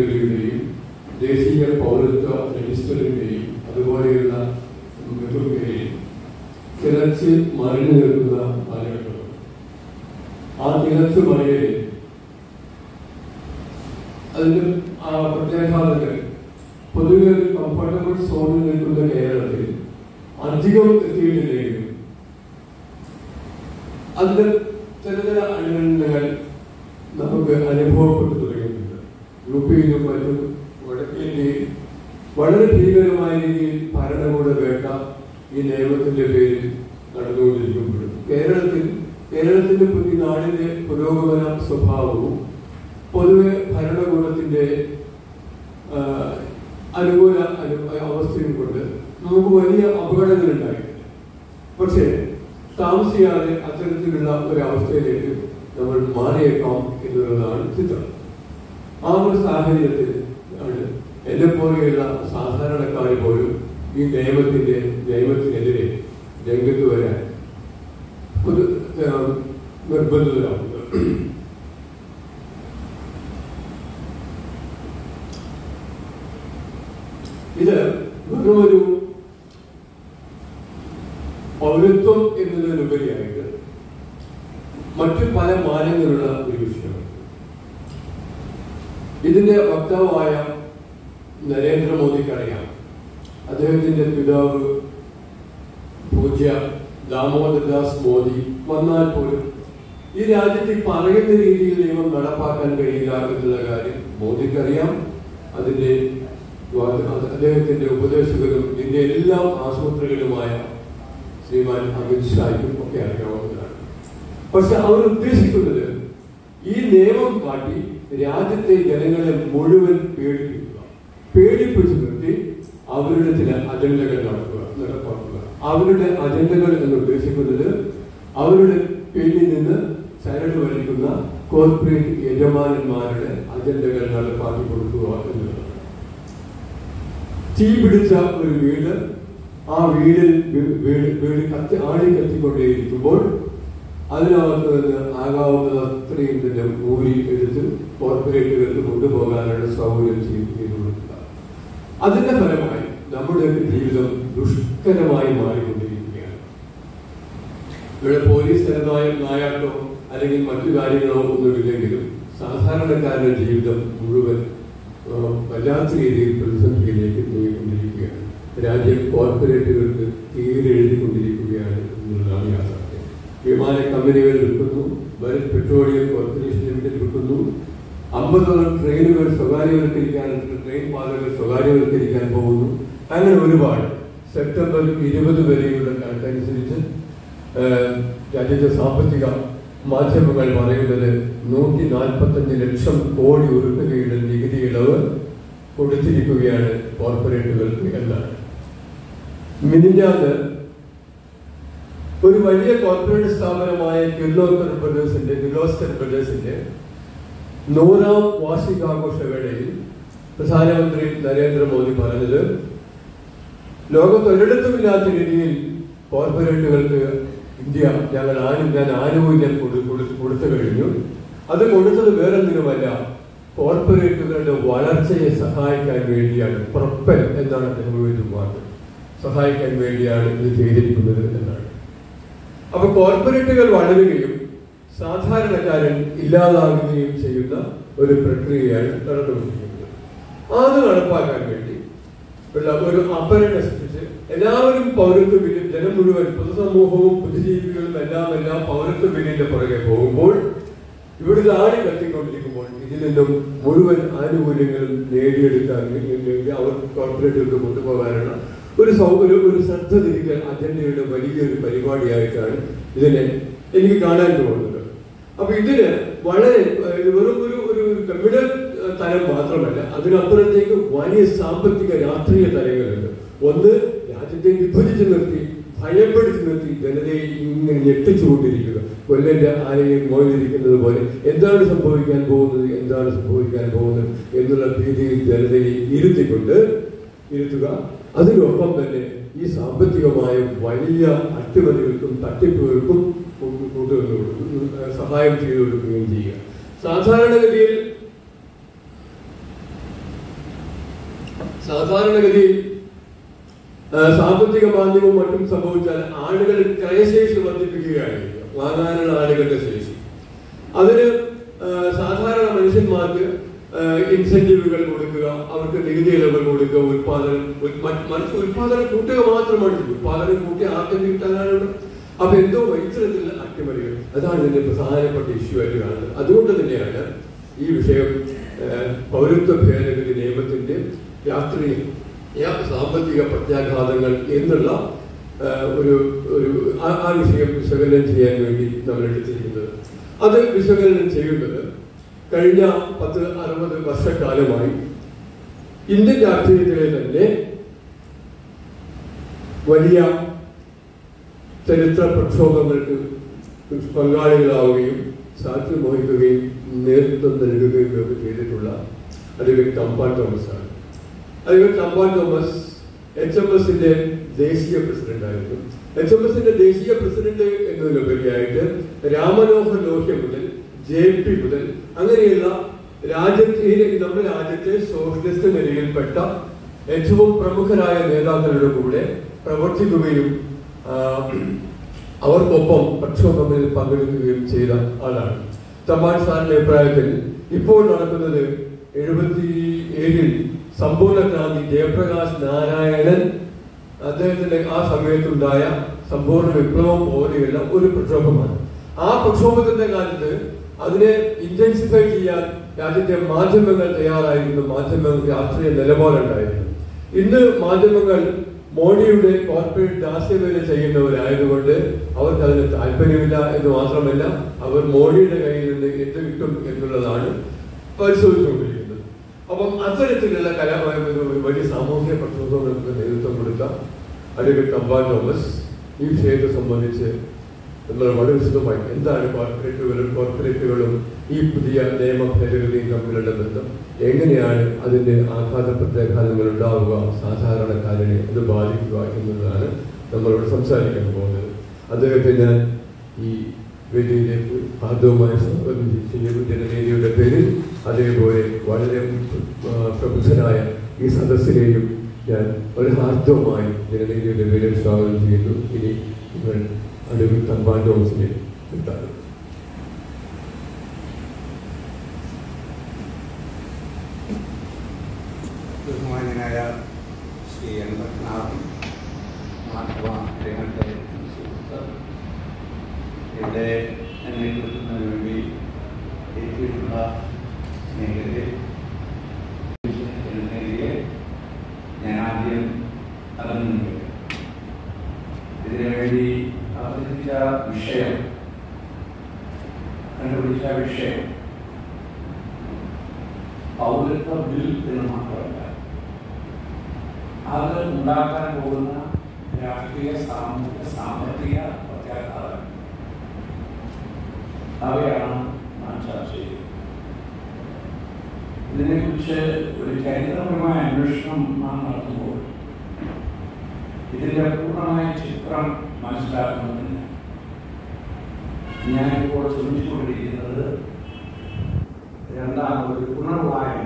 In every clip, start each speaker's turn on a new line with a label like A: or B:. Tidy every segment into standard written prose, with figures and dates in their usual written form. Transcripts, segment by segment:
A: ദേശീയ പൗരത്വ രജിസ്റ്ററിന്റെയും അതുപോലെയുള്ള തിരച്ച് മറിഞ്ഞു നിൽക്കുന്ന കാലഘട്ടം. ആ തിരച്ച് മറിയൽ അതിന്റെ പ്രത്യാഘാതങ്ങൾ പൊതുവെ ഒരു കംഫർട്ടബിൾ സോണിൽ നിൽക്കുന്ന കേരളത്തിൽ അധികം എത്തിയിട്ടില്ലെങ്കിലും അതിന്റെ ചില അനുബന്ധങ്ങൾ നമുക്ക് അനുഭവപ്പെട്ടു തുടങ്ങിയിട്ടുണ്ട്. യുപിയിലും മറ്റും വടക്കേന്ത്യയിൽ വളരെ ഭീകരമായ രീതിയിൽ ഭരണകൂട വേട്ട ഈ നിയമത്തിന്റെ പേരിൽ നടന്നുകൊണ്ടിരിക്കുമ്പോഴും കേരളത്തിന്റെ പുതിയ നാടിന്റെ പുരോഗമന സ്വഭാവവും പൊതുവെ ഭരണകൂടത്തിന്റെ അനുകൂല അവസ്ഥയും കൊണ്ട് നമുക്ക് വലിയ അപകടങ്ങൾ ഉണ്ടായിട്ടുണ്ട്. പക്ഷേ താമസിയാതെ അത്തരത്തിലുള്ള ഒരു അവസ്ഥയിലേക്ക് നമ്മൾ മാറിയേക്കാം എന്നുള്ളതാണ് ചിത്രം. ആ ഒരു സാഹചര്യത്തിൽ ആണ് എന്നെ പോലെയുള്ള സാധാരണക്കാർ പോലും ഈ നിയമത്തിനെതിരെ രംഗത്ത് വരാൻ ഒരു നിർബന്ധിതരാകുന്നത്. ഇത് വെറുമൊരു പൗരത്വം എന്നതിനുപരിയായിട്ട് മറ്റു പല മാനങ്ങളുള്ള ഒരു വിഷയമാണ്. ഇതിന്റെ വക്താവായ നരേന്ദ്രമോദിക്കറിയാം, അദ്ദേഹത്തിന്റെ പിതാവ് പൂജ്യ ദാമോദർദാസ് മോദി വന്നാൽ പോലും ഈ രാജ്യത്തിൽ പറയുന്ന രീതിയിൽ നിയമം നടപ്പാക്കാൻ കഴിയില്ല എന്നുള്ള കാര്യം മോദിക്കറിയാം. അതിന്റെ അദ്ദേഹത്തിന്റെ ഉപദേശകരും ഇതിന്റെ എല്ലാ ആശുപത്രികളുമായ ശ്രീമാൻ അമിത് ഷായ്ക്കും ഒക്കെ അറിയാവുന്നതാണ്. പക്ഷെ അവർ ഉദ്ദേശിക്കുന്നത് ഈ നിയമം കാട്ടി രാജ്യത്തെ ജനങ്ങളെ മുഴുവൻ പേടിപ്പിച്ചു നിർത്തി അവരുടെ ചില അജണ്ടകൾ നടപ്പാക്കുക. അവരുടെ അജണ്ടകൾ എന്ന് ഉദ്ദേശിക്കുന്നത് അവരുടെ പേരിൽ നിന്ന് ചരട് വലിക്കുന്ന കോർപ്പറേറ്റ് യജമാനന്മാരുടെ അജണ്ടകൾ നടപ്പാക്കി കൊടുക്കുക എന്നുള്ളതാണ്. തീ പിടിച്ച ഒരു വീട്, ആ വീട് ആടി കത്തിക്കൊണ്ടേയിരിക്കുമ്പോൾ അതിനകത്ത് നിന്ന് ആകാവുന്നത് അത്രയും തന്നെ ഊരി എടുത്ത് കോർപ്പറേറ്റുകൾക്ക് കൊണ്ടുപോകാനുള്ള സൗകര്യം ചെയ്തു കൊടുക്കുക. അതിന്റെ ഫലമായി നമ്മുടെ ജീവിതം ദുഷ്കരമായി മാറിക്കൊണ്ടിരിക്കുകയാണ്. ഇവിടെ പോലീസ് നായാട്ടോ അല്ലെങ്കിൽ മറ്റു കാര്യങ്ങളോ ഒന്നുമില്ലെങ്കിലും സാധാരണക്കാരുടെ ജീവിതം മുഴുവൻ വല്ലാത്ത രീതിയിൽ പ്രതിസന്ധിയിലേക്ക് നീങ്ങിക്കൊണ്ടിരിക്കുകയാണ്. രാജ്യം കോർപ്പറേറ്റുകൾക്ക് തീരെഴുതിക്കൊണ്ടിരിക്കുകയാണ് എന്നുള്ളതാണ് യാഥാർത്ഥ്യം. വിമാന കമ്പനികൾ വിൽക്കുന്നു, ഭാരത് പെട്രോളിയം കോർപ്പറേഷൻ ലിമിറ്റഡ് വിൽക്കുന്നു, 50 ട്രെയിനുകൾ ട്രെയിൻ പാതകൾ സ്വകാര്യവൽക്കരിക്കാൻ പോകുന്നു. അങ്ങനെ ഒരുപാട്. സെപ്റ്റംബർ 20 വരെയുള്ള കണക്കനുസരിച്ച് രാജ്യത്തെ സാമ്പത്തിക മാധ്യമങ്ങൾ പറയുന്നത് 145 ലക്ഷം കോടി രൂപയുടെ നികുതി ഇളവ് കൊടുത്തിരിക്കുകയാണ് കോർപ്പറേറ്റുകൾക്ക് എന്നാണ്. മിനിഞ്ഞാന്ന് ഒരു വലിയ കോർപ്പറേറ്റ് സ്ഥാപനമായ കിർലോസ്കർ ബ്രദേഴ്സിന്റെ 100ാം വാർഷികാഘോഷ വേളയിൽ പ്രധാനമന്ത്രി നരേന്ദ്രമോദി പറഞ്ഞത് ലോകത്തൊരിടത്തുമില്ലാത്ത രീതിയിൽ കോർപ്പറേറ്റുകൾക്ക് ഇന്ത്യ ഞാൻ ആനുകൂല്യം കൊടുത്തു കഴിഞ്ഞു. അത് കൊടുത്തത് വേറെന്തിനുമല്ല, കോർപ്പറേറ്റുകളുടെ വളർച്ചയെ സഹായിക്കാൻ വേണ്ടിയാണ്. പ്രൊപ്പൽ എന്നാണ് അദ്ദേഹം വാക്ക്, സഹായിക്കാൻ വേണ്ടിയാണ് ഇത് ചെയ്തിരിക്കുന്നത് എന്നാണ്. അപ്പൊ കോർപ്പറേറ്റുകൾ വളരുകയും സാധാരണക്കാരൻ ഇല്ലാതാകുകയും ചെയ്യുന്ന ഒരു പ്രക്രിയയാണ് നടന്നുകൊണ്ടിരിക്കുന്നത്. അത് നടപ്പാക്കാൻ വേണ്ടി ഒരു അപരനെ സൃഷ്ടിച്ച് എല്ലാവരും പൗരത്വ ബില്ലും ജനം മുഴുവൻ പൊതുസമൂഹവും ബുദ്ധിജീവികളും എല്ലാം പൗരത്വ ബില്ലിന്റെ പുറകെ പോകുമ്പോൾ ഇവിടെ ആടി കത്തിക്കൊണ്ടിരിക്കുമ്പോൾ ഇതിൽ നിന്നും മുഴുവൻ ആനുകൂല്യങ്ങളും നേടിയെടുക്കാൻ അവർ കോർപ്പറേറ്റുകൾക്ക് കൊണ്ടുപോകാനുള്ള ഒരു ശ്രദ്ധ തിരിക്കൽ അജണ്ടയുടെ വലിയൊരു പരിപാടിയായിട്ടാണ് ഇതിനെ എനിക്ക് കാണാൻ തോന്നുന്നത്. അപ്പൊ ഇതിന് വളരെ വെറും ഒരു ക്രിമിനൽ തലം മാത്രമല്ല, അതിനപ്പുറത്തേക്ക് വലിയ സാമ്പത്തിക രാഷ്ട്രീയ തലങ്ങളുണ്ട്. ഒന്ന്, രാജ്യത്തെ വിഭജിച്ചു നിർത്തി ഭയപ്പെടുത്തി നിർത്തി ജനതയെ ഇങ്ങനെ ഞെട്ടിച്ചുകൊണ്ടിരിക്കുക, കൊല്ലന്റെ ആരെയും മോയിലിരിക്കുന്നത് പോലെ എന്താണ് സംഭവിക്കാൻ പോകുന്നത് എന്നുള്ള ഭീതിയിൽ ജനതയെ ഇരുത്തുക. അതിനൊപ്പം തന്നെ ഈ സാമ്പത്തികമായ വലിയ അട്ടിമറികൾക്കും തട്ടിപ്പുകൾക്കും സഹായം ചെയ്തു കൊടുക്കുകയും ചെയ്യുക. സാധാരണഗതിയിൽ സാധാരണഗതിയിൽ സാമ്പത്തിക മാന്ദ്യവും മറ്റും സംഭവിച്ചാൽ ആളുകൾ ക്രയശേഷി വർദ്ധിപ്പിക്കുകയാണ് ചെയ്യുക, വാങ്ങാനുള്ള ആളുകളുടെ ശേഷി. അതിന് സാധാരണ മനുഷ്യന്മാർക്ക് ഇൻസെന്റീവുകൾ കൊടുക്കുക, അവർക്ക് നികുതി ഇളവുകൾ കൊടുക്കുക, ഉത്പാദനം കൂട്ടുക മാത്രമാണ്. ഉത്പാദനം കൂട്ടി ആർക്കും കിട്ടാനാണ്. അപ്പൊ എന്തോ ഇത്തരത്തിലുള്ള അട്ടിമറികൾ, അതാണ് ഇതിന്റെ പ്രധാനപ്പെട്ട ഇഷ്യൂ ആയിട്ട് കാണുന്നത്. അതുകൊണ്ട് തന്നെയാണ് ഈ വിഷയം പൗരത്വ ഭേദഗതി നിയമത്തിന്റെ രാഷ്ട്രീയ സാമ്പത്തിക പ്രത്യാഘാതങ്ങൾ എന്നുള്ള ആ വിഷയം വിശകലനം ചെയ്യാൻ വേണ്ടി നമ്മൾ എടുത്തിരിക്കുന്നത്. അത് വിശകലനം ചെയ്യുന്നത് കഴിഞ്ഞ 10-60 വർഷക്കാലമായി ഇന്ത്യൻ രാഷ്ട്രീയത്തിലെ തന്നെ വലിയ ചരിത്ര പ്രക്ഷോഭങ്ങൾക്ക് പങ്കാളികളാവുകയും സാക്ഷ്യം വഹിക്കുകയും നേതൃത്വം നൽകുകയും ഒക്കെ ചെയ്തിട്ടുള്ള അഡ്വക്കേറ്റ് തമ്പാൻ തോമസ് ആണ്. അഡ്വക്കേറ്റ് തമ്പാൻ തോമസ് HMSന്റെ ദേശീയ പ്രസിഡന്റ് ആയിരുന്നു. HMSന്റെ ദേശീയ പ്രസിഡന്റ് എന്നതിലുപരിയായിട്ട് രാമനോഹർ ലോഹ്യ മുതൽ JP മുതൽ അങ്ങനെയുള്ള നമ്മുടെ രാജ്യത്തെ സോഷ്യലിസ്റ്റ് നിലയിൽപ്പെട്ട ഏറ്റവും പ്രമുഖരായ നേതാക്കളുടെ കൂടെ പ്രവർത്തിക്കുകയും അവർക്കൊപ്പം പ്രക്ഷോഭങ്ങളിൽ പങ്കെടുക്കുകയും ചെയ്ത ആളാണ്. തമ്പാൻ സാറിന്റെ അഭിപ്രായത്തിൽ ഇപ്പോൾ നടക്കുന്നത് 77-ൽ സമ്പൂർണ്ണ ക്രാന്തി ജയപ്രകാശ് നാരായണൻ അദ്ദേഹത്തിന്റെ ആ സമയത്തുണ്ടായ സമ്പൂർണ്ണ വിപ്ലവം പോലെയുള്ള ഒരു പ്രക്ഷോഭമാണ്. ആ പ്രക്ഷോഭത്തിന്റെ കാലത്ത് അതിനെ ഇന്റൻസിഫൈ ചെയ്യാൻ രാജ്യത്തെ മാധ്യമങ്ങൾ തയ്യാറായിരുന്നു. മാധ്യമങ്ങൾക്ക് രാഷ്ട്രീയ നിലപാടുണ്ടായിരുന്നു. ഇന്ന് മാധ്യമങ്ങൾ മോഡിയുടെ കോർപ്പറേറ്റ് ദാസ്യവേല ചെയ്യുന്നവരായതുകൊണ്ട് അവർക്ക് അതിന് താല്പര്യമില്ല എന്ന് മാത്രമല്ല, അവർ മോഡിയുടെ കയ്യിൽ നിന്ന് എന്ത് കിട്ടും എന്നുള്ളതാണ് പരിശോധിച്ചുകൊണ്ടിരിക്കുന്നത്. അപ്പം അത്തരത്തിലുള്ള വലിയ സാമൂഹ്യ പ്രക്ഷോഭങ്ങൾക്ക് നേതൃത്വം കൊടുത്ത അഡ്വക്കേറ്റ് തമ്പാൻ തോമസ് ഈ വിഷയത്തെ സംബന്ധിച്ച് നമ്മൾ വളരെ വിശദമായി എന്താണ് കോർപ്പറേറ്റുകളും ഈ പുതിയ നിയമ ഭേദഗതിയും തമ്മിലുള്ള ബന്ധം, എങ്ങനെയാണ് അതിന്റെ ആഘാത പ്രത്യാഘാതങ്ങൾ ഉണ്ടാവുക, സാധാരണക്കാരനെ അത് ബാധിക്കുക എന്നുള്ളതാണ് നമ്മളോട് സംസാരിക്കാൻ പോകുന്നത്. അദ്ദേഹത്തെ ഞാൻ ഈ വേദിയിലേക്ക് ആദ്യമായി സ്വാഗതം ചെയ്യുന്നു ജനനേരിയുടെ പേരിൽ. അതേപോലെ വളരെ പ്രബുദ്ധനായ ഈ സദസ്സിനെയും ഞാൻ വളരെ ഹാർദവമായി ജനനേരിയുടെ പേരിൽ സ്വാഗതം ചെയ്യുന്നു. ഇനി നിങ്ങൾ അഡ്വക്കേറ്റ് തമ്പാൻ തോമസിനെ കിട്ടാറ്.
B: ബഹുമാന്യനായ ശ്രീ എൻ പത്മനാഭൻ, മാധവ രംഗത്തെ സുഹൃത്ത്, ഇവിടെ എന്നെ കൊടുക്കുന്നതിന് വേണ്ടി എത്തിയിട്ടുള്ള സ്നേഹിതരെ, ഞാൻ ആദ്യം അറിഞ്ഞിട്ടുണ്ട്. ഇതിനുവേണ്ടി അവതരിപ്പിച്ച വിഷയം, കണ്ടുപിടിച്ച വിഷയം പൗരത്വ ബിൽ എന്ന് മാത്രമല്ല, അത് ഉണ്ടാക്കാൻ പോകുന്ന രാഷ്ട്രീയ സാമ്പത്തിക പ്രത്യാഘാതങ്ങൾ, അവയാണ് നാം ചർച്ച ചെയ്യുന്നത്. ഇതിനെക്കുറിച്ച് ഒരു ചരിത്രപരമായ അന്വേഷണം നാം നടത്തുമ്പോൾ ഇതിന്റെ പൂർണ്ണമായ ചിത്രം മനസ്സിലാക്കുന്നതിന് ഞാനിപ്പോൾ ശ്രമിച്ചുകൊണ്ടിരിക്കുന്നത് രണ്ടാമതൊരു പുനർവായന.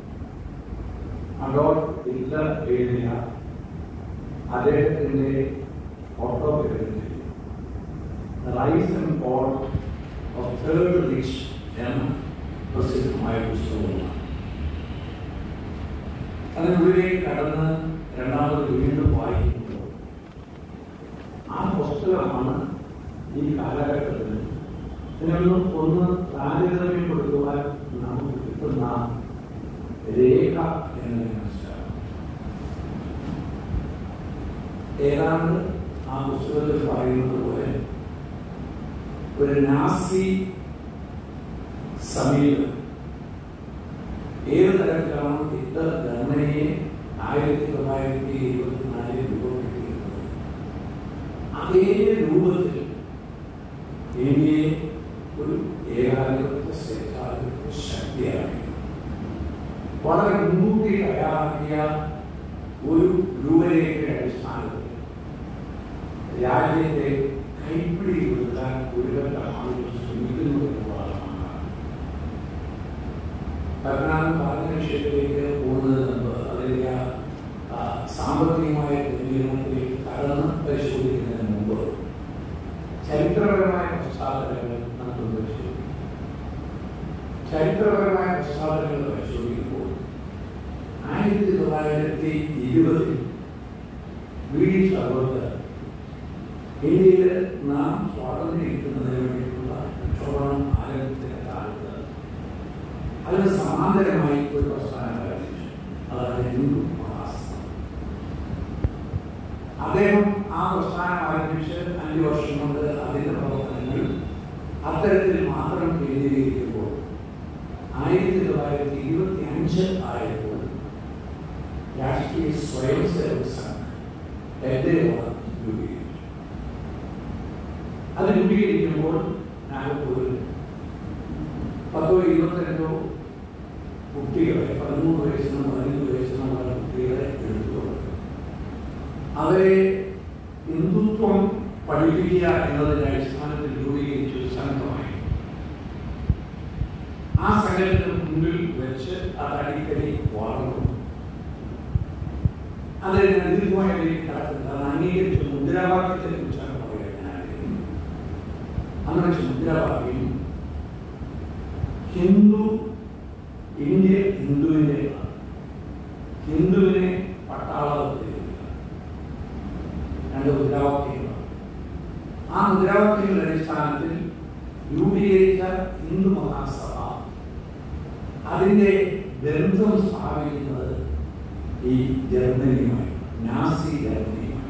B: അഡോൾഫ് ഹിറ്റ്ലർ എഴുതിയ അദ്ദേഹത്തിന്റെ autobiography rise and fall of third Reich എന്ന പ്രസിദ്ധമായ പുസ്തകമാണ്. അതിനുള്ളിലേക്ക് കടന്ന് രണ്ടാമത് വീണ്ടും വായിക്കുമ്പോൾ ആ പുസ്തകമാണ് ഈ കാലഘട്ടത്തിൽ ഇതിനൊന്നും ഒന്ന് താരതമ്യപ്പെടുത്തുവാൻ നമുക്ക് കിട്ടുന്ന രേഖ എന്ന് മനസ്സിലാക്കും. ഏതാണ്ട് ആ പുസ്തകത്തിൽ പറയുന്നത് പോലെ ഒരു നാസി സമീപനം ഏത് തരത്തിലാണ് ഹിറ്റ്ലർ ജർമ്മനിയെ 1924 രൂപപ്പെടുത്തിയിരുന്നത്, അതേ രൂപത്തിൽ ഇന്ത്യയെ ഒരു ഏകാധിപത്യ സ്വേച്ഛാധിപത്യ ശക്തിയാക്കി വളരെ മുൻകൂട്ടി തയ്യാറാക്കിയ ഒരു രൂപരേഖയുടെ അടിസ്ഥാനത്തിൽ രാജ്യത്തെ കൈപ്പിടി കൊടുക്കാൻ ഒരുപാട് ആളുകൾ ശ്രമിക്കുന്നു എന്നുള്ളതാണ്. പതിനാറ് പറഞ്ഞ വിഷയത്തിലേക്ക് പോകുന്നത് അതിന്റെ ആ 2020 ബ്രിട്ടീഷ് സർവത്ത് ഇന്ത്യയിൽ നാം സ്വാതന്ത്ര്യം കിട്ടുന്നതിന് വേണ്ടിയിട്ടുള്ള പ്രക്ഷോഭം ആരംഭിക്കുന്ന കാലത്ത് അതിന് സമാന്തരമായി ഒരു പ്രസ്ഥാനം ആരംഭിച്ചു. അതാണ് ഹിന്ദു മഹാസഭ. അദ്ദേഹം ആ പ്രസ്ഥാനം ആരംഭിച്ച് 5 വർഷം കൊണ്ട് അതിന്റെ പ്രവർത്തനങ്ങൾ അത്തരത്തിൽ മാത്രം കേന്ദ്രീകരിക്കുമ്പോൾ 1925 ആയപ്പോൾ രാഷ്ട്രീയ സ്വയം സേവക സംഘ് രൂപീകരിച്ചു. അത് രൂപീകരിക്കുമ്പോൾ നാഗപ്പൂരിൽ 10-22 കുട്ടികളെ 13 വയസ്സിനും 15 വയസ്സിനുമുള്ള കുട്ടികളെ എടുത്തുകൊണ്ട് അവരെ ഹിന്ദുത്വം പഠിപ്പിക്കുക എന്നതിന്റെ അടിസ്ഥാനത്തിൽ രൂപീകരിച്ച ഒരു സംഘമായി. ആ സംഘത്തിന് മുന്നിൽ വെച്ച് അത് അടിക്കടി വളർന്നു. അത് ദീർഘമായ കടക്കുന്നത് അത് അംഗീകരിച്ച മുദ്രാവാക്യത്തെ കുറിച്ചാണ് പറയുന്നത്. അന്ന് വെച്ച മുദ്രാവാക്യം ഹിന്ദു ഇന്ത്യ ഹിന്ദുവിന്റെ ഹിന്ദുവിനെ പട്ടാളത്തിലിരിക്കുക. 2 മുദ്രാവാക്യങ്ങളാണ്. ആ മുദ്രാവാക്യങ്ങളുടെ അടിസ്ഥാനത്തിൽ രൂപീകരിച്ച ഹിന്ദു മഹാസഭ അതിന്റെ ബന്ധം സ്ഥാപിക്കുന്നത് ഈ ജർമ്മനിയുമായി, നാസി ജർമ്മനിയുമായി.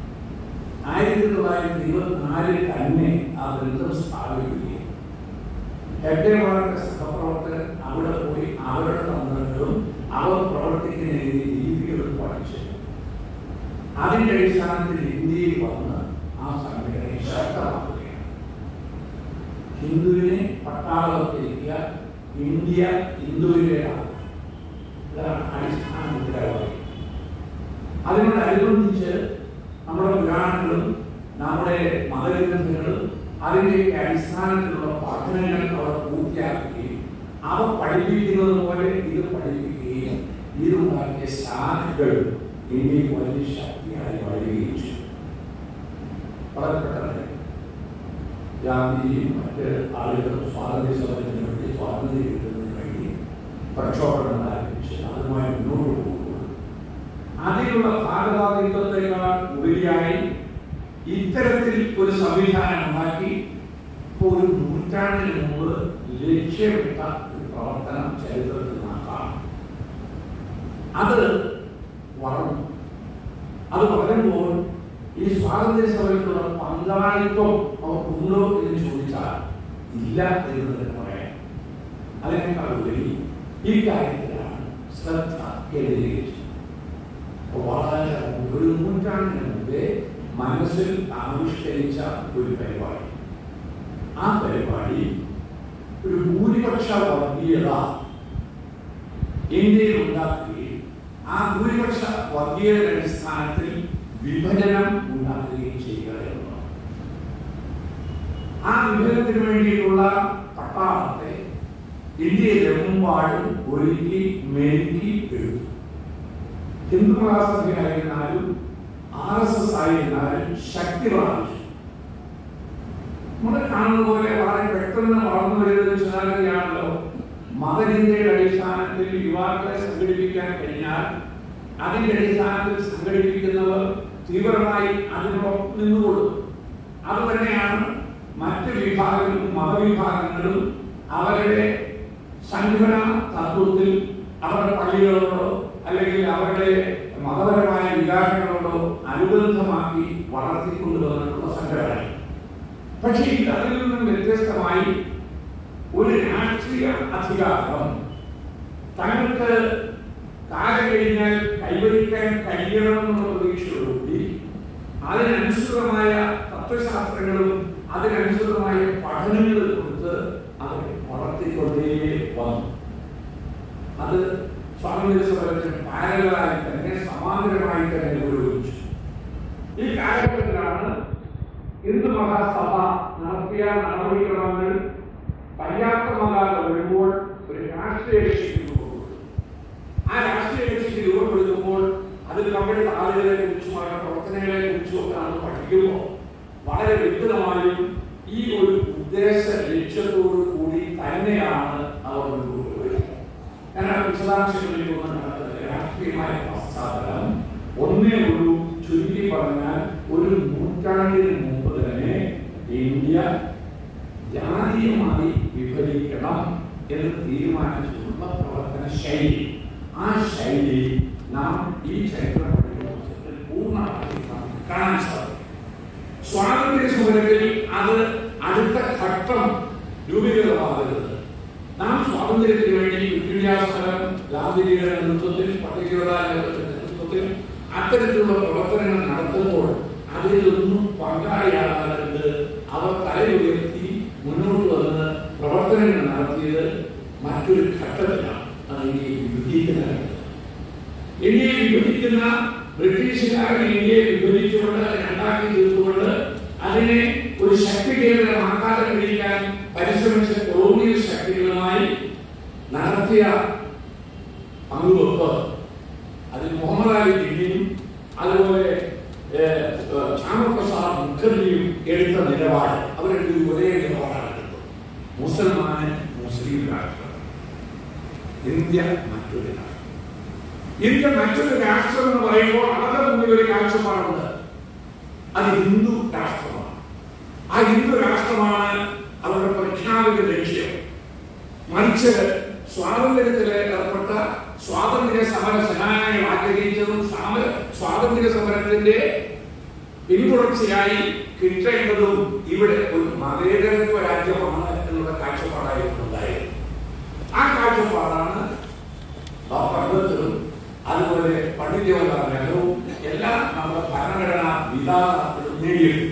B: 1924 തന്നെ ആ ബന്ധം സ്ഥാപിക്കുകയും ഹെഡ്ഗേവാറിന്റെ സഹപ്രവർത്തകർ അവിടെ പോയി അവരുടെ തന്ത്രങ്ങളും അവർ പ്രവർത്തിക്കുന്ന രീതികളും പഠിച്ചു. അതിന്റെ അടിസ്ഥാനത്തിൽ ഇന്ത്യയിൽ വന്ന് ആ സംഘടനയെ ശക്തമാക്കുകയാണ്. ഹിന്ദുവിനെ പട്ടാളത്തിരിക്കുക, ഇന്ത്യ ഹിന്ദുവിൻ്റെതാണ്. ഇതാണ് അടിസ്ഥാന മുദ്രാവാക്യം. അതിനോടനുബന്ധിച്ച് നമ്മുടെ പുരാണങ്ങളും നമ്മുടെ മതഗ്രന്ഥങ്ങളും അതിൻ്റെ അടിസ്ഥാനത്തിലുള്ള പഠനങ്ങൾ അവർ പൂർത്തിയാക്കുകയും അവ പഠിപ്പിക്കുന്നത് പോലെ ഇത് പഠിപ്പിക്കുകയും ഇതുണ്ടാക്കിയ ശാഖകൾ ഇന്ത്യയിൽ വലിയ ശക്തിയായി വരികയും ചെയ്തു. വളരെ പെട്ടെന്ന് ഗാന്ധിജിയും മറ്റ് ആളുകളും സ്വാതന്ത്ര്യ സമരത്തിന് വേണ്ടി സ്വാതന്ത്ര്യം കിട്ടുന്നതിന് വേണ്ടി പ്രക്ഷോഭങ്ങൾ ആരംഭിച്ച് അതുമായി മുന്നോട്ട് പോകുമ്പോൾ അതിലുള്ള ഭാഗവാദിത്വത്തെക്കാൾ ഉപരിയായി ഇത്തരത്തിൽ ഒരു സംവിധാനം ഉണ്ടാക്കി ഇപ്പോൾ ഒരു നൂറ്റാണ്ടിന് മുമ്പ് ലക്ഷ്യമിട്ട ഒരു പ്രവർത്തനം ചരിത്രത്തിൽ നടത്താം. അത് വളർന്നു. അത് വളരുമ്പോൾ ഈ സ്വാതന്ത്ര്യ സമരത്തിലുള്ള പങ്കാളിത്വം അവർക്കുണ്ടോ എന്ന് ചോദിച്ചാൽ ഇല്ല എന്ന് തന്നെ പറയാം. അതിനേക്കാൾ ഉപരി ഈ കാര്യത്തിലാണ് ശ്രദ്ധ കേന്ദ്രീകരിച്ചത്. വളരെ ഒരു നൂറ്റാണ്ടിന് മുമ്പേ മനസ്സിൽ ആവിഷ്കരിച്ച ഒരു പരിപാടി. ആ പരിപാടി ഒരു ഭൂരിപക്ഷ വർഗീയത ഇന്ത്യയിൽ ഉണ്ടാക്കുകയും ആ ഭൂരിപക്ഷ വർഗീയതയുടെ അടിസ്ഥാനത്തിൽ വിഭജനം ഉണ്ടാക്കുകയും ചെയ്യുക എന്നതാണ്. ആ വിഭജനത്തിന് വേണ്ടിയിട്ടുള്ള പട്ടാളത്തെ ഇന്ത്യയിലെമ്പാടും ഒരുക്കി മെരുക്കി എടുത്തു. ഹിന്ദു മഹാസഭയായിരുന്നാലും RSS ആയിരുന്നാലും ശക്തി പ്രാപിച്ചു. നമ്മൾ കാണുന്ന പോലെ വളരെ പെട്ടെന്ന് വളർന്നു വരുന്ന ചിന്താഗതിയാണല്ലോ മതചിന്തയുടെ അടിസ്ഥാനത്തിൽ യുവാക്കളെ സംഘടിപ്പിക്കാൻ കഴിഞ്ഞാൽ അതിന്റെ അടിസ്ഥാനത്തിൽ സംഘടിപ്പിക്കുന്നവർ തീവ്രമായി അതിനോടൊപ്പം നിന്നുകൊള്ളും. അതുതന്നെയാണ് മറ്റ് വിഭാഗങ്ങളും മതവിഭാഗങ്ങളും അവരുടെ സംഘടനാ തത്വത്തിൽ അവരുടെ പള്ളികളോടോ അല്ലെങ്കിൽ അവരുടെ മതപരമായ വികാരങ്ങളോടോ അനുബന്ധമാക്കി വളർത്തിക്കൊണ്ടുവന്നിട്ടുള്ള സംഘടന. പക്ഷേ അതിൽ നിന്നും വ്യത്യസ്തമായി ഒരു രാഷ്ട്രീയ അധികാരം തങ്ങൾക്ക് കാലം കഴിഞ്ഞാൽ കൈവരിക്കാൻ കഴിയണമെന്നുള്ള പ്രതീക്ഷയോടുകൂടി അതിനനുസൃതമായ തത്വശാസ്ത്രങ്ങളും അതിനനുസൃതമായ പഠനങ്ങൾ കൊടുത്ത് അവരെ വളർത്തിക്കൊണ്ടേ വന്നു. അത് സ്വാതന്ത്ര്യ സമരത്തിന് പാരലായി തന്നെ സമാന്തരമായി തന്നെ പുരോഗമിച്ചു. ഈ കാലഘട്ടത്തിലാണ് ഹിന്ദു മഹാസഭ നടത്തിയ നടപടിക്രമങ്ങൾ പര്യാപ്തമാകാതെ വരുമ്പോൾ ഒരു രാഷ്ട്രീയ കക്ഷിക്ക് രൂപപ്പെടും. ആ രാഷ്ട്രീയ കക്ഷിക്ക് രൂപപ്പെടുത്തുമ്പോൾ അതിൽ നമ്മുടെ ആളുകളെ കുറിച്ചും അവരുടെ പ്രവർത്തനങ്ങളെ കുറിച്ചും ഒക്കെ നമ്മൾ പഠിക്കുമ്പോൾ വളരെ വ്യക്തമായും ഈ ഒരു ഉദ്ദേശ ലക്ഷ്യത്തോടു കൂടി തന്നെയാണ് അവർ രൂപപ്പെടുന്നത്. ഞാൻ ആ വിശദാംശങ്ങളിൽ ഒന്നും നടത്തുന്നത് രാഷ്ട്രീയമായ പശ്ചാത്തലം ഒന്നേ ഉള്ളൂ. ചുരുക്കി പറഞ്ഞാൽ ഒരു നൂറ്റാണ്ടിന് മുമ്പ് തന്നെ ഇന്ത്യ ജാതീയമായി വിഭജിക്കണം എന്ന് തീരുമാനിച്ചുള്ള പ്രവർത്തന ശൈലി, ആ ശൈലി നാം ഈ ചരിത്ര പുസ്തകത്തിൽ പൂർണ്ണമായി കാണാൻ സാധിക്കും. സ്വാതന്ത്ര്യ സമരത്തിൽ അത് അടുത്ത ഘട്ടം രൂപീകൃതമാകരുത്. നാം സ്വാതന്ത്ര്യത്തിന് വേണ്ടി വിദ്യാഭ്യാസം ഗാന്ധിജിയുടെ നേതൃത്വത്തിൽ, പട്ടികജാതിയുടെ നേതൃത്വത്തിൽ അത്തരത്തിലുള്ള പ്രവർത്തനങ്ങൾ നടത്തുമ്പോൾ അതിലൊന്നും പങ്കാളിയാകാറുണ്ട്. അവർ തലയുയർത്തി മുന്നോട്ട് വന്ന് പ്രവർത്തനങ്ങൾ നടത്തിയത് മറ്റൊരു ഘട്ടത്തിലാണ്. അത് ഇന്ത്യയെ വിഭജിക്കുന്നതാണ്. ഇന്ത്യയെ വിഭജിക്കുന്ന ബ്രിട്ടീഷുകാരൻ ഇന്ത്യയെ വിഭജിച്ചുകൊണ്ട് രണ്ടാക്കി തീർത്തുകൊണ്ട് അതിനെ ഒരു ശക്തി കേന്ദ്രമാക്കാതെ കഴിക്കാൻ പരിശ്രമിച്ച കൊളോണിയൽ ശക്തികളുമായി നടത്തിയ പങ്കുവെപ്പ്, അതിൽ മുഹമ്മദ് അലി ജിന്നയും അതുപോലെ ശ്യാമപ്രസാദ് മുഖർജിയും എടുത്ത നിലപാട്, അവരുടെ ഒരേ നിലപാടാണ് എടുത്തത്. മുസൽമാന് മുസ്ലിം രാഷ്ട്രം, ഇന്ത്യ മറ്റൊരു രാഷ്ട്രം. ഇന്ത്യ മറ്റൊരു രാഷ്ട്രം എന്ന് പറയുമ്പോൾ അവരുടെ മുന്നിൽ ഒരു കാഴ്ചപ്പാടുണ്ട്. അത് ഹിന്ദു രാഷ്ട്രമാണ്. ആ ഹിന്ദു രാഷ്ട്രമാണ് അവരുടെ പ്രഖ്യാപിത ലക്ഷ്യം. മറിച്ച് സ്വാതന്ത്ര്യത്തിൽ ഏർപ്പെട്ട സ്വാതന്ത്ര്യ സമര സേനാനിയെ ആഗ്രഹിച്ചതും സ്വാതന്ത്ര്യ സമരത്തിന്റെ പിന്തുടർച്ചയായി കിട്ടേണ്ടതും ഇവിടെ ഒരു മതേതരത്വ രാജ്യമാണ് എന്നുള്ള കാഴ്ചപ്പാടായിട്ടുണ്ടായിരുന്നു. ആ കാഴ്ചപ്പാടാണ് ഡോക്ടർ അംബേദ്കറും അതുപോലെ പണ്ഡിറ്റ് ജവഹർലാൽ നെഹ്റുവും എല്ലാ നമ്മുടെ ഭരണഘടനാ വിധാനങ്ങളും നേടിയത്.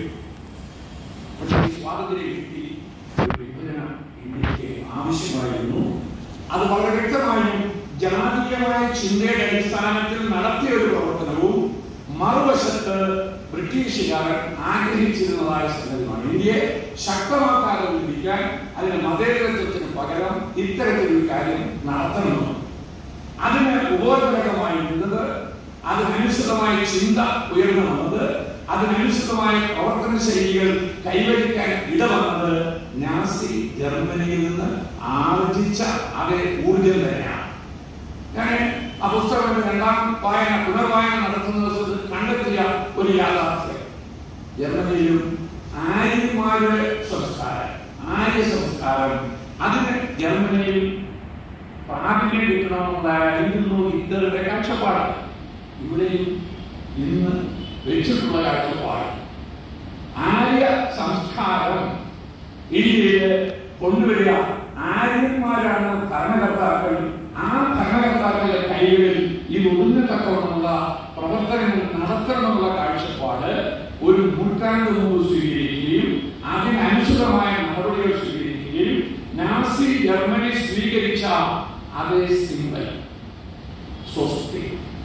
B: പക്ഷേ സ്വാതന്ത്ര്യ കിട്ടി വിഭജനം ഇന്ത്യക്ക് ആവശ്യമായിരുന്നു. അത് വളരെ വ്യക്തമായും ജാതീയമായ ചിന്തയുടെ അടിസ്ഥാനത്തിൽ നടത്തിയ ഒരു പ്രവർത്തനവും മറുവശത്ത് ബ്രിട്ടീഷുകാരൻ ആഗ്രഹിച്ചിരുന്നതായ സംഗതിയാണ്. ഇന്ത്യയെ ശക്തമാക്കാതെ വിഭജിക്കാൻ, അതിന് മതേതരത്വത്തിന് പകരം ഇത്തരത്തിലൊരു കാര്യം നടത്തണമെന്ന് അതിന് ഉപോത്ബലകമായിരുന്നത്, അതിനനുസൃതമായ ചിന്ത ഉയർന്നു വന്നത്, അതിനനുസൃതമായ പ്രവർത്തന ശൈലികൾ കൈവരിക്കാൻ ഇടവന്നത് നാസി ജർമ്മനിയിൽ നിന്ന് ആർജിച്ച അതേ ഊർജം തന്നെയാണ്. ഞാൻ ആ പുസ്തകത്തിന്റെ രണ്ടാം വായന പുനർവായന നടത്തുന്ന ദിവസത്തിൽ കണ്ടെത്തിയ ഒരു യാഥാർത്ഥ്യം, ജർമ്മനിയിലും ആര്യന്മാരുടെ സംസ്കാരം, ആര്യ സംസ്കാരം, അതിന് ജർമ്മനിയിൽ പ്രാബല്യം കിട്ടണമെന്നുണ്ടായിരുന്നു ഹിറ്റ്ലറുടെ കാഴ്ചപ്പാട്. ഇവിടെയും ഇന്ന് വെച്ചിട്ടുള്ള കാഴ്ചപ്പാട് ആര്യ സംസ്കാരം ഇന്ത്യയിൽ കൊണ്ടുവരിക, ആര്യന്മാരാണ് ഭരണകർത്താക്കൾ, ആ ഭരണകർത്താക്കളുടെ കൈകളിൽ ഇത് ഒതുങ്ങത്തക്കവണ്ണമുള്ള പ്രവർത്തനങ്ങൾ നടത്തണമെന്നുള്ള കാഴ്ചപ്പാട് ഒരു നൂറ്റാണ്ട് മുമ്പ് സ്വീകരിക്കുകയും അതിനനുസൃതമായ നടപടികൾ സ്വീകരിക്കുകയും നാസി ജർമ്മനി സ്വീകരിച്ച അതേ സിംബൽ സ്വസ്തി,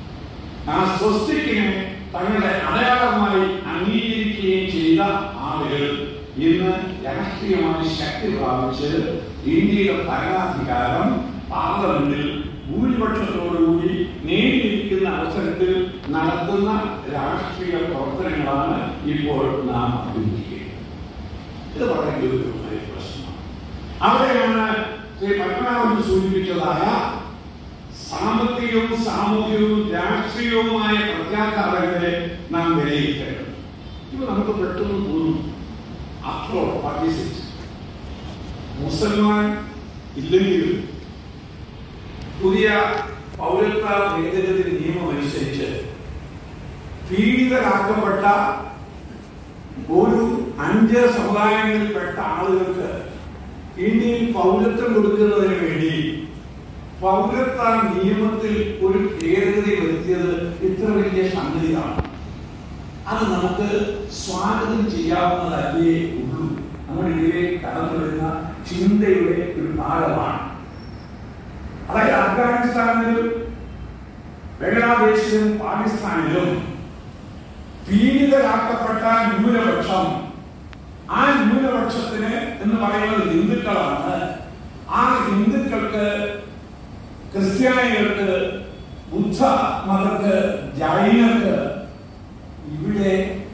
B: ആ സ്വസ്തിക്കിനെ തങ്ങളുടെ അടയാളമായി അംഗീകരിക്കുകയും ചെയ്ത ആളുകൾ ഇന്ന് രാഷ്ട്രീയമായി ശക്തി പ്രാപിച്ച് ഇന്ത്യയുടെ ഭരണാധികാരം പാർലമെന്റിൽ ഭൂരിപക്ഷത്തോടുകൂടി നേടിയിരിക്കുന്ന അവസരത്തിൽ നടത്തുന്ന രാഷ്ട്രീയ പ്രവർത്തനങ്ങളാണ് ഇപ്പോൾ നാം അഭിമുഖീകരിക്കുന്നത്. ഇത് വളരെ ഗൗരവമായ പ്രശ്നമാണ്. അവിടെയാണ് ശ്രീ പത്മനാഭൻ സൂചിപ്പിച്ചതായ സാമ്പത്തികവും സാമൂഹികവും രാഷ്ട്രീയവുമായ പ്രത്യാഘാതങ്ങളെ നാം വിലയിരുത്തേണ്ടത്. ഇവ നമുക്ക് പെട്ടെന്ന് തോന്നും, അത്രോ പാർട്ടിസിറ്റ് മുസൽമാൻ ഇല്ലെങ്കിലും പുതിയ പൗരത്വ ഭേദഗതി നിയമം അനുസരിച്ച് പീഡിതരാക്കപ്പെട്ട ഒരു 5 സമുദായങ്ങളിൽപ്പെട്ട ആളുകൾക്ക് ഇന്ത്യയിൽ പൗരത്വം കൊടുക്കുന്നതിന് വേണ്ടി പൗരത്വ നിയമത്തിൽ ഒരു ഭേദഗതി വരുത്തിയത് ഇത്ര വലിയ സംഗതിയാണ്. അത് നമുക്ക് സ്വാഗതം ചെയ്യാവുന്നതല്ലേ ഉള്ളൂ. നമ്മുടെ ഇതിലേക്ക് കടന്നു വരുന്ന ചിന്തയുടെ ഒരു ഭാഗമാണ്. അതായത് അഫ്ഗാനിസ്ഥാനിലും ബംഗ്ലാദേശിലും പാകിസ്ഥാനിലും പീഡിതരാക്കപ്പെട്ട ന്യൂനപക്ഷം, ആ ന്യൂനപക്ഷത്തിന് എന്ന് പറയുന്നത് ഹിന്ദുക്കളാണ്. ആ ഹിന്ദുക്കൾക്ക്, ക്രിസ്ത്യാനികൾക്ക്, ബുദ്ധ മതർക്ക്, ജൈനർക്ക് ഇവിടെ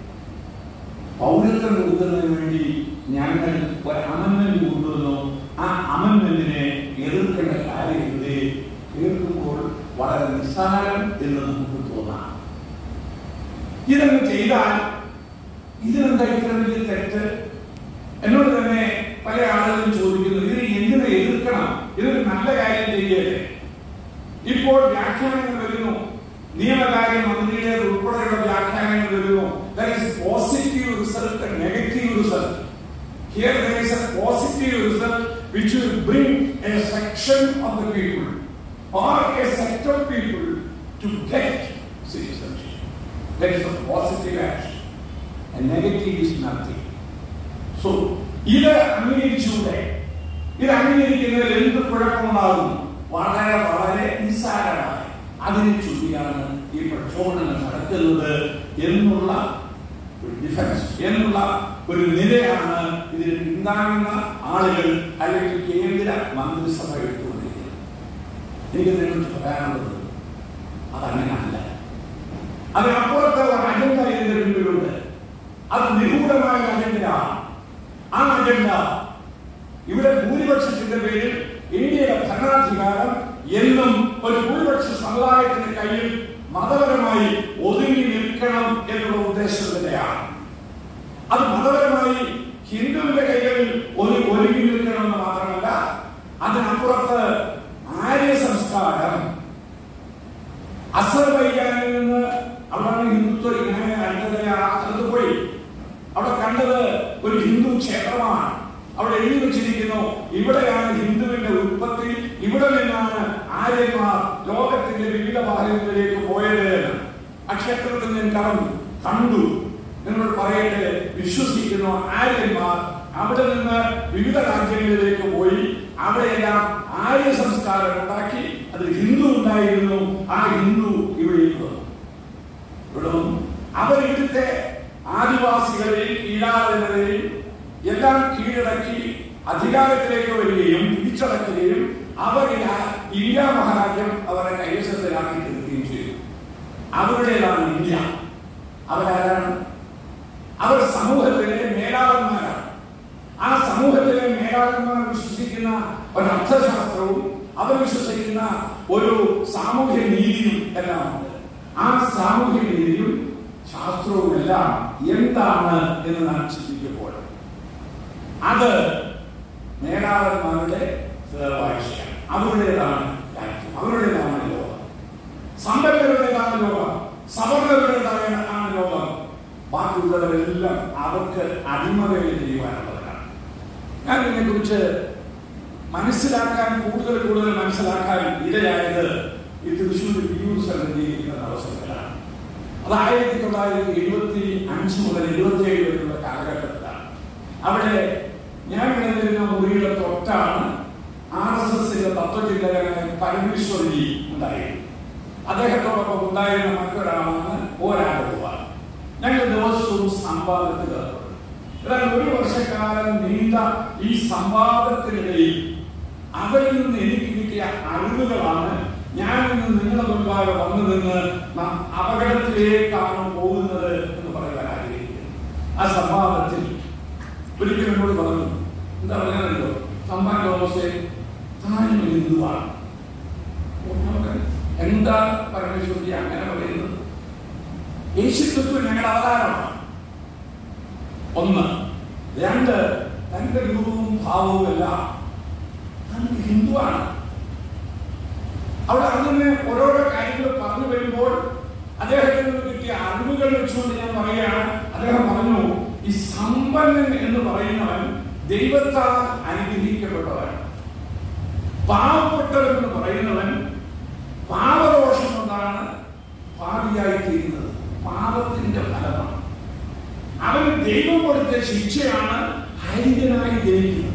B: പൗരത്വം കൊടുക്കുന്നതിന് വേണ്ടി ഞങ്ങൾ ഒരു അമൻമെന്റ് കൊണ്ടുവന്നു. ആ അമൻമെന്റിനെ എതിർക്കേണ്ട കാര്യമില്ലേ? കേൾക്കുമ്പോൾ വളരെ നിസ്സാരം എന്ന് നമുക്ക് തോന്നാം. ഇതങ്ങ് ചെയ്താൽ ഇതിനെന്താ ഇത്ര വലിയ തെറ്റ്? എന്നോട് തന്നെ പല ആളുകളും ചോദിക്കുന്നു, ഇത് എന്തിനെ എതിർക്കണം? ഇതൊരു നല്ല കാര്യം ചെയ്യല്ലേ? ഇപ്പോൾ വ്യാഖ്യാനങ്ങൾ വരുന്നു, നിയമകാര്യ മന്ത്രിയുടെ ഉൾപ്പെടെയുള്ള വ്യാഖ്യാനങ്ങൾ വരുന്നു. There is positive result and negative result. Here there is a positive result which will bring a section of the people or a set of people to get citizenship. That is a positive action. And negative is nothing. So, ഇത് അംഗീകരിച്ചൂടെ? ഇത് അംഗീകരിക്കുന്നതിൽ എന്ത് കുഴപ്പമുണ്ടാകുന്നു? വളരെ വളരെ നിസ്സാരമായി അതിനെ ചൊല്ലിയാണ് ഈ പ്രക്ഷോഭങ്ങൾ നടക്കുന്നത് എന്നുള്ള ഒരു ഡിഫൻസ്, എന്നുള്ള ഒരു നിലയാണ് ഇതിൽ പിന്താങ്ങുന്ന ആളുകൾ അല്ലെങ്കിൽ കേന്ദ്ര മന്ത്രിസഭ എടുത്തുകൊണ്ടിരിക്കുന്നത്. എനിക്ക് ഇതിനെക്കുറിച്ച് പറയാനുള്ളത് അതങ്ങനെയല്ല. അതിനപ്പുറത്തെ ഒരു അജണ്ട ഇതിന്റെ പിന്നിലുണ്ട്. അത് നിഗൂഢമായ അജണ്ടയാണ്. ആ അജണ്ട ഇവിടെ ഭൂരിപക്ഷത്തിന്റെ പേരിൽ ഇന്ത്യയുടെ ഭരണാധികാരം എന്നും ഒരു ഭൂരിപക്ഷ സമുദായത്തിന്റെ കയ്യിൽ മതപരമായി ഒതുങ്ങി നിൽക്കണം എന്നുള്ള ഉദ്ദേശത്തിന്റെയാണ്. അത് മതപരമായി ഹിന്ദുവിന്റെ കൈകളിൽ ഒതുങ്ങി നിൽക്കണമെന്ന് മാത്രമല്ല, അതിനപ്പുറത്ത് ആര്യ സംസ്കാരം അസർബൈജാനിൽ നിന്ന് അവിടെയാണ് ഹിന്ദുത്വം ഇങ്ങനെ അടുത്ത് പോയി. അവിടെ കണ്ടത് ഒരു ഹിന്ദു ക്ഷേത്രമാണ്. അവിടെ എഴുതി വെച്ചിരിക്കുന്നു, ഇവിടെയാണ് ഹിന്ദുവിന്റെ ഉത്പത്തി, ഇവിടെ നിന്നാണ് ആര്യന്മാർ ലോകത്തിന്റെ വിവിധ ഭാഗങ്ങളിലേക്ക് പോയത്. ആ ക്ഷേത്രത്തിൽ ഞാൻ കണ്ടു. നിങ്ങളോട് പറയട്ടെ, വിശ്വസിക്കുന്നു ആര്യന്മാർ അവിടെ നിന്ന് വിവിധ രാജ്യങ്ങളിലേക്ക് പോയി, അവിടെയെല്ലാം ആര്യ സംസ്കാരം ഉണ്ടാക്കി. അതിൽ ഹിന്ദു ഉണ്ടായിരുന്നു. ആ ഹിന്ദു ഇവിടേക്ക് വന്നു. അവർ ഇവിടുത്തെ ആദിവാസികളെയും കീഴാളരെയും എല്ലാം കീഴടക്കി അധികാരത്തിലേക്ക് വരികയും പിടിച്ചടക്കുകയും അവരിൽ ഇന്ത്യ മഹാരാജ്യം അവരെ കൈവശത്തിലാക്കി തീർക്കുകയും ചെയ്തു. അവരുടേതാണ് ഇന്ത്യ. അവരാരാണ്? അവർ സമൂഹത്തിലെ മേലാളന്മാരാണ്. ആ സമൂഹത്തിലെ മേലാളന്മാർ വിശ്വസിക്കുന്ന ഒരു അർത്ഥശാസ്ത്രവും അവർ വിശ്വസിക്കുന്ന ഒരു സാമൂഹ്യ നീതിയും എല്ലാം ഉണ്ട്. ആ സാമൂഹ്യ നീതിയും ശാസ്ത്രവും എല്ലാം എന്താണ് എന്ന് നാം ചിന്തിക്കുമ്പോൾ അത് മേലാളന്മാരുടെ വാഴ്ചയാണ്. അവരുടേതാണ് രാജ്യം, അവരുടേതാണ് ലോകം, സമ്പന്നരുടേതാണ് ലോകം, സവർണരുടേതാണ് ലോകം. ബാക്കിയുള്ളവരെല്ലാം അവർക്ക് അടിമവേല ചെയ്യുവാനുള്ളവരാണ്. ഞാൻ ഇതിനെക്കുറിച്ച് മനസ്സിലാക്കാൻ കൂടുതൽ മനസ്സിലാക്കാൻ ഇടയായത് ഈ തൃശ്ശൂർ വിയൂർ സന്നിധിക്കുന്ന അവസരത്തിലാണ്. അത് 1975 മുതൽ 77 വരെയുള്ള കാലഘട്ടത്തിലാണ്. അവിടെ ഞാൻ കിടന്നിരുന്ന മുറിയുടെ തൊട്ടാണ് RSSന്റെ തത്വചിന്തകനായ പരമേശ്വർജി ഉണ്ടായിരുന്നു. അദ്ദേഹത്തോടൊപ്പം ഉണ്ടായിരുന്ന മറ്റൊരാളാണ് ഒരാളുവാൻ. ഞങ്ങൾ ദിവസവും സംവാദത്തിൽ ഏർപ്പെടും. എന്നാൽ ഒരു വർഷക്കാലം നീണ്ട ഈ സംവാദത്തിനിടയിൽ അവരിൽ നിന്ന് എനിക്ക് കിട്ടിയ അറിവുകളാണ് ഞാൻ ഇന്ന് നിങ്ങളുടെ മുൻപാകെ വന്നു നിന്ന് നാം അപകടത്തിലേക്കാണ് പോകുന്നത് എന്ന് പറയാൻ ആഗ്രഹിക്കുന്നു. ആ സംവാദത്തിൽ ഒരിക്കലും എന്നോട് പറഞ്ഞു, എന്താ പറയാനല്ലോ, സമ്മാൻ തോമസേ താനും ഹിന്ദുവാണ്. എന്താ പരമേശ്വരി അങ്ങനെ പറയുന്നത്? യേശുക്രിസ്തു ഞങ്ങളുടെ അവതാരമാണ്. ഒന്ന്. രണ്ട്, തന്റെ രൂപവും ഭാവവും എല്ലാം ഹിന്ദുവാണ്. അവിടെ അങ്ങനെ ഓരോരോ കാര്യങ്ങൾ പറഞ്ഞു വരുമ്പോൾ അദ്ദേഹത്തിന് കിട്ടിയ അറിവുകൾ വെച്ചുകൊണ്ട് ഞാൻ പറയുകയാണ്. അദ്ദേഹം പറഞ്ഞു, ഈ സമ്പന്നൻ എന്ന് പറയുന്നവൻ ദൈവത്താൽ അനുഗ്രഹിക്കപ്പെട്ടവൻ, പാവപ്പെട്ടവൻ എന്ന് പറയുന്നവൻ പാപദോഷം കൊണ്ടാണ് പാപിയായി തീരുന്നത്. പാപത്തിന്റെ ഫലമാണ്. അവന് ദൈവം കൊടുത്ത ശിക്ഷയാണ് ഹരിതനായി ജനിക്കുന്നത്.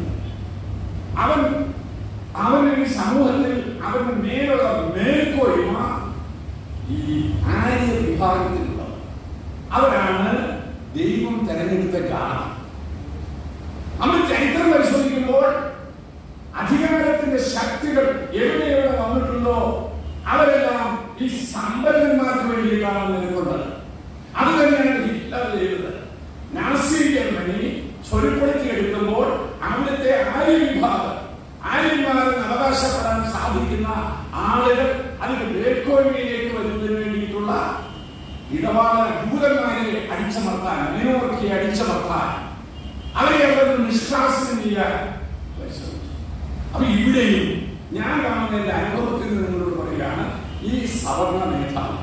B: അവന് ഈ സമൂഹത്തിൽ അവന്റെ മേലുള്ള മേൽക്കോയ്മ ഈ ആര്യ വിഭാഗത്തിലുള്ളത്. അവരാണ് ദൈവം തെരഞ്ഞെടുത്ത ജാതി. നമ്മൾ ചരിത്രം പരിശോധിക്കുമ്പോൾ അധികാരത്തിന്റെ ശക്തികൾ എവിടെ വന്നിട്ടുണ്ടോ അവരെല്ലാം ഈ സമ്പന്നന്മാർക്ക് വേണ്ടിയിട്ടാണ് നിൽക്കുന്നത്. അത് തന്നെയാണ് ഹിറ്റ്ലർ ചെയ്തത്. നാസി ജർമ്മനി ചൊരുപ്പെടുത്തിയെടുക്കുമ്പോൾ അവിടുത്തെ ആര്യ വിഭാഗം, ആര്യന്മാരെന്ന് അവകാശപ്പെടാൻ സാധിക്കുന്ന ആളുകൾ അതിന് മേൽക്കോയ്മയിലേക്ക് വരുന്നതിന് വേണ്ടിയിട്ടുള്ള ഇടപാട് ഭൂതന്മാരെ അടിച്ചമർത്താൻ, മൈനോറിറ്റിയെ അടിച്ചമർത്താൻ, അവരെ അവരുടെ നിഷ്കാസനം ചെയ്യാൻ പരിശ്രമിച്ചു. അപ്പൊ ഇവിടെയും ഞാൻ കാണുന്ന എന്റെ അനുഭവത്തിൽ നിങ്ങളോട് പറയുകയാണ്, ഈ സവർണ മേധാവി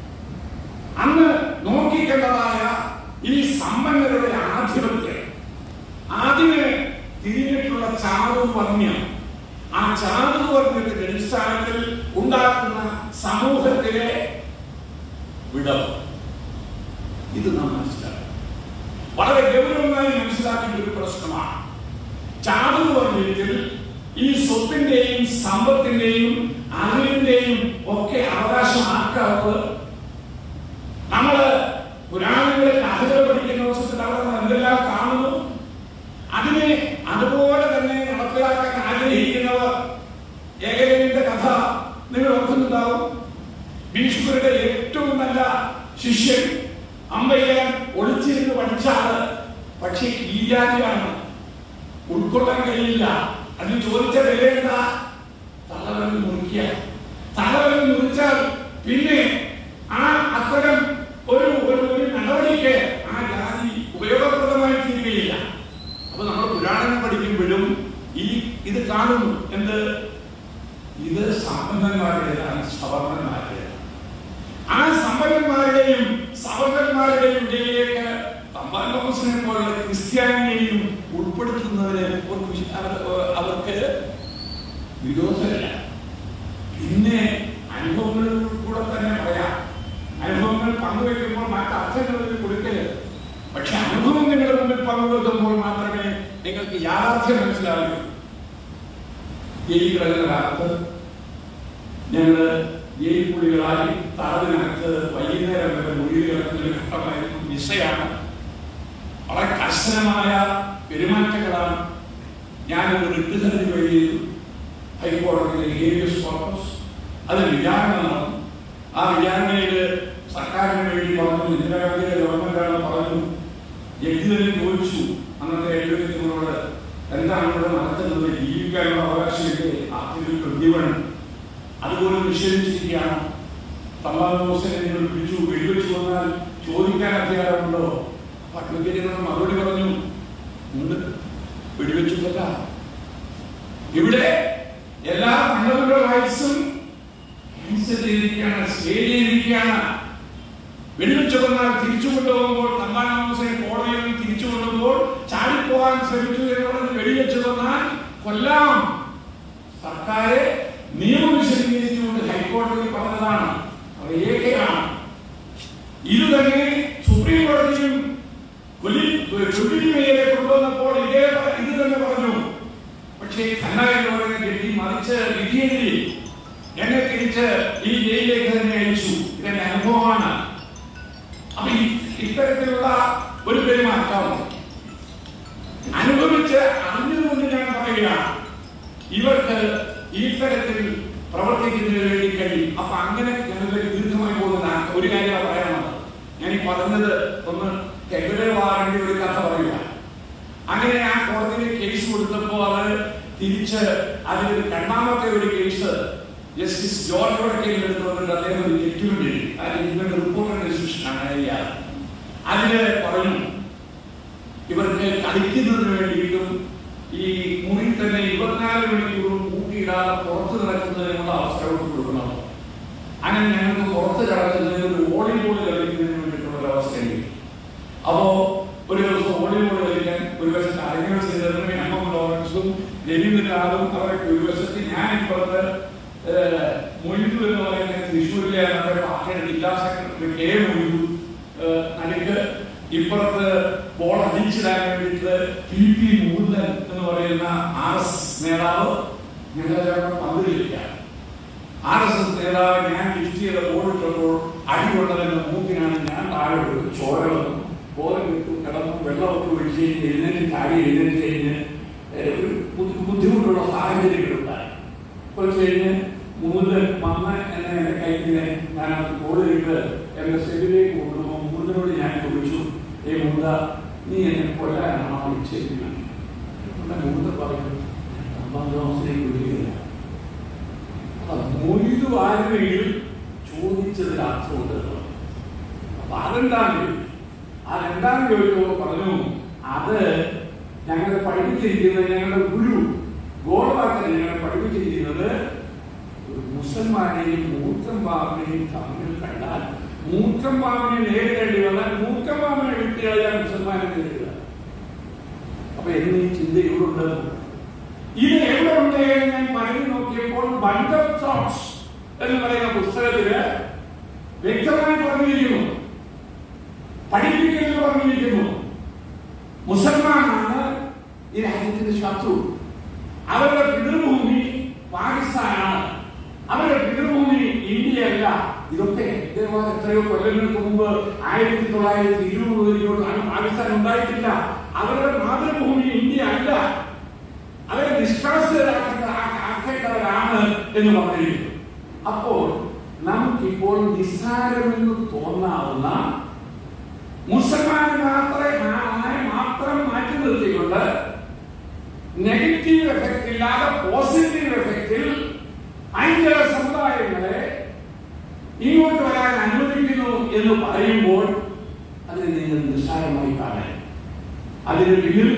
B: അന്ന് നോക്കിക്കണ്ടതായ ഈ സമ്പന്നരുടെ ആധിപത്യം, അതിന് തിരിഞ്ഞിട്ടുള്ള ചാതുർവർണ്ണ്യം, ആ ചാതുർവർണ്ണ്യത്തിന്റെ അടിസ്ഥാനത്തിൽ ഉണ്ടാക്കുന്ന സമൂഹത്തിലെ വിടവ്, ഇത് നാം മനസ്സിലാക്കണം. വളരെ ഗൗരവമായി മനസ്സിലാക്കേണ്ട ഒരു പ്രശ്നമാണ്. ചാതുർവർണ്ണ്യത്തിൽ ഈ സ്വത്തിന്റെയും സമ്പത്തിന്റെയും അറിവിന്റെയും ഒക്കെ അവകാശമാക്കാവുന്നത് നമ്മള് പുരാണങ്ങളെ കഥകൾ പഠിക്കുന്ന ദിവസത്തിൽ അവിടെ എന്തെല്ലാം കാണുന്നു, അതിനെ അതുപോലെ തന്നെ നടപ്പിലാക്കാൻ ആഗ്രഹിക്കുന്നവർ. ഏകലവ്യന്റെ കഥ നിങ്ങൾ ഓർക്കുന്നുണ്ടാവും. ഭീഷ്മരുടെ ഏറ്റവും നല്ല ശിഷ്യൻ അമ്പയ്യാൻ ഒളിച്ചിരുന്ന് പഠിച്ചാണ്, പക്ഷേ കീഴാരിയാണ്, ഉൾക്കൊള്ളാൻ കഴിയില്ല. അതിന് ചോദിച്ച വില എന്താ? തലവരൽ മുറിക്കുക. തലവരൽ മുറിച്ചാൽ പിന്നെ ആ അത്തരം ഒരു നടപടിക്ക് ആ ജാതി ഉപയോഗപ്രദമായി തീരുകയില്ല. അപ്പൊ നമ്മൾ പുരാണങ്ങൾ പഠിക്കുമ്പോഴും ഇത് കാണുന്നു. എന്ത്? ഇത് സമ്പന്നന്മാരുടേതാണ്, സവർണന്മാരുടേതാണ്. ആ സമ്പന്നന്മാരുടെയും സവർണന്മാരുടെയും ഇടയിലേക്ക് തമ്പാൻ തോമസിനെ പോലുള്ള ക്രിസ്ത്യാനിയെയും ഉൾപ്പെടുത്തുന്നതിന് അവർക്ക് വിരോധമില്ല. പിന്നെ അനുഭവങ്ങളിൽ കൂടെ തന്നെ പറയാം. അനുഭവങ്ങൾ പങ്കുവെക്കുമ്പോൾ മറ്റർത്ഥങ്ങളിൽ കൊടുക്കരുത്. പക്ഷെ അനുഭവം നിങ്ങളുടെ മുമ്പിൽ പങ്കുവെക്കുമ്പോൾ മാത്രമേ നിങ്ങൾക്ക് യാഥാർത്ഥ്യം മനസ്സിലാകൂ. ജയിലുകളുടെ കാലത്ത് ഞങ്ങള് ജയിൽ പുള്ളികളായി തടവിനകത്ത് വൈകുന്നേരം വരെ മുറിയിൽ കിടക്കുന്ന ഘട്ടമായിരുന്നു. വിസയാണ്, വളരെ കർശനമായ പെരുമാറ്റങ്ങളാണ്. ഞാനൊരു റിട്ട് ഹർജി വഴി ഹൈക്കോടതിയിലെ ഹേബിയസ് കോർപ്പസ്, അത് വിചാരണ നടന്നു. ആ വിചാരണയിൽ സർക്കാരിന് വേണ്ടി പറഞ്ഞു, ഇന്ദിരാഗാന്ധിയുടെ ഗവൺമെന്റാണ് പറഞ്ഞു. ജഡ്ജിനെ ചോദിച്ചു അന്നത്തെ എഴുപത്തിനോട്, എന്താണ് ഇവിടെ നടത്തുന്നത്? ജീവിക്കാനുള്ള അവകാശമില്ലേ? ആർട്ടിക്കിൾ 21 അതുപോലെ നിഷേധിച്ചിരിക്കുകയാണ്. തമ്പാൻ തോമസിനെ നിങ്ങൾ പിടിച്ചു വെടിവെച്ചു വന്നാൽ ചോദിക്കാൻ അധികാരമുണ്ടോ? അഡ്വക്കേറ്റുകൾ മറുപടി പറഞ്ഞു, ഉണ്ട്, വെടിവെച്ചിട്ടല്ല. ഇവിടെ എല്ലാ ഫണ്ടമെന്റൽ റൈറ്റ്സും സ്റ്റേ ചെയ്തിരിക്കുകയാണ്. വെടിവെച്ചു വന്നാൽ തിരിച്ചു കൊണ്ടുപോകുമ്പോൾ തമ്പാൻ തോമസിനെ കോടതിയിൽ തിരിച്ചു കൊണ്ടുപോകുമ്പോൾ ചാടിപ്പോകാൻ ശ്രമിച്ചു എന്നുള്ളത് വെടിവെച്ചു വന്നാൽ കൊല്ലാം. സർക്കാരെ നിയമം വിശദീകരിച്ചുകൊണ്ട് ഹൈക്കോടതിയിൽ പറഞ്ഞതാണ്, രേഖയാണ്. ഇത് തന്നെ സുപ്രീം കോടതിയും കൊല്ലിമേലെ കൊണ്ടുവന്നപ്പോൾ ഇത് തന്നെ പറഞ്ഞു. പക്ഷേ കണ്ണായെന്ന് പറയുന്ന ജഡ്ജി മറിച്ച് വിധിയെഴുതി എന്നെ തിരിച്ച് ഈ ജയിലിലേക്ക് തന്നെ അയച്ചു. ഇതെന്റെ അനുഭവമാണ്. അപ്പൊ ഇത്തരത്തിലുള്ള ഒരു പെരുമാറ്റം അനുഭവിച്ച് അറിഞ്ഞതുകൊണ്ട് ഞാൻ പറയുകയാണ്, ഇവർക്ക് ഈ തരത്തിൽ പ്രവർത്തിക്കുന്നതിന് വേണ്ടി കഴിയും. അപ്പൊ അങ്ങനെ ഞങ്ങൾക്ക് ദീർഘമായി പോകുന്ന ഒരു കാര്യം പറയാനുള്ളത്. ഞാൻ ഈ പറഞ്ഞത് ഒന്ന് വാറണ്ടി ഒരു കഥ പറയുക. അങ്ങനെ ആ കോടതിയിൽ കേസ് കൊടുത്തപ്പോൾ അവർ തിരിച്ച് അതിൽ രണ്ടാമത്തെ ഒരു കേസ് ജസ്റ്റിസ് ജോർജ് വടക്കേൽ എടുത്ത് വന്നിട്ട് അദ്ദേഹം ഒരു ജഡ്ജ്മെന്റ് എഴുതി. ആ ജഡ്ജ്മെന്റ് റിപ്പോർട്ടർ ഡിസിഷനാണ്. അതില് പറഞ്ഞു, ഇവർക്ക് കളിക്കുന്നതിന് വേണ്ടിയിട്ടും ഈ മുറിയിൽ തന്നെ 24 മണിക്കൂറും കൂട്ടിയിടാതെ പുറത്ത് നടക്കുന്നതിനുള്ള അവസരം കൊടുക്കണം. അങ്ങനെ ഞങ്ങൾക്ക് പുറത്ത് കിടക്കുന്നതിന് ഒരു വോളിബോൾ കളിക്കുന്നതിന് വേണ്ടിയിട്ടുള്ള ഒരു അവസ്ഥയുണ്ട്. അപ്പോ ഒരു ദിവസം വോളിബോൾ കളിക്കാൻ ഒരു വശത്ത് അരങ്ങൾ ചെയ്തതിന് എം ലോറൻസും രവീന്ദ്രനാഥും അവരൊക്കെ ഒരു വശത്ത്, ഞാൻ ഇപ്പുറത്ത് മൊയ്തു എന്ന് പറയുന്ന തൃശ്ശൂരിലെ പാർട്ടിയുടെ ജില്ലാ സെക്രട്ടറി കെ മൊയ്തു, എനിക്ക് ഇപ്പുറത്ത് ബോൾ അടിച്ചിടാൻ വേണ്ടിയിട്ട് PP മൂർധൻ എന്ന് പറയുന്ന RSS നേതാവ്, ഞങ്ങളെല്ലാം പന്ത് കളിക്കാം. RSS നേതാവ് ഞാൻ ലിഫ്റ്റ് ചെയ്ത ബോൾ ഇട്ടപ്പോൾ അടികൊണ്ടതിന്റെ മൂക്കിനാണ് ഞാൻ താഴെ ചോര വന്നു. ബോൾ കിട്ടും, കിടന്നും വെള്ളമൊക്കെ ഒഴിച്ച് കഴിഞ്ഞ് എഴുന്നേറ്റ് ചാടി എഴുന്നേറ്റ് കഴിഞ്ഞ് ഒരു ബുദ്ധിമുട്ടുള്ള സാഹചര്യങ്ങളുണ്ടായി. കുറച്ച് കഴിഞ്ഞ് മൂർധൻ വന്ന് എന്നെ കൈക്കിനെ ഞാൻ കൂടുതലിട്ട് എന്റെ സെല്ലിലേക്ക് കൊണ്ടുപോകും. മൂർധനോട് ഞാൻ ചോദിച്ചു, മൂർധ, നീ എന്നെ കൊല്ലാനാണോ ഇച്ഛിക്കുന്നത്? മൂർധ പറഞ്ഞു, തമ്പാൻ തോമസിനെ കൊല്ലുകയില്ല. മൊയ്തു ആരുമെങ്കിൽ ചോദിച്ചതിൽ അർത്ഥമുണ്ട്. അപ്പൊ അതെന്താണ് ആ രണ്ടാം ചോദിച്ചപ്പോൾ പറഞ്ഞു, അത് ഞങ്ങളെ പഠിപ്പിച്ചിരിക്കുന്നത്, ഞങ്ങളുടെ ഗുരു ഗോഡവാക്കൻ ഞങ്ങളെ പഠിപ്പിച്ചിരിക്കുന്നത്, മുസൽമാനെയും മൂർഖം പാമ്പിനെയും തമ്മിൽ കണ്ടാൽ മൂർഖം പാമ്പിനെ നേരിടേണ്ടി വന്നാൽ മൂർഖം പാമ്പിനെ വിട്ടുകളയാൻ മുസൽമാനെ നേരിടുക. അപ്പൊ എന്നീ ചിന്ത ഇവിടെ ഉണ്ട്. ഇത് എവിടെ ഉണ്ട് എന്ന് ഞാൻ പറഞ്ഞു നോക്കിയപ്പോൾ ബണ്ട് ഓഫ് തോട്ട്സ് എന്ന് പറയുന്ന പുസ്തകത്തില് വ്യക്തമായി പറഞ്ഞിരിക്കുന്നു, പഠിപ്പിക്കൽ പറഞ്ഞിരിക്കുന്നു. മുസൽമാനാണ് ഈ രാജ്യത്തിന്റെ ശത്രു. അവരുടെ പിതൃഭൂമി പാകിസ്ഥാനാണ്, അവരുടെ പിതൃഭൂമി ഇന്ത്യയല്ല. ഇതൊക്കെ എത്രയോ കൊല്ലങ്ങൾക്ക് മുമ്പ് 1920 പാകിസ്ഥാൻ ഉണ്ടായിട്ടില്ല. അവരുടെ മാതൃഭൂമി ഇന്ത്യ അല്ല, അവരെ നിഷ്കാസിതരാക്കേണ്ടവരാണ് എന്ന് പറഞ്ഞിരിക്കുന്നു. അപ്പോൾ നമുക്കിപ്പോൾ നിസ്സാരമെന്ന് തോന്നാവുന്ന മുസൽമാനെ മാത്രം മാറ്റി നിർത്തിക്കൊണ്ട് നെഗറ്റീവ് എഫക്റ്റ് ഇല്ലാതെ പോസിറ്റീവ് എഫക്റ്റിൽ അഞ്ചര സമുദായങ്ങളെ ഇങ്ങോട്ട് വരാൻ അനുവദിക്കുന്നു എന്ന് പറയുമ്പോൾ അതിനെ നിങ്ങൾ നിസ്സാരമായി കാണാൻ, അതിന് പിന്നിൽ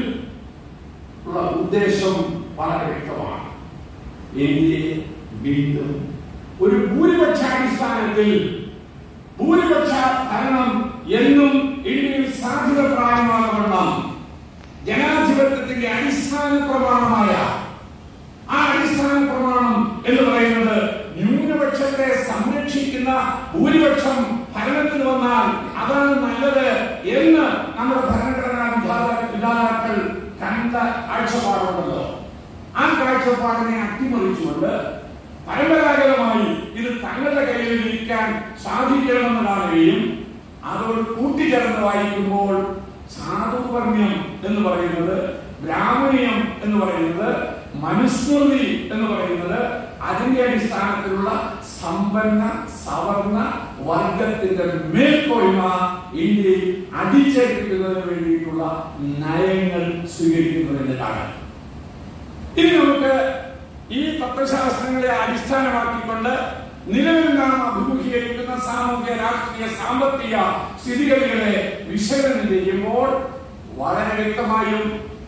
B: ഉള്ള ഉദ്ദേശം വളരെ വ്യക്തമാണ്. ഇന്ത്യയെ വീണ്ടും ഒരു ഭൂരിപക്ഷാടിസ്ഥാനത്തിൽ ഭൂരിപക്ഷ ഭരണം എന്നും ഇന്ത്യയിൽ സാധ്യതപ്രായമാകണം. ജനാധിപത്യത്തിന്റെ അടിസ്ഥാന പ്രമാണമായ ആ അടിസ്ഥാന പ്രമാണം എന്ന് പറയുന്നത് ന്യൂനപക്ഷത്തെ സംരക്ഷിക്കുന്ന ഭൂരിപക്ഷം ഭരണത്തിൽ വന്നാൽ അതാണ് നല്ലത് എന്ന് നമ്മുടെ ഭരണഘടനാ വിധാതാക്കൾ കണ്ട കാഴ്ചപ്പാടുണ്ടല്ലോ. ആ കാഴ്ചപ്പാടിനെ അട്ടിമറിച്ചുകൊണ്ട് പരമ്പരാഗതമായി ഇത് തങ്ങളുടെ കയ്യിൽ ഇരിക്കാൻ സാധിക്കണമെന്ന് കാണുകയും അതോട് കൂട്ടിച്ചേർന്ന് വായിക്കുമ്പോൾ സാധുവർണ്ണ്യം എന്ന് പറയുന്നത്, ബ്രാഹ്മണ്യം എന്ന് പറയുന്നത്, മനുസ്മൃതി എന്ന് പറയുന്നത് അതിന്റെ അടിസ്ഥാനത്തിലുള്ള സമ്പന്ന സവർണ വർഗത്തിന്റെ മേൽക്കോയ്മ ഇന്ത്യയിൽ അടിച്ചേൽപ്പിക്കുന്നതിന് വേണ്ടിയിട്ടുള്ള നയങ്ങൾ സ്വീകരിക്കുന്നതിനാണ്. ഇനി നമുക്ക് ഈ തത്വശാസ്ത്രങ്ങളെ അടിസ്ഥാനമാക്കിക്കൊണ്ട് നിലവിൽ നാം അഭിമുഖീകരിക്കുന്ന സാമൂഹ്യ, രാഷ്ട്രീയ, സാമ്പത്തിക സ്ഥിതിഗതികളെ വിശകലനം ചെയ്യുമ്പോൾ വളരെ വ്യക്തമായും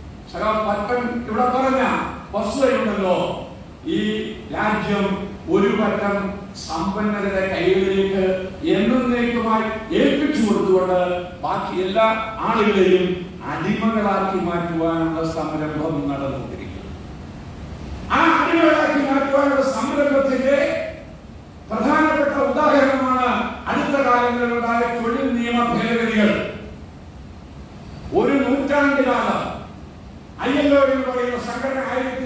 B: പറ്റൻ ഇവിടെ പറഞ്ഞ വസ്തുതയുണ്ടല്ലോ. ഈ രാജ്യം ഒരു പറ്റം സമ്പന്നരുടെ കൈകളിലേക്ക് എന്നേക്കുമായി ഏൽപ്പിച്ചു കൊടുത്തുകൊണ്ട് ബാക്കി എല്ലാ ആളുകളെയും അടിമകളാക്കി മാറ്റുവാനുള്ള സംരംഭം നടന്നുകൊണ്ടിരിക്കുന്നു. ആ അടിമകളാക്കി മാറ്റുവാനുള്ള സംരംഭത്തിന്റെ പ്രധാനപ്പെട്ട ഉദാഹരണമാണ് അടുത്ത കാലങ്ങളിലുണ്ടായ തൊഴിൽ നിയമ ഭേദഗതികൾ. ഒരു നൂറ്റാണ്ടിലാണ് ILO എന്ന് പറയുന്ന സംഘടന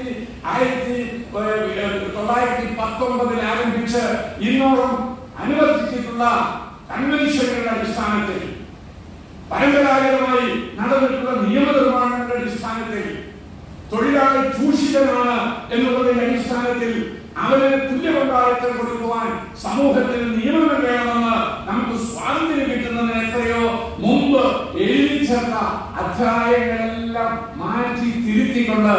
B: 1919 ആരംഭിച്ച് ഇന്നോളം അനുവർത്തിച്ചിട്ടുള്ള കൺവെൻഷനുകളുടെ അടിസ്ഥാനത്തിൽ, പരമ്പരാഗതമായി നടന്നിട്ടുള്ള നിയമനിർമ്മാണങ്ങളുടെ അടിസ്ഥാനത്തിൽ, തൊഴിലാളി ചൂഷിതനാണ് എന്നുള്ളതിന്റെ അടിസ്ഥാനത്തിൽ അവന് തുല്യപങ്കാളിത്തം കൊടുക്കുവാൻ സമൂഹത്തിൽ നിയമങ്ങൾ വേണമെന്ന് നമുക്ക് സ്വാതന്ത്ര്യം കിട്ടുന്നതിന് എത്രയോ മുമ്പ് എഴുതി ചേർത്ത അധ്യായങ്ങളെല്ലാം മാറ്റി തിരുത്തിക്കൊണ്ട്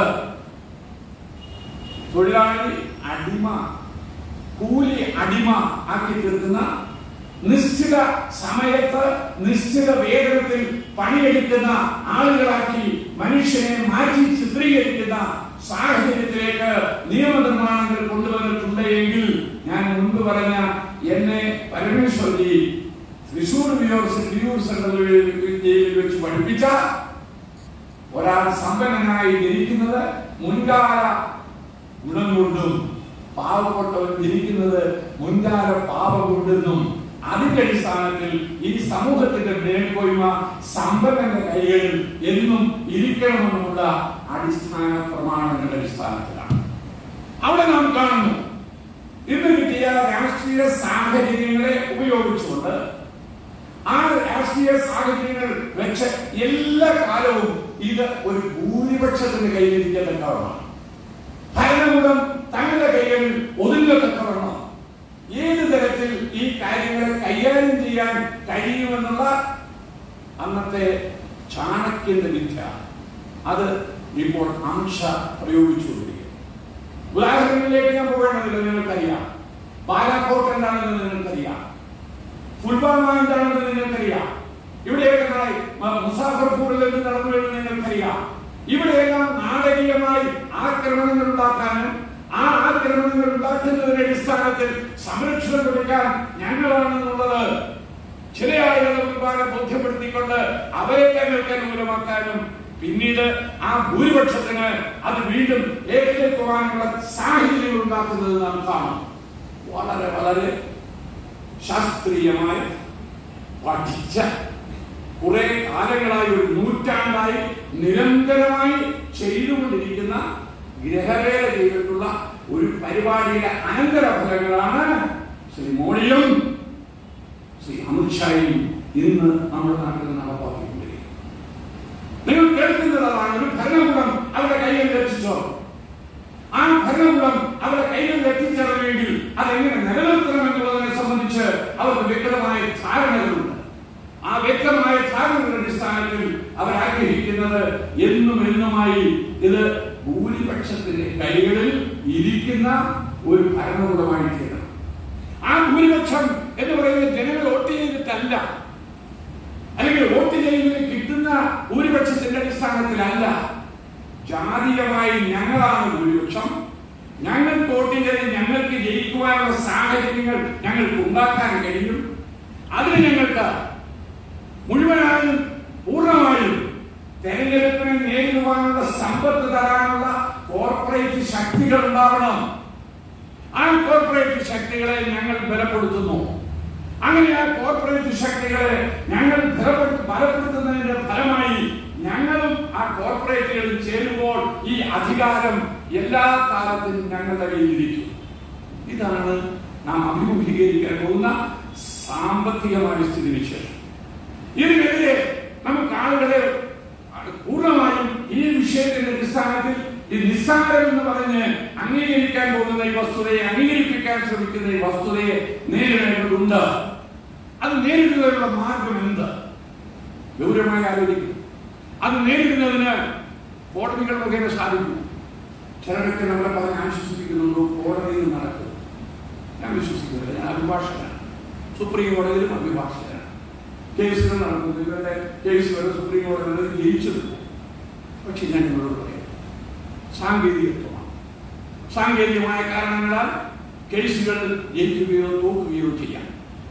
B: തൊഴിലാളി അടിമ, കൂലി അടിമ ആക്കി തീർക്കുന്ന, നിശ്ചിത സമയത്ത് നിശ്ചിത വേതനത്തിൽ പണിയെടുക്കുന്ന ആളുകളാക്കി മനുഷ്യനെ മാറ്റി ചിത്രീകരിക്കുന്ന സാഹചര്യത്തിലേക്ക് നിയമനിർമ്മാണങ്ങൾ കൊണ്ടുവന്നിട്ടുണ്ട് എങ്കിൽ ഞാൻ മുൻപ് പറഞ്ഞ എന്നെ പരമേശ്വർജി തൃശൂർ വിയൂർ സെൻട്രൽ ജയിലിൽ വെച്ച് പഠിപ്പിച്ച ഒരാൾ സമ്പന്നനായി ജനിക്കുന്നത് മുൻകാല ഗുണം കൊണ്ടും പാവപ്പെട്ടവൻ ജനിക്കുന്നത് മുൻകാല പാപം കൊണ്ടെന്നും അതിന്റെ അടിസ്ഥാനത്തിൽ ഈ സമൂഹത്തിന്റെ മേൽക്കോയ്മ സമ്പന്നന്റെ കൈകളിൽ എന്നും ഇരിക്കണമെന്നുള്ള അടിസ്ഥാന പ്രമാണങ്ങളുടെ അടിസ്ഥാനത്തിലാണ്. അവിടെ നാം കാണുന്നു ഇന്ന് കിട്ടിയ രാഷ്ട്രീയ സാഹചര്യങ്ങളെ ഉപയോഗിച്ചുകൊണ്ട് ആ രാഷ്ട്രീയ സാഹചര്യങ്ങൾ വെച്ച് എല്ലാ കാലവും ഇത് ഒരു ഭൂരിപക്ഷത്തിന്റെ കയ്യിലിരിക്കത്തക്കവണ്ണം, ഭരണകൂടം തങ്ങളുടെ കൈകളിൽ ഒതുങ്ങത്തക്കവണ്ണം ഏത് തരത്തിൽ ഈ കാര്യങ്ങളെ കൈകാര്യം ചെയ്യാൻ കഴിയുമെന്നുള്ള അന്നത്തെ ചാണക്യന്റെ വിദ്യ അത് ഇപ്പോൾ ആംശ പ്രയോഗിച്ചുകൊണ്ടിരിക്കും. ഉദാഹരണങ്ങളിലേക്ക് ഞാൻ പോകേണ്ടതില്ല, നിങ്ങൾക്കറിയാം. ബാലാക്കോട്ട് എന്താണെന്ന് നിങ്ങൾക്കറിയാം. പുൽവാമ എന്താണെന്ന് നിങ്ങൾക്കറിയാം. ഇവിടെയൊക്കെ മുസാഫർപൂരിൽ നിന്ന് നടന്നു വരുന്നത് നിങ്ങൾക്കറിയാം. ഇവിടെയെല്ലാം നാടകീയമായി ആക്രമണങ്ങൾ ഉണ്ടാക്കാനും ആ ആക്രമണങ്ങൾ ഉണ്ടാക്കുന്നതിന്റെ അടിസ്ഥാനത്തിൽ സംരക്ഷണം കൊടുക്കാൻ ഞങ്ങളാണെന്നുള്ളത് ചില ആളുകളെ മുൻപാകെ ബോധ്യപ്പെടുത്തിക്കൊണ്ട് അവരെ തങ്ങൾക്ക് അനുകൂലമാക്കാനും പിന്നീട് ആ ഭൂരിപക്ഷത്തിന് അത് വീണ്ടും ഏകിലേക്ക് പോകാനുള്ള സാഹചര്യങ്ങൾ ഉണ്ടാക്കുന്നത് നാം കാണാം. വളരെ വളരെ ശാസ്ത്രീയമായി പഠിച്ച കുറെ കാലങ്ങളായി, ഒരു നൂറ്റാണ്ടായി നിരന്തരമായി ചെയ്തുകൊണ്ടിരിക്കുന്ന ഗ്രഹവേല ചെയ്തിട്ടുള്ള ഒരു പരിപാടിയുടെ അനന്തരഫലങ്ങളാണ് ശ്രീ മോഡിയും ശ്രീ അമിത്ഷായും ഇന്ന് നമ്മുടെ നാട്ടിൽ നടപ്പാക്കിക്കൊണ്ടിരിക്കുന്നത്. നിങ്ങൾ കേൾക്കുന്നതാണ്, ഒരു ഭരണകൂടം അവരുടെ കയ്യിൽ എത്തിച്ചോ, ആ ഭരണകൂടം അവരുടെ കയ്യിൽ എത്തിച്ചേരണമെങ്കിൽ അതെങ്ങനെ നിലനിർത്തണമെന്നുള്ളതിനെ സംബന്ധിച്ച് അവർക്ക് വ്യക്തമായ ധാരണകളുണ്ട്. ആ വ്യക്തമായ ധാരണകളുടെ അടിസ്ഥാനത്തിൽ അവരാഗ്രഹിക്കുന്നത് എന്നുമായി ഇത് ഭൂരിപക്ഷത്തിന്റെ കൈകളിൽ ഇരിക്കുന്ന ഒരു ഭരണകൂടമായി തീരണം. ആ ഭൂരിപക്ഷം എന്ന് പറയുന്നത് ജനങ്ങൾ വോട്ട് ചെയ്തിട്ടല്ല, അല്ലെങ്കിൽ വോട്ട് ചെയ്യുന്നതിന് കിട്ടുന്ന ഭൂരിപക്ഷത്തിന്റെ അടിസ്ഥാനത്തിലല്ല. ജാതീയമായി ഞങ്ങളാണ് ഭൂരിപക്ഷം, ഞങ്ങൾ വോട്ട് ചെയ്ത് ഞങ്ങൾക്ക് ജയിക്കുവാനുള്ള സാഹചര്യങ്ങൾ ഞങ്ങൾക്ക് ഉണ്ടാക്കാൻ കഴിയും. അതിന് ഞങ്ങൾക്ക് മുഴുവനായും പൂർണ്ണമായും തെരഞ്ഞെടുപ്പിനെ നേരിടുവാനുള്ള സമ്പത്ത് തരാനുള്ള കോർപ്പറേറ്റ് ശക്തികൾ ഉണ്ടാവണം. ആ കോർപ്പറേറ്റ് ശക്തികളെ ഞങ്ങൾ ബലപ്പെടുത്തുന്നു. അങ്ങനെ ആ കോർപ്പറേറ്റ് ശക്തികളെ ഞങ്ങൾ ബലപ്പെടുത്തുന്നതിന്റെ ഫലമായി ഞങ്ങളും ആ കോർപ്പറേറ്റുകളിൽ ചേരുമ്പോൾ ഈ അധികാരം എല്ലാ കാലത്തും ഞങ്ങളുടെ കയ്യിലിരിക്കും. ഇതാണ് നാം അഭിമുഖീകരിക്കാൻ പോകുന്ന സാമ്പത്തികമായ സ്ഥിതിവിശേഷം. ഇതിനെതിരെ നമുക്ക് ആളുകളെ പൂർണ്ണമായും ഈ വിഷയത്തിന്റെ അടിസ്ഥാനത്തിൽ ഈ നിസ്സാരം എന്ന് പറഞ്ഞ് അംഗീകരിക്കാൻ പോകുന്ന ഈ വസ്തുതയെ, അംഗീകരിപ്പിക്കാൻ ശ്രമിക്കുന്ന ഈ വസ്തുതയെ നേരിടേണ്ടതുണ്ട്. അത് നേരിടുന്നതിനുള്ള മാർഗം എന്ത്? ഗൗരവമായി ആലോചിക്കും. അത് നേരിടുന്നതിന് കോടതികൾ മുഖേന സാധിക്കും. ചിലരൊക്കെ നമ്മളെ പറഞ്ഞ് ആശ്വസിപ്പിക്കുന്നുണ്ടോ കോടതിയിൽ നടക്കും. ഞാൻ വിശ്വസിക്കുന്നില്ല. ഞാൻ അഭിഭാഷകനാണ്, സുപ്രീം കോടതിയിലും അഭിഭാഷകനാണ്. കേസുകൾ നടക്കുന്നു. ഇവരുടെ കേസ് വരെ സുപ്രീം കോടതിയിൽ ജയിച്ചത്. പക്ഷെ ഞാൻ നിങ്ങളോട് പറയാം, സാങ്കേതികത്വമാണ്. സാങ്കേതികമായ കാരണങ്ങളാൽ കേസുകൾ ജയിക്കുകയോ തോക്കുകയോ ചെയ്യാം.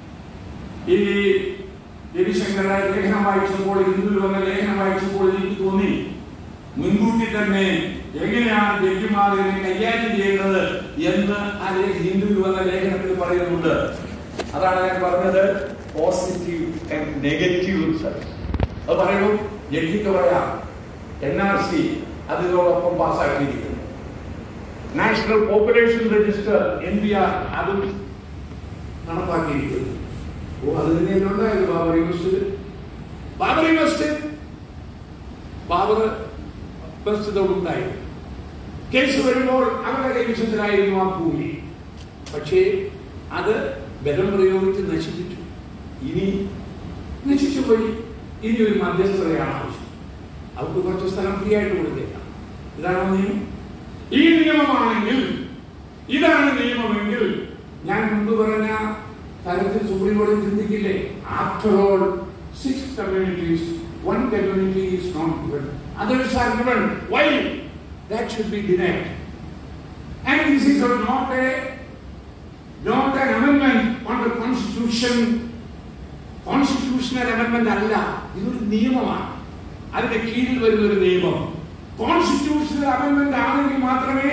B: ഈ രവിശങ്കരുടെ ലേഖനം വായിച്ചപ്പോൾ, ഹിന്ദുവിൽ വന്ന ലേഖനം വായിച്ചപ്പോൾ എനിക്ക് തോന്നി മുൻകൂട്ടി തന്നെ എങ്ങനെയാണ് ജഡ്ജിമാരെ കൈകാര്യം ചെയ്യേണ്ടത് എന്ന് ആ ഹിന്ദുവിൽ വന്ന ലേഖനത്തിൽ പറയുന്നുണ്ട്. അതാണ് ഞാൻ പറഞ്ഞത്, പോസിറ്റീവ് ആൻഡ് നെഗറ്റീവ് റിസൾട്ട്. അത് പറയുമ്പോൾ ജഡ്ജിക്ക് പറയാം NRC അതിനോടൊപ്പം പാസ്സാക്കിയിരിക്കുന്നു. നാഷണൽ പോപ്പുലേഷൻ രജിസ്റ്റർ NPR അതും നടപ്പാക്കിയിരിക്കുന്നു. അത് തന്നെയുണ്ടായത് ബാബറി മസ്ജിദോടുണ്ടായി. കേസ് വരുമ്പോൾ അവരുടെ കൈവശത്തിലായിരുന്നു ആ ഭൂമി. പക്ഷേ അത് ബലം പ്രയോഗിച്ച് നശിപ്പിച്ചു. ഇനി നശിച്ചു പോയി. ഇനി ഒരു മധ്യസ്ഥതയാണ് ആവശ്യം. അവർക്ക് കുറച്ച് സ്ഥലം ഫ്രീ ആയിട്ട് കൊടുത്തേക്കാം. ഇതാണ് നിയമം. ഈ നിയമമാണെങ്കിൽ, ഇതാണ് നിയമമെങ്കിൽ ഞാൻ മുമ്പ് പറഞ്ഞ തരത്തിൽ സുപ്രീം കോടതി ചിന്തിക്കില്ലേ? After all 6 communities, 1 community is not given, others are given. Why that should be denied? And this is not an amendment on the constitution. Constitutional amendment അല്ല, ഇതൊരു നിയമമാണ്. അതിന്റെ കീഴിൽ വരുന്ന ഒരു നിയമം. കോൺസ്റ്റിറ്റ്യൂഷണൽ അമെന്റ്മെന്റ് ആണെങ്കിൽ മാത്രമേ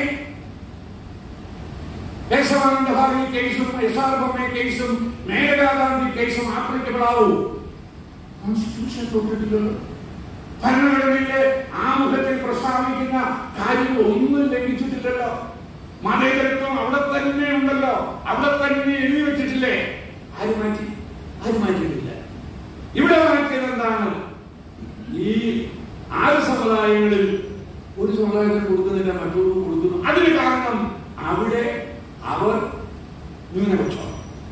B: കേശവാനന്ദ ഭാരതി കേസും SR ബൊമ്മ കേസും മേനകാ ഗാന്ധി കേസും ആപ്ലിക്കബിൾ ആവൂ. കോൺസ്റ്റിറ്റ്യൂഷൻ തൊട്ടിട്ടില്ലല്ലോ. ഭരണഘടനയിലെ ആമുഖത്തിൽ പ്രസ്താവിക്കുന്ന കാര്യങ്ങൾ ഒന്നും ലംഘിച്ചിട്ടില്ലല്ലോ. മതേതരത്വം അവിടെ തന്നെ ഉണ്ടല്ലോ, അവിടെ തന്നെ എഴുതി വെച്ചിട്ടില്ലേ? ആര് മാറ്റിയിട്ടില്ല. ഇവിടെ മാറ്റിയത് എന്താണ്? ഈ 6 സമുദായങ്ങളിൽ ഒരു സമുദായത്തിന് കൊടുക്കുന്നില്ല, മറ്റൊരു കൊടുക്കുന്നു. അതിന് കാരണം അവിടെ അവർ ന്യൂനപക്ഷം.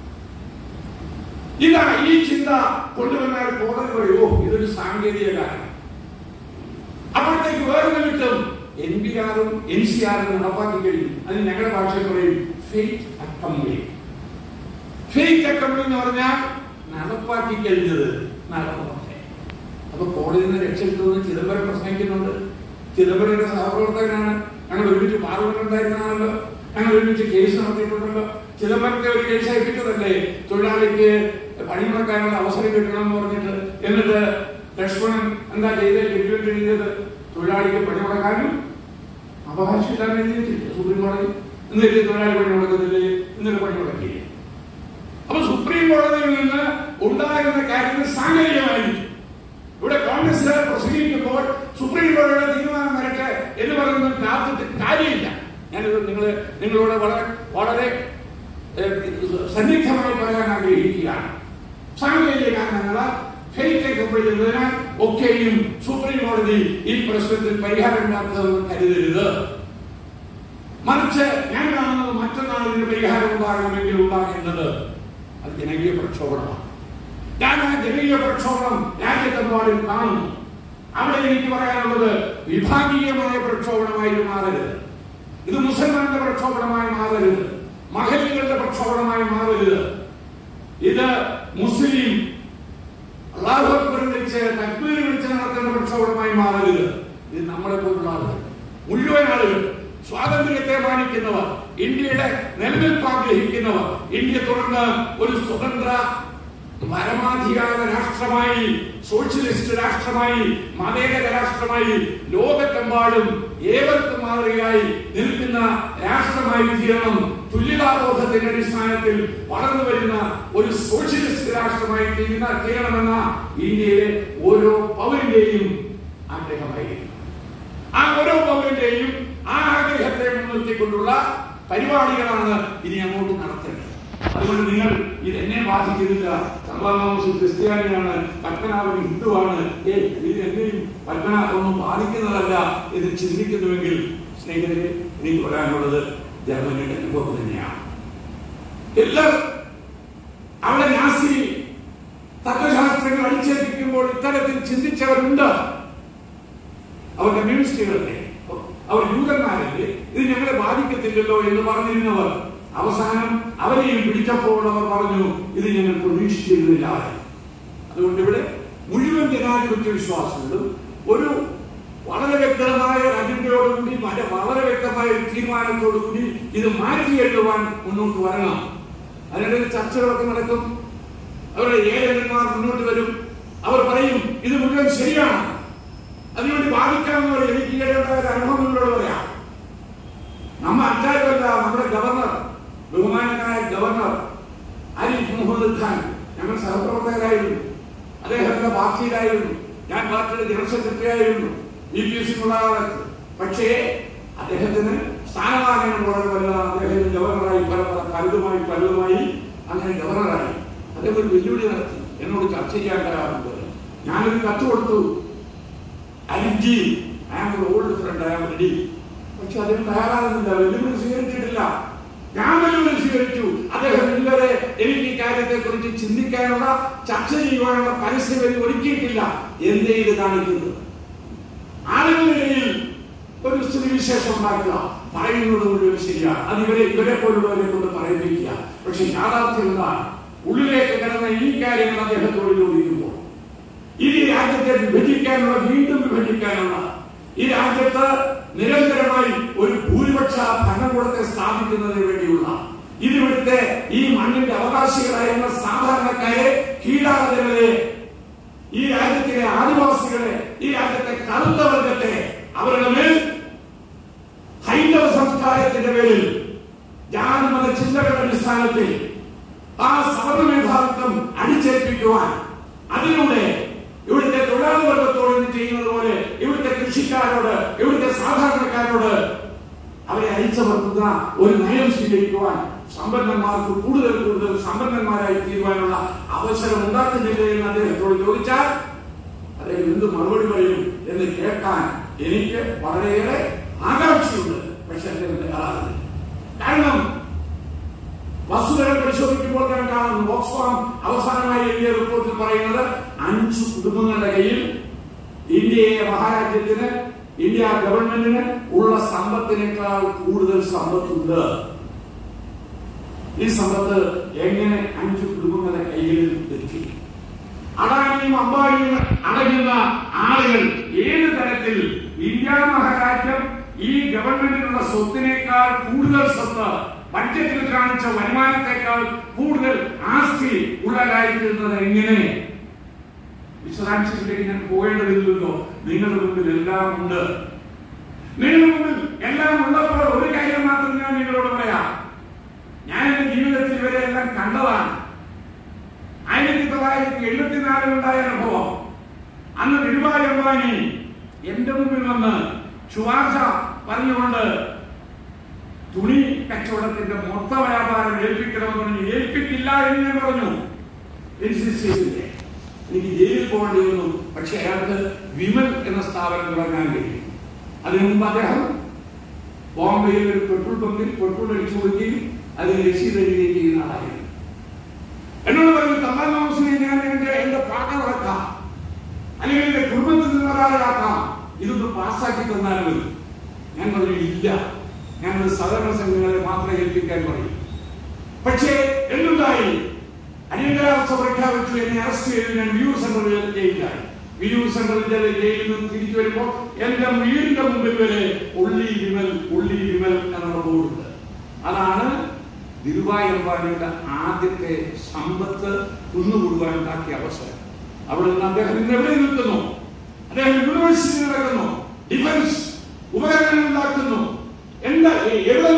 B: ഇതാണ് ഈ ചിന്ത കൊണ്ടുവന്നാൽ കോടതി പറയുമോ ഇതൊരു സാങ്കേതിക കാരണം. അപ്പോഴത്തേക്ക് വേറെ കിട്ടും. NPR-ഉം NCR-ഉം നടപ്പാക്കി കഴിയും. അതിന് ഞങ്ങളുടെ ഭാഷയിൽ പറയും ഫെയ്റ്റ് അക്കംപ്ലി. ഫെയ്റ്റ് അക്കംപ്ലി എന്ന് പറഞ്ഞാൽ നടപ്പാക്കി കഴിഞ്ഞത് നടന്നു. അപ്പൊ കോടതിയിൽ നിന്ന് രക്ഷപ്പെട്ടു ചിദംബരം പ്രസംഗിക്കുന്നുണ്ട്. ചിദംബരയുടെ സഹപ്രവർത്തകനാണ്. ഞങ്ങൾ ഒരുമിച്ച് പാർലമെന്റ് ഉണ്ടായിരുന്നാണല്ലോ, ഞങ്ങൾ ഒരുമിച്ച് കേസ് നടത്തിയിട്ടുണ്ടല്ലോ. ചിദംബരത്തെ ഒരു കേസ് അയപ്പിച്ചതല്ലേ തൊഴിലാളിക്ക് പണിമുടക്കാനുള്ള അവസരം കിട്ടണം എന്ന് പറഞ്ഞിട്ട്. എന്നിട്ട് ലക്ഷ്മണൻ എന്താ ചെയ്തത്? തൊഴിലാളിക്ക് പണിമുടക്കാനും അവകാശമില്ലാതെ എഴുതിയിട്ടില്ല സുപ്രീം കോടതി. എന്നിട്ട് തൊഴിലാളി പണി മുടക്കുന്നില്ലേ? എന്നിട്ട് പണി മുടക്കിയില്ല. അപ്പൊ സുപ്രീം കോടതിയിൽ നിന്ന് ഉണ്ടാകുന്ന കാര്യങ്ങൾ സാങ്കേതികമായിരിക്കും. ഇവിടെ കോൺഗ്രസുകാർ പ്രസംഗിക്കുമ്പോൾ സുപ്രീം കോടതിയുടെ തീരുമാനം വരട്ടെ എന്ന് പറയുന്നത് കാത്തിട്ട് കാര്യമില്ല. ഞാനിത് നിങ്ങളോട് വളരെ സന്നിഗ്ധമായി പറയാൻ ആഗ്രഹിക്കുകയാണ്. സാങ്കേതിക കാരണങ്ങളാൽ ഫെയ്റ്റേക്കപ്പെടുന്നതിനാൽ ഒക്കെയും സുപ്രീം കോടതി ഈ പ്രശ്നത്തിൽ പരിഹാരം ഉണ്ടാക്കുന്നതെന്ന് കരുതരുത്. മറിച്ച് ഞാൻ കാണുന്നത് മറ്റന്നാളിന് പരിഹാരം ഉണ്ടാകണമെങ്കിൽ ഉണ്ടാകേണ്ടത് അത് ജനകീയ പ്രക്ഷോഭമാണ്. ഞാൻ ആ ജനകീയ പ്രക്ഷോഭം രാജ്യത്തെമ്പാടും കാണുന്നു. അവിടെ എനിക്ക് പറയാനുള്ളത് വിഭാഗീയമായ പ്രക്ഷോഭണമായി മാറരുത്. ഇത് മുസൽമാന്റെ പ്രക്ഷോഭണമായി മാറരുത്. മഹല്ലികളുടെ പ്രക്ഷോഭണമായി മാറരുത്. ഇത് മുസ്ലിം അല്ലാഹു അക്ബർ വിളിച്ച് തക്ബീർ വിളിച്ച് നടത്തേണ്ട പ്രക്ഷോഭണമായി മാറരുത്. ഇത് നമ്മളെ പോലുള്ള ആളുകൾ, മുഴുവൻ ആളുകൾ, സ്വാതന്ത്ര്യത്തെ മാനിക്കുന്നവർ, ഇന്ത്യയുടെ നിലനിൽപ്പ് ആഗ്രഹിക്കുന്നവർ, ഇന്ത്യ തുറന്ന് ഒരു സ്വതന്ത്ര പരമാധികാര രാഷ്ട്രമായി, സോഷ്യലിസ്റ്റ് രാഷ്ട്രമായി, മതേതര രാഷ്ട്രമായി, ലോകത്തെമ്പാടും ഏവർക്കും മാതൃകയായി നിൽക്കുന്ന രാഷ്ട്രമായി തീരണം. തുല്യതാബോധത്തിന്റെ അടിസ്ഥാനത്തിൽ വളർന്നു വരുന്ന ഒരു സോഷ്യലിസ്റ്റ് രാഷ്ട്രമായി തീരണമെന്ന ഇന്ത്യയിലെ ഓരോ പൗരന്റെയും ആഗ്രഹമായിരിക്കും. ആ ഓരോ പൗരന്റെയും ആ ആഗ്രഹത്തെ മുൻനിർത്തിക്കൊണ്ടുള്ള പരിപാടികളാണ് ഇനി അങ്ങോട്ട് നടത്തേണ്ടത്. അതുകൊണ്ട് നിങ്ങൾ ഇതെന്നെ ബാധിക്കുന്നില്ല, സർവനാമസ് ക്രിസ്ത്യാനിയാണ്, പത്മനാഭൻ ഹിന്ദുവാണ്, ഇത് എന്നെയും പത്മനാഭൊന്നും ബാധിക്കുന്നതല്ല എന്ന് ചിന്തിക്കുന്നുവെങ്കിൽ സ്നേഹിതരെ, എനിക്ക് പറയാനുള്ളത് ജർമ്മനിയുടെ അനുഭവം തന്നെയാണ്. എല്ലാവരും അവിടെ നാസി തത്വശാസ്ത്രങ്ങൾ അടിച്ചേൽപ്പിക്കുമ്പോൾ ഇത്തരത്തിൽ ചിന്തിച്ചവരുണ്ട്. അവർ കമ്മ്യൂണിസ്റ്റുകളല്ലേ, അവർ ജൂതന്മാരല്ലേ, ഇത് ഞങ്ങളെ ബാധിക്കത്തില്ലല്ലോ എന്ന് പറഞ്ഞിരുന്നവർ അവസാനം അവരെയും പിടിച്ചപ്പോൾ അവർ പറഞ്ഞു ഇത് ഞങ്ങൾ പ്രതീക്ഷിച്ചിരുന്നില്ല. അതുകൊണ്ട് ഇവിടെ മുഴുവൻ ജനാധിപത്യ വിശ്വാസികളും ഒരു വളരെ വ്യക്തമായ അജണ്ടയോടുകൂടി, വളരെ വ്യക്തമായ ഒരു തീരുമാനത്തോടുകൂടി ഇത് മാറ്റിയെഴുതുവാൻ മുന്നോട്ട് വരണം. അതിനിടയിൽ ചർച്ചകളൊക്കെ നടക്കും. അവരുടെ ഏജന്റുമാർ മുന്നോട്ട് വരും. അവർ പറയും ഇത് മുഴുവൻ ശരിയാണ്, അതിനുവേണ്ടി ബാധിക്കാമെന്ന് എനിക്ക് കേട്ട അനുഭവങ്ങളോട് പറയാം. നമ്മ അറ്റാരല്ല, നമ്മുടെ ഗവർണർ, ബഹുമാനായ ഗവർണർ ആരിഫ് മുഹമ്മദ് ഖാൻ, ഞങ്ങൾ സഹപ്രവർത്തകരായിരുന്നു. അദ്ദേഹത്തിന്റെ പാർട്ടിയിലായിരുന്നു. ഞാൻ പാർട്ടിയുടെ ജനറൽ സെക്രട്ടറി ആയിരുന്നു BPSC കാലത്ത്. പക്ഷേ അദ്ദേഹത്തിന് സ്ഥാനമാനങ്ങൾ വളരെ വലുതാണ്. അദ്ദേഹത്തിന് ഗവർണറായി പലതുമായി അങ്ങനെ ഗവർണറായി അദ്ദേഹം ഒരു വെല്ലുവിളി നടത്തി. എന്നോട് ചർച്ച ചെയ്യാൻ തയ്യാറുണ്ട്. ഞാനൊരു കത്ത് കൊടുത്തു, അരിജി, I am old friend, I am ready. പക്ഷെ അദ്ദേഹം തയ്യാറാകുന്നില്ല, വെല്ലുവിളി സ്വീകരിച്ചിട്ടില്ല. ഞാൻ വെല്ലുവിളി സ്വീകരിച്ചു. അദ്ദേഹം ഇതുവരെ എനിക്ക് ഈ കാര്യത്തെ കുറിച്ച് ചിന്തിക്കാനുള്ള, ചർച്ച ചെയ്യുവാനുള്ള പരിസ്ഥിതി ഒരുക്കിയിട്ടില്ല. എന്തേ ഇത് കാണിക്കുന്നത്? ആളുകളിൽ ഒരു സ്ഥിതിവിശേഷം ഉണ്ടാക്കുക, പറയുന്നത് മുഴുവൻ ശരിയാണ്, അത് ഇവരെ പോലുള്ളവരെ കൊണ്ട് പറയിപ്പിക്കുക. പക്ഷെ യാഥാർത്ഥ്യം എന്താണ്? ഉള്ളിലേക്ക് കിടന്ന ഈ കാര്യങ്ങൾ അദ്ദേഹത്തോട് ചോദിക്കുമ്പോൾ ഈ രാജ്യത്തെ വിഭജിക്കാനുള്ള, വീണ്ടും വിഭജിക്കാനുള്ള, ഈ രാജ്യത്ത് നിരന്തരമായി ഒരു ഭൂരിപക്ഷ ഭരണകൂടത്തെ സ്ഥാപിക്കുന്നതിന് വേണ്ടിയുള്ള, ഇതിവിടുത്തെ ഈ മണ്ണിന്റെ അവകാശികളായിരുന്ന സാധാരണക്കാരെ, കീഴാളജനതയെ, ഈ രാജ്യത്തിലെ ആദിവാസികളെ, ഈ രാജ്യത്തെ കറുത്ത വർഗത്തെ, അവരുടെ മേൽ ഹൈന്ദവ സംസ്കാരത്തിന്റെ പേരിൽ ജാതിമത ചിന്തകളുടെ അടിസ്ഥാനത്തിൽ ആ സവർണ മേധാവിത്വം അടിച്ചേൽപ്പിക്കുവാൻ, അതിലൂടെ ഇവിടുത്തെ തൊഴിലാളി വർഗത്തോട് ചെയ്യുന്നത് പോലെ ഇവിടുത്തെ കൃഷിക്കാരോട്, ഇവിടുത്തെ സാധാരണക്കാരോട് അവരെ അടിച്ചമർത്തുന്ന ഒരു നയം സ്വീകരിക്കുവാൻ സമ്പന്നന്മാർക്ക് കൂടുതൽ സമ്പന്നന്മാരായി തീരുവാനുള്ള അവസരം ഉണ്ടാക്കുന്നില്ല എന്ന് അദ്ദേഹത്തോട് ചോദിച്ചാൽ അദ്ദേഹം എന്ത് മറുപടി പറയും എന്ന് കേൾക്കാൻ എനിക്ക് വളരെയേറെ ആകാംക്ഷയുണ്ട്. പക്ഷെ അദ്ദേഹം തയ്യാറാകുന്നില്ല. കാരണം വസ്തുതകൾ പരിശോധിക്കുമ്പോൾ ഞാൻ കാണുന്നു, ഓക്സ്ഫാം അവസാനമായി എഴുതിയ റിപ്പോർട്ടിൽ പറയുന്നത് 5 കുടുംബങ്ങളുടെ കയ്യിൽ ഇന്ത്യയെ മഹാരാജ്യത്തിന്, ഇന്ത്യ ഗവൺമെന്റിന് ഉള്ള സമ്പത്തിനേക്കാൾ കൂടുതൽ സമ്പത്തുണ്ട്. ഈ സമ്പത്ത് എങ്ങനെ 5 കുടുംബങ്ങളുടെ കയ്യിൽ എത്തി? അദാനിയും അംബാനിയും അടങ്ങുന്ന ആളുകൾ ഏത് തരത്തിൽ ഇന്ത്യ മഹാരാജ്യം ഈ ഗവൺമെന്റിനുള്ള സ്വത്തിനേക്കാൾ കൂടുതൽ സ്വത്ത്, ബഡ്ജറ്റിൽ കാണിച്ച വരുമാനത്തെക്കാൾ കൂടുതൽ ആസ്തി ഉള്ളതായിരിക്കുന്നത് എങ്ങനെ? വിശദാംശത്തിലേക്ക് ഞാൻ പോകേണ്ടതില്ലല്ലോ. നിങ്ങളുടെ മുമ്പിൽ എല്ലാം ഉണ്ട്. നിങ്ങളുടെ മുമ്പിൽ എല്ലാം ഉള്ളപ്പോൾ ഒരു കാര്യം മാത്രം ഞാൻ നിങ്ങളോട് പറയാം. ഞാൻ എന്റെ ജീവിതത്തിൽ ഇവരെ എല്ലാം കണ്ടതാണ്. 1974 ഉണ്ടായ അനുഭവം. അന്ന് ധീരുഭായ് അംബാനി എന്റെ മുമ്പിൽ വന്ന് ശുപാർശ പറഞ്ഞുകൊണ്ട് തുണി കച്ചവടത്തിന്റെ മൊത്ത വ്യാപാരം ഏൽപ്പിക്കണമെന്ന് ഏൽപ്പിക്കില്ല എന്ന് ഞാൻ പറഞ്ഞു. എനിക്ക് ജയിലിൽ പോകേണ്ടി വന്നു. പക്ഷെ അയാൾക്ക് വിമൽ എന്ന സ്ഥാപനം തുടങ്ങാൻ കഴിയും. അതിനു മുമ്പ് അദ്ദേഹം ബോംബെയിൽ ഒരു പെട്രോൾ പമ്പിൽ പെട്രോൾ അടിച്ചു കൊടുക്കുകയും അതിന് രസീത് എഴുതുകയും ചെയ്യുന്ന ആളായിരുന്നു. എന്നോട് പറഞ്ഞു, തമ്പാൻ തോമസിനെ ഞാൻ എന്റെ പാർട്ണറാക്കാം, അല്ലെങ്കിൽ എന്റെ കുടുംബത്തിൽ നിന്ന് ഒരാളാക്കാം, ഇതൊന്ന് പാസ്സാക്കി തന്നാലും മതി. ഞാൻ പറഞ്ഞു ഇല്ല, ഞാനത് സഹകരണ സംഘങ്ങളെ മാത്രമേ ഏൽപ്പിക്കാൻ പറയും. പക്ഷേ എന്തുണ്ടായി? അടിയന്തരാവസ്ഥ പ്രഖ്യാപിച്ചു. എന്നെ അറസ്റ്റ് ചെയ്ത് ഞാൻ വിയൂർ സെൻട്രൽ ജയിലിലായി. വിയൂർ സെൻട്രൽ ജയിലിൽ നിന്ന് തിരിച്ചു വരുമ്പോൾ എന്റെ വീടിന്റെ മുമ്പിൽ വരെ ഉള്ളി വിമൽ എന്നുള്ള ബോർഡുണ്ട്. അതാണ് ധീരുഭായ് അംബാനിയുടെ ആദ്യത്തെ സമ്പത്ത് കുന്നുകൂടുവാൻ ഉണ്ടാക്കിയ അവസരം. അവിടെ നിന്ന് അദ്ദേഹം ഇന്ന് എവിടെ നിൽക്കുന്നു? അദ്ദേഹം യൂണിവേഴ്സിറ്റി നടക്കുന്നു, ഡിഫൻസ് ഉപകരണങ്ങൾ ഉണ്ടാക്കുന്നു. എന്താ എവിടെ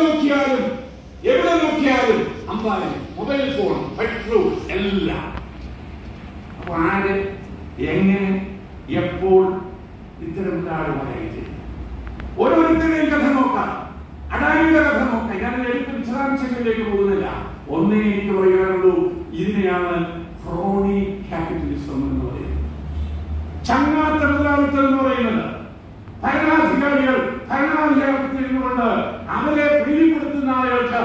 B: നോക്കിയാലും അംബാനി, മൊബൈൽ ഫോൺ, പെട്രോൾ എല്ലാം. അപ്പൊ ആര്, എങ്ങനെ, എപ്പോൾ ഇത്തരം ഒരാളുമായിട്ട് ഓരോരുത്തരുടെയും കഥ നോക്കാം. അഡാനിയുടെ കഥ നോക്കാം. ഞാൻ എടുത്ത് വിശദാംശങ്ങളിലേക്ക് പോകുന്നില്ല. ഒന്നേ എനിക്ക് പറയാനുള്ളൂ, ഇതിനെയാണ് ക്രോണി ക്യാപിറ്റലിസം എന്ന് പറയുന്നത്. ചങ്ങാത്ത മുതലാളിത്തം എന്ന് പറയുന്നത് ഭരണാധികാരികൾ ഭരണാധികാരത്തിൽ നിന്നുകൊണ്ട് അവരെ പ്രീതിപ്പെടുത്തുന്ന ആളുകൾക്ക്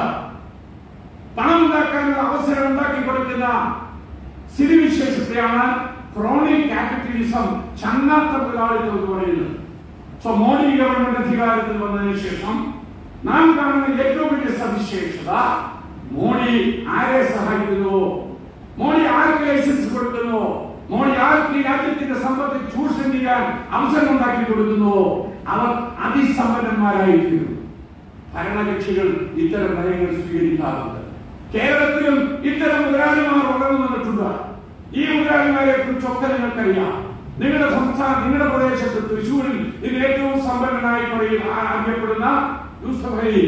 B: പണം ഉണ്ടാക്കാനുള്ള അവസരം ഉണ്ടാക്കി കൊടുക്കുന്ന സ്ഥിതിവിശേഷത്തെയാണ് ക്രോണി ക്യാപിറ്റലിസം, ചങ്ങാത്ത മുതലാളിത്തം എന്ന് പറയുന്നത്. സോ മോഡി ഗവൺമെന്റ് അധികാരത്തിൽ വന്നതിന് ശേഷം നാം കാണുന്ന ഏറ്റവും വലിയ സവിശേഷത, മോഡി ആരെ സഹായിക്കുന്നു, മോഡി ആർക്ക് ലൈസൻസ് കൊടുക്കുന്നു, മോഡി ആർക്ക് രാജ്യത്തിന്റെ സമ്പത്ത് ചൂഷണം ചെയ്യാൻ അവസരം ഉണ്ടാക്കി കൊടുക്കുന്നു, അവർ അതിസമ്പന്നന്മാരായിരിക്കുന്നു. ഭരണകക്ഷികൾ ഇത്തരം നയങ്ങൾ സ്വീകരിക്കാറുണ്ട്. കേരളത്തിലും ഇത്തരം മുതലാളിമാർ വളർന്നു വന്നിട്ടുണ്ട്. ഈ മുതലാളിമാരെ കുറിച്ചൊക്കെ നിങ്ങൾക്കറിയാം. നിങ്ങളുടെ സംസ്ഥാനം, നിങ്ങളുടെ പ്രദേശത്ത് തൃശ്ശൂരിൽ ഇതിൽ ഏറ്റവും സമ്പന്നനായി അറിയപ്പെടുന്ന യൂസഫ് അലി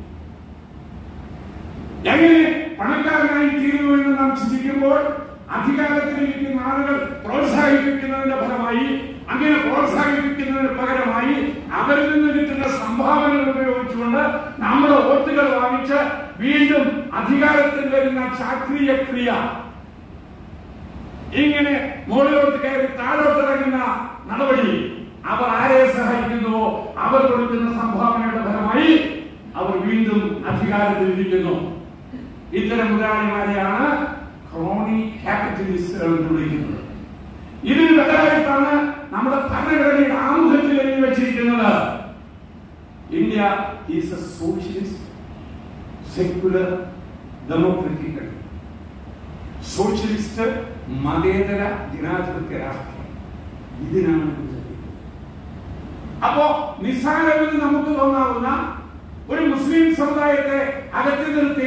B: എങ്ങനെ പണക്കാരനായി തീരുന്നു എന്ന് നാം ചിന്തിക്കുമ്പോൾ അധികാരത്തിലിരിക്കുന്ന ആളുകൾ പ്രോത്സാഹിപ്പിക്കുന്നതിന്റെ ഫലമായി, അങ്ങനെ പ്രോത്സാഹിപ്പിക്കുന്നതിന് പകരമായി അവരിൽ നിന്ന് കിട്ടുന്ന സംഭാവനകൾ ഉപയോഗിച്ചുകൊണ്ട് നമ്മുടെ വോട്ടുകൾ വാങ്ങിച്ച് വീണ്ടും അധികാരത്തിൽ വരുന്ന ചാക്രിയ ക്രിയ, ഇങ്ങനെ മുകളിലോട്ട് കയറി താഴോട്ടിറങ്ങുന്ന നടപടി, അവർ ആരെ സഹായിക്കുന്നുവോ അവർ കൊടുക്കുന്ന സംഭാവനയുടെ ഫലമായി അവർ വീണ്ടും അധികാരത്തിൽ ഇരിക്കുന്നു. ഇത്തരം മുതലാളിമാരെയാണ് ക്രോണി ക്യാപിറ്റലിസ്റ്റുകൾ എന്ന് വിളിക്കുന്നത്. ഇതിന് ബദലായിട്ടാണ് നമ്മുടെ ഭരണഘടനയുടെ ആമുഖത്തിൽ എഴുതി വെച്ചിരിക്കുന്നത്, India is a socialist secular democratic country. Socialist മതേതര ജനാധിപത്യ രാഷ്ട്രം. ഇതിനാണ് അപ്പോ നിസ്സാരമെന്ന് നമുക്ക് തോന്നാവുന്ന ഒരു മുസ്ലിം സമുദായത്തെ അകറ്റി നിർത്തി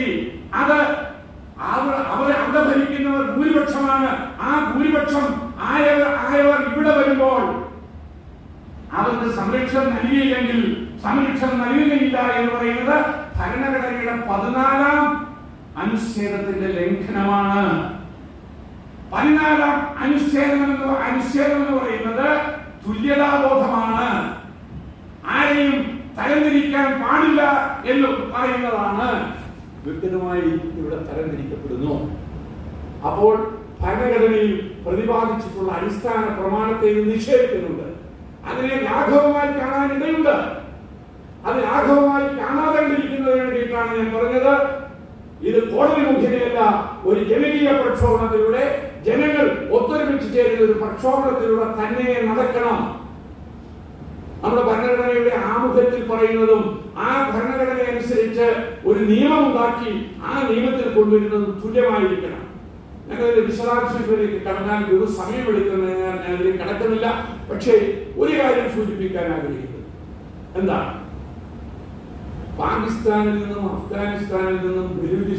B: അവിടെ ഭരിക്കുന്നവർ ഭൂരിപക്ഷമാണ്. ആ ഭൂരിപക്ഷം ആയവർ ഇവിടെ വരുമ്പോൾ അവർക്ക് സംരക്ഷണം നൽകുകയില്ല എന്ന് പറയുന്നത് ഭരണഘടനയുടെ 14-ാം അനുച്ഛേദത്തിന്റെ ലംഘനമാണ്. 14-ാം അനുച്ഛേദം എന്ന് പറയുന്നത് തുല്യതാബോധമാണ്. ആരെയും തരംതിരിക്കാൻ പാടില്ല എന്ന് പറയുന്നതാണ്. വ്യക്തമായി ഇവിടെ തരംതിരിക്കപ്പെടുന്നു. അപ്പോൾ ഭരണഘടനയിൽ പ്രതിപാദിച്ചിട്ടുള്ള അടിസ്ഥാന പ്രമാണത്തെ നിഷേധിക്കുന്നുണ്ട്. അതിനെ ലാഘവമായി കാണാനിടയുണ്ട്. അത് ലാഘവമായി കാണാതെണ്ടിരിക്കുന്നതിന് വേണ്ടിയിട്ടാണ് ഞാൻ പറഞ്ഞത്. ഇത് കോടതി മുഖേനയല്ല, ഒരു ജനകീയ പ്രക്ഷോഭണത്തിലൂടെ, ജനങ്ങൾ ഒത്തൊരുമിച്ച് ചേരുന്ന ഒരു പ്രക്ഷോഭണത്തിലൂടെ തന്നെ നടക്കണം. നമ്മുടെ ഭരണഘടനയുടെ ആമുഖത്തിൽ പറയുന്നതും ആ ഭരണഘടന അനുസരിച്ച് ഒരു നിയമം ഉണ്ടാക്കി ആ നിയമത്തിൽ കൊണ്ടുവരുന്നതും തുല്യമായിരിക്കണം. ഞങ്ങളുടെ വിശദാംശങ്ങളിലേക്ക് കടന്നാൽ ഒരു സമയമെടുക്കുന്നത് ഞാൻ അതിലേക്ക് കടക്കുന്നില്ല. പക്ഷേ ഒരു കാര്യം സൂചിപ്പിക്കാൻ ആഗ്രഹിക്കുന്നത് എന്താണ്, പാകിസ്ഥാനിൽ നിന്നും അഫ്ഗാനിസ്ഥാനിൽ നിന്നും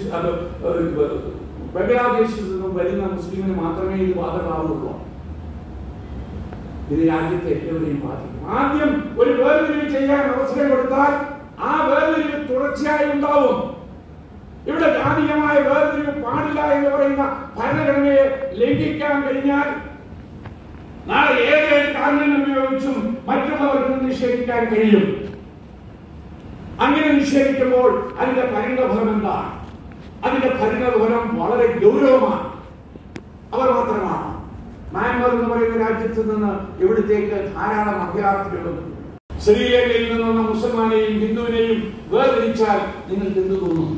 B: ബംഗ്ലാദേശിൽ നിന്നും വരുന്ന മുസ്ലിമിന് മാത്രമേ ഇത് ബാധകമാവുള്ളൂ. ഇത് രാജ്യത്തെ എല്ലാവരെയും ബാധിക്കും. ആദ്യം ഒരു വേർതിരിവ് ചെയ്യാൻ അവസരം കൊടുത്താൽ ആ വേർതിരിവ് തുടർച്ചയായി ഉണ്ടാവും. ഇവിടെ ജാതീയമായ വേർതിരിവ് പാടില്ല എന്ന് പറയുന്ന ഭരണഘടനയെ ലംഘിക്കാൻ കഴിഞ്ഞാൽ നാളെ ഏതേത് കാരണങ്ങൾ ഉപയോഗിച്ചും മറ്റുള്ളവർക്ക് നിഷേധിക്കാൻ കഴിയും. അങ്ങനെ നിഷേധിക്കുമ്പോൾ അതിന്റെ പരിണതഫലം എന്താണ്? അതിന്റെ പരിണതഫലം വളരെ ഗൗരവമാണ്. അവർ മാത്രമാണ്. മ്യാൻമർ എന്ന് പറയുന്ന രാജ്യത്ത് നിന്ന് ഇവിടത്തേക്ക് ധാരാളം അഭയാർത്ഥികളുണ്ട്. ശ്രീലങ്കയിൽ നിന്നുള്ള മുസൽമാനെയും ഹിന്ദുവിനെയും വേർതിരിച്ചാൽ നിങ്ങൾക്ക് എന്ത് തോന്നും?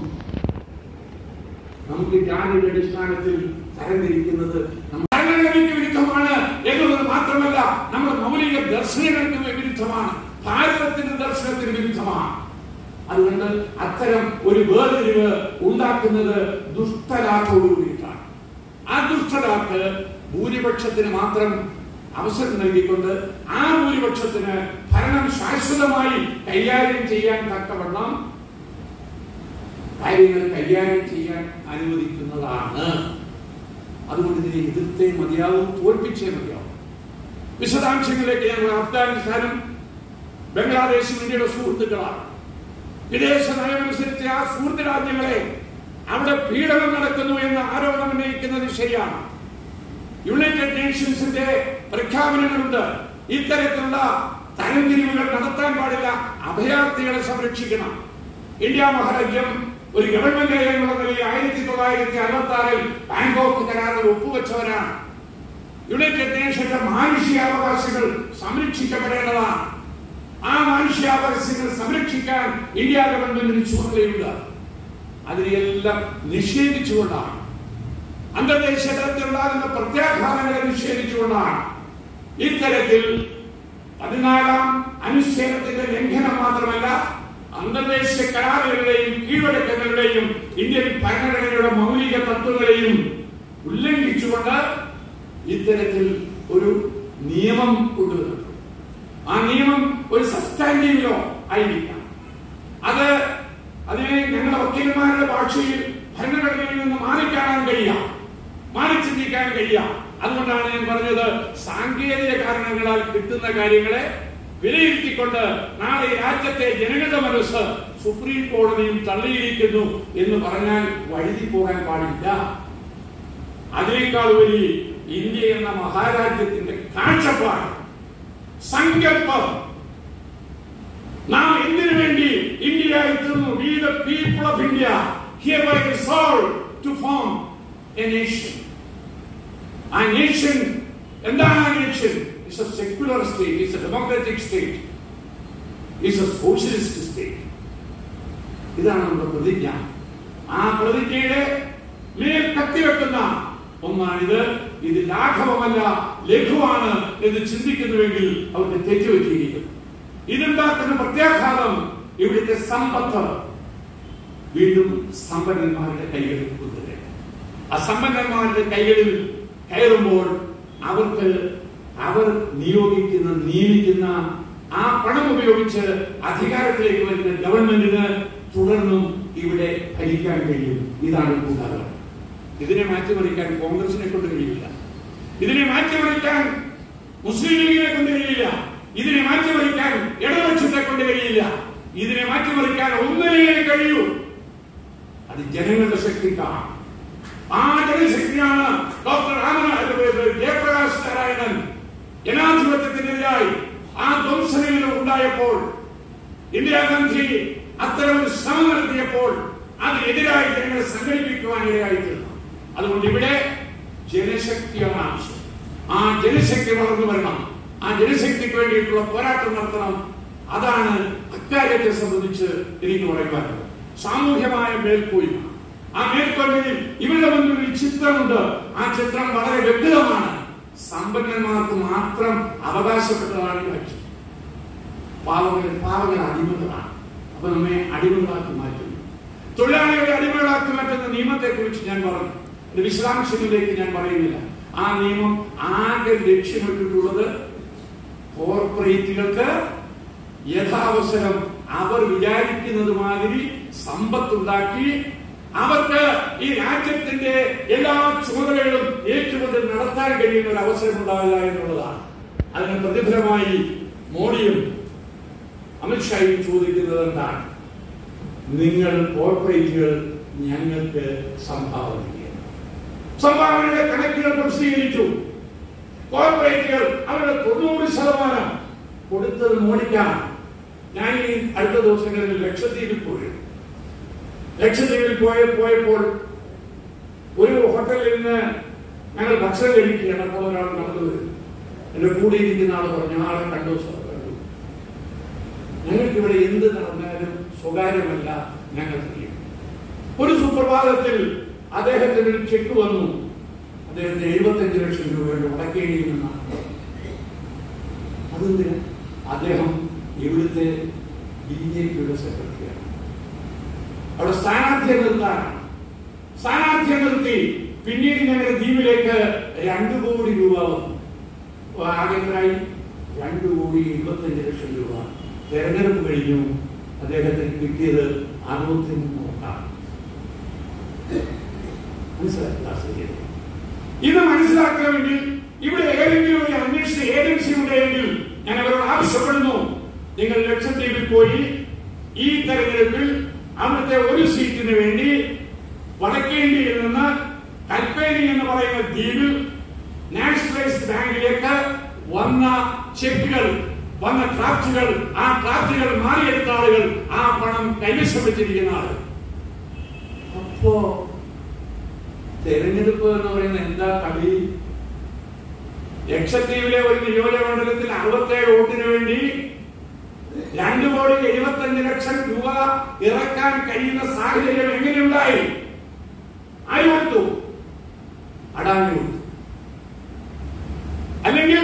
B: നമുക്ക് ജാതിയുടെ അടിസ്ഥാനത്തിൽ തരംതിരിക്കുന്നത് ഭരണഘടനയ്ക്ക് വിരുദ്ധമാണ് എന്നുള്ളത് മാത്രമല്ല, നമ്മുടെ മൗലിക ദർശനങ്ങൾക്ക് വിരുദ്ധമാണ്, ഭാരതത്തിന്റെ ദർശനത്തിന് വിരുദ്ധമാണ്. അതുകൊണ്ട് അത്തരം ഒരു വേർതിരിവ് ഉണ്ടാക്കുന്നത് ദുഷ്ടലാക്കോടുകൂടിയിട്ടാണ്. ആ ദുഷ്ടലാക്ക് ഭൂരിപക്ഷത്തിന് മാത്രം അവസരം നൽകിക്കൊണ്ട് ആ ഭൂരിപക്ഷത്തിന് ഭരണം ശാശ്വതമായി കൈകാര്യം ചെയ്യാൻ തക്കവണ്ണം കാര്യങ്ങൾ കൈകാര്യം ചെയ്യാൻ അനുവദിക്കുന്നതാണ്. അതുകൊണ്ട് ഇതിനെ എതിർത്തേ മതിയാവും, തോൽപ്പിച്ചേ മതിയാവും. വിശദാംശങ്ങളിലേക്ക് ഞങ്ങൾ അഫ്ഗാനിസ്ഥാനും ബംഗ്ലാദേശും ഇന്ത്യയുടെ സുഹൃത്തുക്കളാണ്. വിദേശ നയമനുസരിച്ച് ആ സുഹൃത്ത് രാജ്യങ്ങളെ അവിടെ പീഡനം നടക്കുന്നു എന്ന ആരോപണം ഉന്നയിക്കുന്നത് ശരിയാണ്. യുണൈറ്റഡ് നേഷൻസിന്റെ പ്രഖ്യാപനങ്ങളുണ്ട്. ഇത്തരത്തിലുള്ള തരംതിരിവുകൾ നടത്താൻ പാടില്ല, അഭയാർത്ഥികളെ സംരക്ഷിക്കണം. ഇന്ത്യ മഹാരാജ്യം ഒരു ഗവൺമെന്റ് എന്നുള്ള നിലയിൽ 1966 ബാങ്കോക്ക് കരാറിൽ ഒപ്പുവെച്ചവരാണ്. യുണൈറ്റഡ് നേഷന്റെ മാനുഷികാവകാശങ്ങൾ സംരക്ഷിക്കപ്പെടേണ്ടതാണ്. ആ മാനുഷികാവകാശങ്ങൾ സംരക്ഷിക്കാൻ ഇന്ത്യ ഗവൺമെന്റിന് ചുമതലയുണ്ട്. അതിനെയെല്ലാം നിഷേധിച്ചുകൊണ്ടാണ്, അന്തർദേശീയ തലത്തിലുണ്ടാകുന്ന പ്രത്യാഘാതങ്ങളെ നിഷേധിച്ചുകൊണ്ടാണ് ഇത്തരത്തിൽ 14ാം അനുച്ഛേദത്തിന്റെ ലംഘനം മാത്രമല്ല, അന്തർദേശീയ കരാറുകളുടെയും കീഴ്വഴക്കങ്ങളുടെയും ഇന്ത്യൻ ഭരണഘടനയുടെ മൗലിക തത്വങ്ങളെയും ഉല്ലംഘിച്ചുകൊണ്ട് ഇത്തരത്തിൽ ഒരു നിയമം കൊണ്ടുവരുന്നു. ആ നിയമം ഒരു സബ്സ്റ്റാൻറ്റീവ് ലോ ആയിരിക്കാം. അതിനെ ഞങ്ങളുടെ വക്കീലന്മാരുടെ ഭാഷയിൽ ഭരണഘടനയിൽ നിന്ന് മാറിക്കാണാൻ കഴിയാം, മാറി ചിന്തിക്കാൻ കഴിയാം. അതുകൊണ്ടാണ് ഞാൻ പറഞ്ഞത്, സാങ്കേതിക കാരണങ്ങളാൽ കിട്ടുന്ന കാര്യങ്ങളെ വിലയിരുത്തിക്കൊണ്ട് നാളെ രാജ്യത്തെ ജനങ്ങളുടെ മനസ്സ് സുപ്രീം കോടതിയും തള്ളിയിരിക്കുന്നു എന്ന് പറഞ്ഞാൽ വഴുതി പോകാൻ പാടില്ല. അതിനേക്കാൾ ഉപരി ഇന്ത്യ എന്ന മഹാരാജ്യത്തിന്റെ കാഴ്ചപ്പാട്, സങ്കല്പം, നാം എന്തിനു വേണ്ടി ഇന്ത്യ എത്തുന്നു? We the people of India hereby resolve to form a nation. A nation, എന്താണ് ആ nation? It's a secular state, it's a democratic state, it's a socialist state. ഇതാണ് നമ്മുടെ പ്രതിജ്ഞ. ആ പ്രതിജ്ഞയുടെ മേൽ കത്തിവെക്കുന്ന ഒന്നാണിത്. ഇത് ലാഘവമല്ല, ലഘുവാണ് എന്ന് ചിന്തിക്കുന്നുവെങ്കിൽ അവർക്ക് തെറ്റുപറ്റിയിരിക്കും. ഇതുണ്ടാക്കുന്ന പ്രത്യാഘാതം ഇവിടുത്തെ സമ്പത്ത് വീണ്ടും സമ്പന്നന്മാരുടെ കൈകളിൽ കൊണ്ടുവരും. ആ സമ്പന്നന്മാരുടെ കൈകളിൽ കയറുമ്പോൾ അവർ നിയമിക്കുന്ന ആ പണം ഉപയോഗിച്ച് അധികാരത്തിലേക്ക് വരുന്ന ഗവൺമെന്റിന് തുടർന്നും ഇവിടെ ഭരിക്കാൻ കഴിയും. ഇതാണ് കൂടാതെ. ഇതിനെ മാറ്റിമറിക്കാൻ കോൺഗ്രസിനെ കൊണ്ട് കഴിയില്ല, ഇതിനെ മാറ്റിമറിക്കാൻ മുസ്ലിം ലീഗിനെ കൊണ്ട് കഴിയില്ല, ഇതിനെ മാറ്റിമറിക്കാൻ ഇടതുപക്ഷത്തെ കൊണ്ട് കഴിയില്ല. ഇതിനെ മാറ്റിമറിക്കാൻ ഒന്നിനെ കഴിയൂ, അത് ജനങ്ങളുടെ ശക്തിക്കാണ്. ആ ജനശക്തിയാണ് ഡോക്ടർ ജയപ്രകാശ് നാരായണൻ ജനാധിപത്യത്തിനെതിരായി ആ ധ്വംസനങ്ങൾ ഉണ്ടായപ്പോൾ, ഇന്ദിരാഗാന്ധി അത്തരം ഒരു ശ്രമം നടത്തിയപ്പോൾ അതിനെതിരായി ജനങ്ങളെ സംഘടിപ്പിക്കുവാൻ ഇടയായിത്തീർന്നു. അതുകൊണ്ട് ഇവിടെ ജനശക്തിയാണ് ആവശ്യം. ആ ജനശക്തി വളർന്നു വരണം, ആ ജനശക്തിക്ക് വേണ്ടിയിട്ടുള്ള പോരാട്ടം നടത്തണം. അതാണ് അക്കാര്യത്തെ സംബന്ധിച്ച് എനിക്ക് പറയുവാനുള്ളത്. സാമൂഹ്യമായ മേൽക്കോയ്മ, ആ മേൽക്കോയ്മയിൽ ഇവരുടെ മുന്നിൽ ഒരു ചിത്രമുണ്ട്. ആ ചിത്രം വളരെ വ്യക്തമാണ്. സമ്പന്നന്മാർക്ക് മാത്രം അവകാശപ്പെട്ടതാണ് ഈ രാജ്യം. പാവങ്ങൾ അടിമകളാണ്. അപ്പൊ നമ്മെ അടിമകളാക്കി മാറ്റുന്നു. തൊഴിലാളികളെ അടിമകളാക്കി മാറ്റുന്ന നിയമത്തെ കുറിച്ച് ഞാൻ പറഞ്ഞു. ഒരു വിശദാംശങ്ങളിലേക്ക് ഞാൻ പറയുന്നില്ല. ആ നിയമം ആകെ ലക്ഷ്യമിട്ടിട്ടുള്ളത് കോർപ്പറേറ്റുകൾക്ക് യഥാവസരം അവർ വിചാരിക്കുന്നത് മാതിരി സമ്പത്തുണ്ടാക്കി അവർക്ക് ഈ രാജ്യത്തിന്റെ എല്ലാ ചുമതലകളും ഏറ്റുകൊണ്ട് നടത്താൻ കഴിയുന്ന ഒരു അവസരം ഉണ്ടാവുക എന്നുള്ളതാണ്. അതിന് പ്രതിഫലമായി മോഡിയും അമിത്ഷായും ചോദിക്കുന്നത് എന്താണ്? നിങ്ങൾ കോർപ്പറേറ്റുകൾ ഞങ്ങൾക്ക് സംഭാവന ചെയ്യണം. സംഭാവനയുടെ കണക്കുകൾ പ്രസിദ്ധീകരിച്ചു. കോർപ്പറേറ്റുകൾ അവരുടെ 90% കൊടുത്തത് മോഡിക്കാണ്. ഞാൻ ഈ അടുത്ത ദിവസങ്ങളിൽ ലക്ഷദ്വീപിൽ പോയപ്പോൾ ഒരു ഹോട്ടലിൽ നിന്ന് ഞങ്ങൾ ഭക്ഷണം കഴിക്കുകയാണ്. അപ്പോൾ ഒരാൾ നടന്നു വരും. എന്റെ കൂടെ ഇരിക്കുന്ന ആൾ പറഞ്ഞു, ആളെ കണ്ടു. ഞങ്ങൾക്കിവിടെ എന്ത് നടന്നാലും സ്വകാര്യമല്ല, ഞങ്ങൾ ചെയ്യും. ഒരു സുപ്രഭാതത്തിൽ അദ്ദേഹത്തിന് ഒരു ചെക്ക് വന്നു. അദ്ദേഹത്തിന് 75 ലക്ഷം രൂപയുടെ മുടക്കേണ്ടിയിരുന്നാണ്. അതെന്തിന്? അദ്ദേഹം ഇവിടുത്തെ BJPയുടെ സെക്രട്ടറിയാണ്. അവിടെ സ്ഥാനാർത്ഥിയെ നിർത്തി. പിന്നീട് ഞങ്ങളുടെ ദ്വീപിലേക്ക് 2 കോടി രൂപ വന്നു. ആകെയായി 2,75 ലക്ഷം രൂപ. തെരഞ്ഞെടുപ്പ് കഴിഞ്ഞു. അദ്ദേഹത്തിന് കിട്ടിയത് 63 മനസ്സിലാക്കി. ഇത് മനസ്സിലാക്കണമെങ്കിൽ ഇവിടെ ഏതെങ്കിലും ഒരു അന്വേഷണ ഏജൻസി ഉണ്ടെങ്കിൽ ഞാൻ അവരോട് ആവശ്യപ്പെടുന്നു, നിങ്ങൾ ലക്ഷദ്വീപിൽ പോയി ഈ തെരഞ്ഞെടുപ്പിൽ അവിടുത്തെ ഒരു സീറ്റിന് വേണ്ടി വടക്കേന്ത്യയിൽ നിന്ന് കൽപ്പേനി എന്ന് പറയുന്ന ദ്വീപിൽ നാഷണലൈസ്ഡ് ബാങ്കിലേക്ക് വന്ന ചെക്കുകൾ, വന്ന ഡ്രാഫ്റ്റുകൾ, ആ ഡ്രാഫ്റ്റുകൾ മാറിയെടുത്ത ആളുകൾ, ആ പണം കൈവശം വെച്ചിരിക്കുന്ന ആളുകൾ. അപ്പോ തെരഞ്ഞെടുപ്പ് എന്ന് പറയുന്ന എന്താ കളി? ലക്ഷദ്വീപിലെ ഒരു നിയോജകമണ്ഡലത്തിൽ 67 വോട്ടിന് വേണ്ടി 2,75 ലക്ഷം രൂപ ഇറക്കാൻ കഴിയുന്ന സാഹചര്യം എങ്ങനെയുണ്ടായി? ആര് കൊടുത്തു? അഡാനി കൊടുത്തു. അല്ലെങ്കിൽ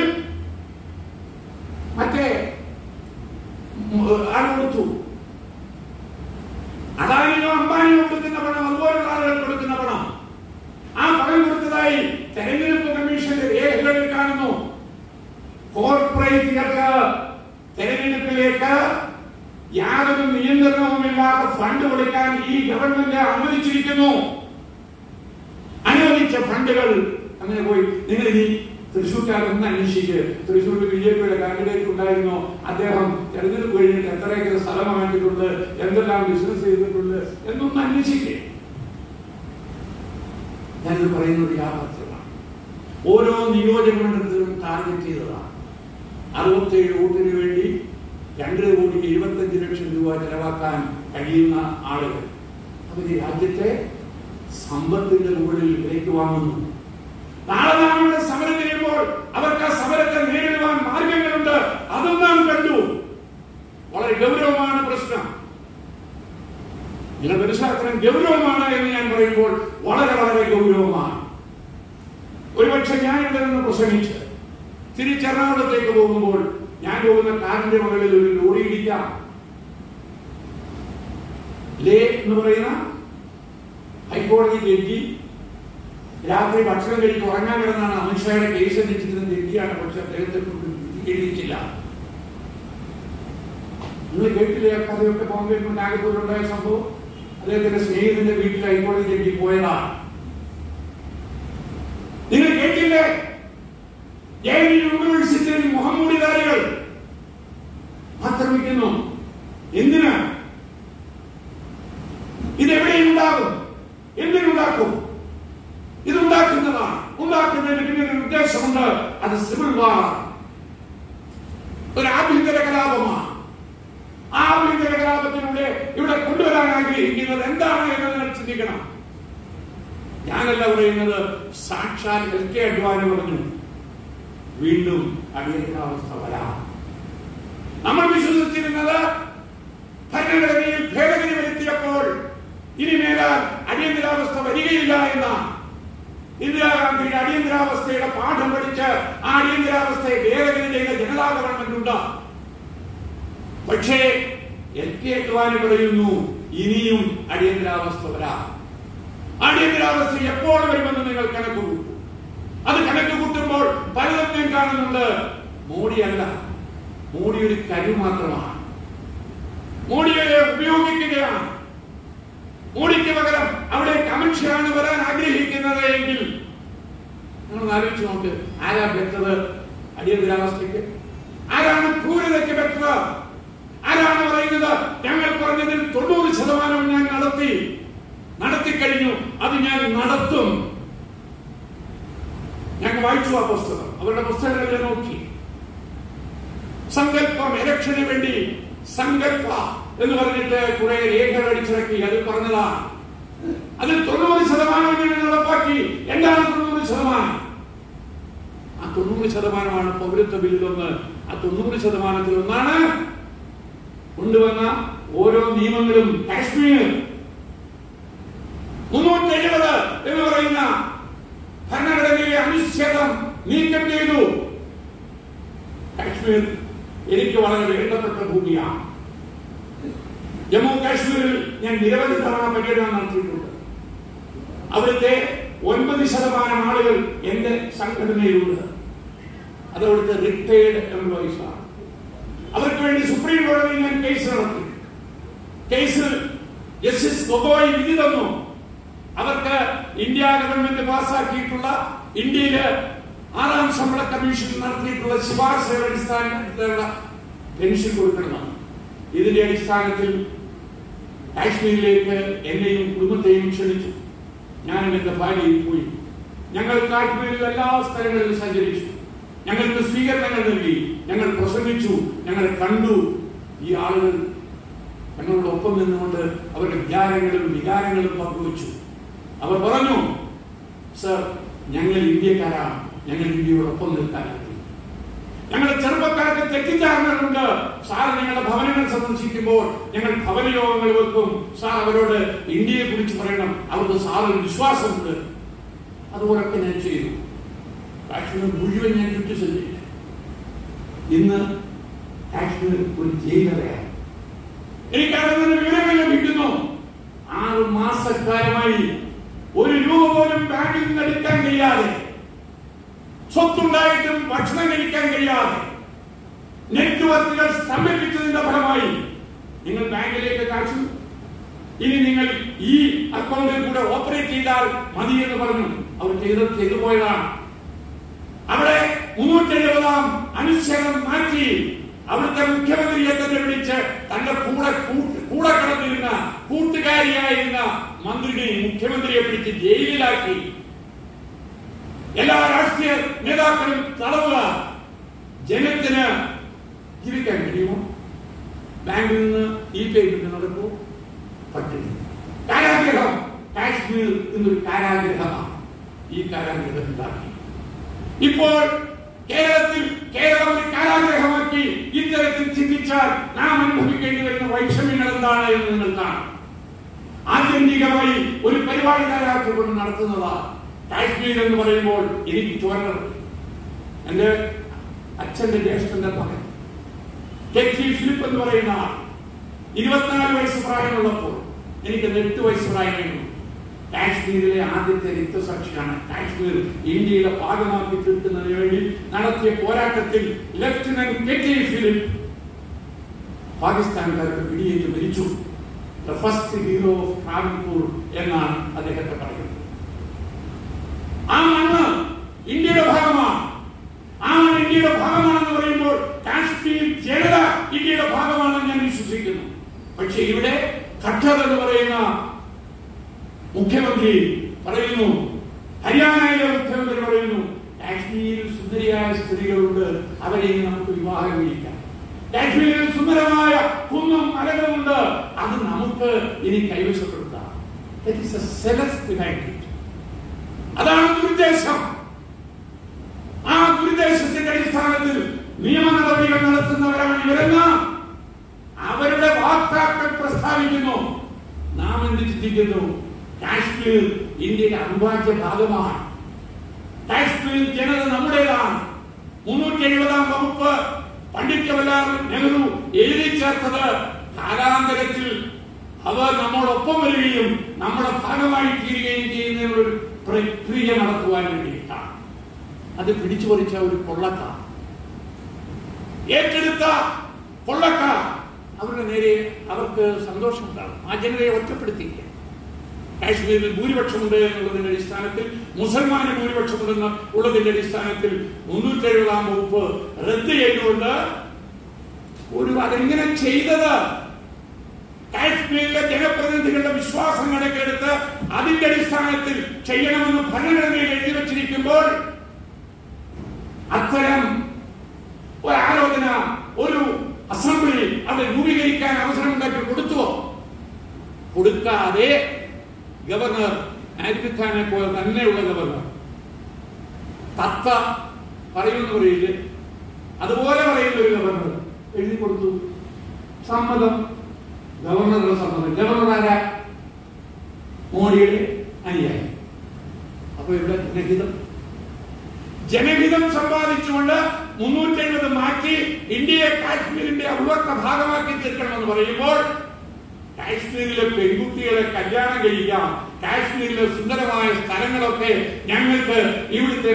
B: മറ്റേ ആര് കൊടുത്തു? അഡാനിയോ അംബാനിയോ കൊടുക്കുന്ന പണം, അതുപോലുള്ള ആളുകൾ കൊടുക്കുന്ന പണം. ആ പണം കൊടുത്തതായി തെരഞ്ഞെടുപ്പ് കമ്മീഷന്റെ രേഖകളിൽ കാണുന്നു. കോർപ്പറേറ്റുകൾക്ക് തെരഞ്ഞെടുപ്പിലേക്ക് യാതൊരു നിയന്ത്രണവുമില്ലാതെ ഫണ്ട് കൊടുക്കാൻ ഈ ഗവൺമെന്റ് അനുവദിച്ചിരിക്കുന്നു. അനുവദിച്ച ഫണ്ടുകൾ അങ്ങനെ പോയി. നിങ്ങൾ ഇനി തൃശ്ശൂർക്കാരൊന്ന് അന്വേഷിക്കുക. തൃശ്ശൂർ BJPയുടെ കാൻഡിഡേറ്റ് ഉണ്ടായിരുന്നു. അദ്ദേഹം തെരഞ്ഞെടുപ്പ് കഴിഞ്ഞിട്ട് എത്ര ഏക്കർ സ്ഥലം വാങ്ങിയിട്ടുണ്ട്, എന്തെല്ലാം ബിസിനസ് ചെയ്തിട്ടുണ്ട് എന്നൊന്ന് അന്വേഷിക്കുക. ഞാനിത് പറയുന്നത് യാഥാർത്ഥ്യമാണ്. ഓരോ നിയോജകമണ്ഡലത്തിലും ടാർഗറ്റ് ചെയ്തതാണ്. 67 വോട്ടിന് വേണ്ടി 2,75 ലക്ഷം രൂപ ചെലവാക്കാൻ കഴിയുന്ന ആളുകൾ അവർ രാജ്യത്തെ സമ്പത്തിന്റെ മുകളിൽ വിലയ്ക്ക് വാങ്ങുന്നു. നാളെ നാളുടെ സമരം ചെയ്യുമ്പോൾ അവർക്ക് ആ സമരത്തെ നേരിടുവാൻ മാർഗങ്ങളുണ്ട്. അതും നാം കണ്ടു. വളരെ ഗൗരവമാണ് പ്രശ്നം. നിങ്ങൾ മനസ്സിലാക്കണം, ഗൗരവമാണ് എന്ന് ഞാൻ പറയുമ്പോൾ വളരെ വളരെ ഗൗരവമാണ്. ഒരുപക്ഷെ ഞാൻ ഇവിടെ നിന്ന് പ്രസംഗിച്ച് തിരിച്ചെറണാകുളത്തേക്ക് പോകുമ്പോൾ ഞാൻ പോകുന്ന കാറിന്റെ മുകളിൽ ഒരു ലോറി ഇടിക്കാം. ലേ എന്ന് പറയുന്ന ഹൈക്കോടതി ജഡ്ജി രാത്രി ഭക്ഷണം കഴിച്ച് ഉറങ്ങാൻ കിടന്നാണ് അമിത്ഷായുടെ കേസ് അന്വേഷിച്ചിരുന്ന ജഡ്ജിയാണ്. പക്ഷെ അദ്ദേഹത്തെ എഴുതിയിട്ടില്ല. നിങ്ങൾ കേട്ടില്ലേ ആ കഥയൊക്കെ? ബോംബെ നാഗപ്പൂരിലുണ്ടായ സംഭവം. അദ്ദേഹത്തിന്റെ സ്നേഹിതന്റെ വീട്ടിൽ ഹൈക്കോടതി ജഡ്ജി പോയതാണ്. നിങ്ങൾ കേട്ടില്ലേ? യൂണിവേഴ്സിറ്റിയിൽ മുഹമ്മൂദിദാരികൾ ആക്രമിക്കുന്നു. എന്തിനാ? ഇതെവിടെയുണ്ടാകും? എന്തിനുണ്ടാക്കും? ഇതുണ്ടാക്കുന്നതാണ്. ഉണ്ടാക്കുന്നതിന് പിന്നിൽ ഒരു ഉദ്ദേശമുണ്ട്. അത് സിവിൽ വാർ, ഒരു ആഭ്യന്തര കലാപമാണ്. ആ ആഭ്യന്തര കലാപത്തിലൂടെ ഇവിടെ കൊണ്ടുവരാൻ ആഗ്രഹിക്കുന്നത് എന്താണ് എന്ന് നിങ്ങൾ ചിന്തിക്കണം. ഞാനല്ല പറയുന്നത്, സാക്ഷാൽ LK അഡ്വാനി പറഞ്ഞു വീണ്ടും അടിയന്തരാവസ്ഥ വരാം. നമ്മൾ വിശ്വസിച്ചിരുന്നത് ഭരണഘടനയിൽ ഭേദഗതി വരുത്തിയപ്പോൾ ഇനിമേലാൽ അടിയന്തരാവസ്ഥ വരികയില്ല എന്നാണ്. ഇന്ദിരാഗാന്ധിയുടെ അടിയന്തരാവസ്ഥയുടെ പാഠം പഠിച്ച് ആ അടിയന്തരാവസ്ഥയെ ഭേദഗതി ചെയ്ത ജനതാ ഗവൺമെന്റ് ഉണ്ട്. പക്ഷേ LK അദ്വാനി പറയുന്നു ഇനിയും അടിയന്തരാവസ്ഥ വരാം. അടിയന്തരാവസ്ഥ എപ്പോൾ വരുമെന്ന് നിങ്ങൾ കണക്ക് കൂട്ടും. അത് കണക്ക് കൂട്ടുമ്പോൾ പലതും ഞാൻ കാണുന്നുണ്ട്. മോഡിയല്ല, മോഡി ഒരു കരു മാത്രമാണ്. മോഡിയെ ഉപയോഗിക്കുകയാണ്. മോഡിക്ക് പകരം അവിടെ അമിത്ഷാണ് വരാൻ ആഗ്രഹിക്കുന്നത് എങ്കിൽ നിങ്ങൾ ആലോചിച്ച് നോക്ക്, ആരാ ബെറ്റർ അടിയന്തരാവസ്ഥയ്ക്ക്? ആരാണ് ക്രൂരതയ്ക്ക് ബെറ്റർ? ആരാണ് പറയുന്നത് ഞങ്ങൾ പറഞ്ഞതിൽ 90% ഞാൻ നടത്തിക്കഴിഞ്ഞു, അത് ഞാൻ നടത്തും? ഞങ്ങൾ വായിച്ചു ആ പുസ്തകം, അവരുടെ പുസ്തകങ്ങളിൽ നോക്കി. സങ്കല്പം, ഇലക്ഷന് വേണ്ടി സങ്കല്പ എന്ന് പറഞ്ഞിട്ട് കുറെ രേഖകൾ അടിച്ചിറക്കി. അത് പറഞ്ഞതാണ്. അതിൽ 90% ഞാൻ നടപ്പാക്കി. എന്താണ് 90%? ആ 90%മാണ് പൗരത്വ ബില്ലൊന്ന്. ആ 90%-ൽ ഒന്നാണ് കൊണ്ടുവന്ന ഓരോ നിയമങ്ങളും. കാശ്മീർ 370 എന്ന് പറയുന്ന ഭരണഘടനയിലെ അനുച്ഛേദം നീക്കം ചെയ്തു. കാശ്മീർ എനിക്ക് വളരെ വേണ്ടപ്പെട്ട ഭൂമിയാണ്. ജമ്മു കാശ്മീരിൽ ഞാൻ നിരവധി തവണ പര്യടനം നടത്തിയിട്ടുണ്ട്. അവിടുത്തെ 9% ആളുകൾ എന്റെ സംഘടനയിലുണ്ട്. അത് അവിടുത്തെ റിട്ടയർഡ് എംപ്ലോയീസ് ആണ്. അവർക്ക് വേണ്ടി സുപ്രീം കോടതിയിൽ ഞാൻ കേസ് നടത്തി. കേസിൽ ജസ്റ്റിസ് ഗൊഗോയ് വിധി തന്നു. അവർക്ക് ഇന്ത്യ ഗവൺമെന്റ് പാസാക്കിയിട്ടുള്ള ഇന്ത്യയിലെ 6ാം ശമ്പള കമ്മീഷൻ നടത്തിയിട്ടുള്ള ശുപാർശയുടെ അടിസ്ഥാനത്തിലുള്ള പെൻഷൻ കൊടുക്കണമെന്ന്. ഇതിന്റെ അടിസ്ഥാനത്തിൽ കാശ്മീരിലേക്ക് എന്നെയും കുടുംബത്തെയും ക്ഷണിച്ചു. ഞാനും എന്റെ ഭാര്യയും പോയി. ഞങ്ങൾ കാശ്മീരിൽ എല്ലാ സ്ഥലങ്ങളിലും സഞ്ചരിച്ചു. ഞങ്ങൾക്ക് സ്വീകരണങ്ങൾ നൽകി. ഞങ്ങൾ പ്രസംഗിച്ചു. ഞങ്ങൾ കണ്ടു. ഈ ആളുകൾ ഞങ്ങളുടെ ഒപ്പം നിന്നുകൊണ്ട് അവരുടെ വികാരങ്ങളും പങ്കുവച്ചു. അവർ പറഞ്ഞു, സർ, ഞങ്ങൾ ഇന്ത്യക്കാരാണ്, ഞങ്ങൾ ഇന്ത്യയോടൊപ്പം നിൽക്കാനാണ്. ഞങ്ങളുടെ ചെറുപ്പക്കാർക്ക് തെറ്റിദ്ധാരണകളുണ്ട്. സാർ ഞങ്ങളുടെ ഭവനങ്ങൾ സന്ദർശിക്കുമ്പോൾ ഞങ്ങൾ ഭവന യോഗങ്ങൾ വെക്കും. സാർ അവരോട് ഇന്ത്യയെ കുറിച്ച് പറയണം. അവർക്ക് സാറിന് വിശ്വാസമുണ്ട്. അതുപോലൊക്കെ ഞാൻ ചെയ്തു. കാശ്മീർ മുഴുവൻ ഞാൻ ചുറ്റിസഞ്ചരിച്ചു. ഇന്ന് കാശ്മീർ ഒരു ജയിലറയാണ്. എനിക്കറിയുന്ന വിവരങ്ങൾ ലഭിക്കുന്നു. 6 മാസക്കാലമായി 1 രൂപ പോലും ബാങ്കിൽ നിന്ന് എടുക്കാൻ കഴിയാതെ, സ്വത്തുണ്ടായിട്ടും ഭക്ഷണം കഴിക്കാൻ കഴിയാതെ, നെറ്റ്വർക്കുകൾ സ്തംഭിപ്പിച്ചതിന്റെ ഫലമായി നിങ്ങൾ ബാങ്കിലേക്ക് കാശു ഇനി നിങ്ങൾ ഈ അക്കൗണ്ടിൽ കൂടെ ഓപ്പറേറ്റ് ചെയ്താൽ മതി എന്ന് പറഞ്ഞു. അവർ ചെയ്തു പോയതാണ്. അവിടെ 370-ാം അനുച്ഛേദം മാറ്റി അവിടുത്തെ മുഖ്യമന്ത്രിയെ തന്നെ വിളിച്ച് തന്റെ കൂടെ കടന്നിരുന്ന കൂട്ടുകാരിയായിരുന്ന മന്ത്രിയെയും മുഖ്യമന്ത്രിയെ പിടിച്ച് ജയിലിലാക്കി. എല്ലാ രാഷ്ട്രീയ നേതാക്കളും തടവുക. ജനത്തിന് ജീവിക്കാൻ കഴിയുമോ? ബാങ്കിൽ നിന്ന് ഈ പേയ്മെന്റ് നടക്കൂ? പറ്റില്ല. കാരാഗ്രഹം. കാശ്മീർ എന്നൊരു കാരാഗ്രഹമാണ്. ഈ കാരാഗ്രഹം ഉണ്ടാക്കി. ഇപ്പോൾ കേരളം ഒരു കാരാഗ്രഹമാക്കി ഇത്തരത്തിൽ ചിന്തിച്ചാൽ നാം അനുഭവിക്കേണ്ടി വരുന്ന വൈഷമ്യങ്ങൾ എന്താണ് എന്ന് നിങ്ങൾ കാണാം. ആത്യന്തികമായി ഒരു പരിപാടി തയ്യാറാക്കിക്കൊണ്ട് നടത്തുന്നതാണ്. കാശ്മീർ എന്ന് പറയുമ്പോൾ എനിക്ക് ചോരണ്ട്. എന്റെ അച്ഛന്റെ ജ്യേഷ്ഠന്റെ മകൻ KT ഫിലിപ്പ് എന്ന് പറയുന്ന ആൾ 24 വയസ്സ് പ്രായമുള്ളപ്പോൾ എനിക്ക് 8 വയസ്സ് പ്രായമായിരുന്നു. കാശ്മീരിലെ ആദ്യത്തെ രക്തസാക്ഷിയാണ്. കാശ്മീർ ഇന്ത്യയുടെ ഭാഗമാക്കി തീർക്കുന്നതിന് വേണ്ടി നടത്തിയ പോരാട്ടത്തിൽ ലഫ്റ്റനന്റ് KT ഫിലിപ്പ് പാകിസ്ഥാൻകാരുടെ പിടിയേറ്റ് മരിച്ചു. The first hero of Travancore എന്നാണ് അദ്ദേഹത്തെ പറയുന്നത്. ആ മണ്ണ് ഇന്ത്യയുടെ ഭാഗമാണ്. ആ മണ്ണ് ഇന്ത്യയുടെ ഭാഗമാണെന്ന് പറയുമ്പോൾ കാശ്മീർ ജനത ഇന്ത്യയുടെ ഭാഗമാണെന്ന് ഞാൻ വിശ്വസിക്കുന്നു. പക്ഷെ ഇവിടെ ഖട്ടർ എന്ന് പറയുന്ന മുഖ്യമന്ത്രി പറയുന്നു, ഹരിയാനയിലെ മുഖ്യമന്ത്രി പറയുന്നു, കാശ്മീരിൽ സുന്ദരിയായ സ്ത്രീകളുണ്ട്, അവരെ നമുക്ക് വിവാഹം കഴിക്കാം. കാശ്മീരിൽ സുന്ദരമായ കുന്നും മലകളുണ്ട്, അത് നമുക്ക് ഇനി കൈവശപ്പെടുത്താം. അതാണ് ദുരുദ്ദേശം. ആ ദുരുദ്ദേശത്തിന്റെ അടിസ്ഥാനത്തിൽ നിയമ നടപടികൾ നടത്തുന്നവരാണ് ഇവരെന്ന് അവരുടെ വാക്താക്കൾ പ്രസ്താവിക്കുന്നു. നാം എന്ത് ചിന്തിക്കുന്നു? കാശ്മീർ ഇന്ത്യയുടെ അവിഭാജ്യ ഭാഗമാണ്. കാശ്മീർ ജനത നമ്മുടേതാണ്. 370-ാം വകുപ്പ് പണ്ഡിറ്റ് ജവഹർലാൽ നെഹ്റു എഴുതി ചേർത്തത് കാലാന്തരത്തിൽ അവർ നമ്മോടൊപ്പം വരികയും നമ്മുടെ ഭാഗമായി തീരുകയും ചെയ്യുന്ന ഒരു പ്രക്രിയ നടത്തുവാൻ വേണ്ടിയിട്ടാണ്. അത് പിടിച്ചു പറിച്ച ഒരു കൊള്ളക്കാർ, ഏറ്റെടുത്ത കൊള്ളക്കാർ, അവരുടെ നേരെ അവർക്ക് സന്തോഷമുണ്ടാകും. ആ ജനതയെ ഒറ്റപ്പെടുത്തിയില്ല. കാശ്മീരിൽ ഭൂരിപക്ഷമുണ്ട് എന്നുള്ളതിന്റെ അടിസ്ഥാനത്തിൽ, മുസൽമാന് ഭൂരിപക്ഷമുണ്ടെന്ന് ഉള്ളതിന്റെ അടിസ്ഥാനത്തിൽ 370-ാം വകുപ്പ് റദ്ദ് ചെയ്തുകൊണ്ട് അതെങ്ങനെ ചെയ്തത്? കാശ്മീരിലെ ജനപ്രതിനിധികളുടെ വിശ്വാസം കണക്കെടുത്ത് അതിന്റെ അടിസ്ഥാനത്തിൽ ചെയ്യണമെന്ന് ഭരണഘടനയിൽ എഴുതി വച്ചിരിക്കുമ്പോൾ അത്തരം ഒരു ആലോചന, ഒരു അസംബ്ലി അത് രൂപീകരിക്കാൻ അവസരം ഉണ്ടാക്കി കൊടുത്തുവോ? കൊടുക്കാതെ ഗവർണർ ആരിഫ് ഖാനെ പോലെ തന്നെയുള്ള ഗവർണർ തത്ത പറയുന്ന പറയില്ലേ, അതുപോലെ പറയുന്ന ഒരു ഗവർണർ എഴുതി കൊടുത്തു. സമ്മതം, ഗവർണറുടെ സമ്മതം. ഗവർണർ ആരാ? മോഡിയുടെ അനുയായി. അപ്പൊ ഇവിടെ ജനഹിതം സമ്പാദിച്ചുകൊണ്ട് 370 മാറ്റി ഇന്ത്യയെ കാശ്മീരിന്റെ അവിഭക്ത ഭാഗമാക്കി തീർക്കണമെന്ന് പറയുമ്പോൾ കാശ്മീരിലെ പെൺകുട്ടികളെ കല്യാണം കഴിക്കാം, കാശ്മീരിലെ സുന്ദരമായ സ്ഥലങ്ങളൊക്കെ ഞങ്ങൾക്ക് ഇവിടുത്തെ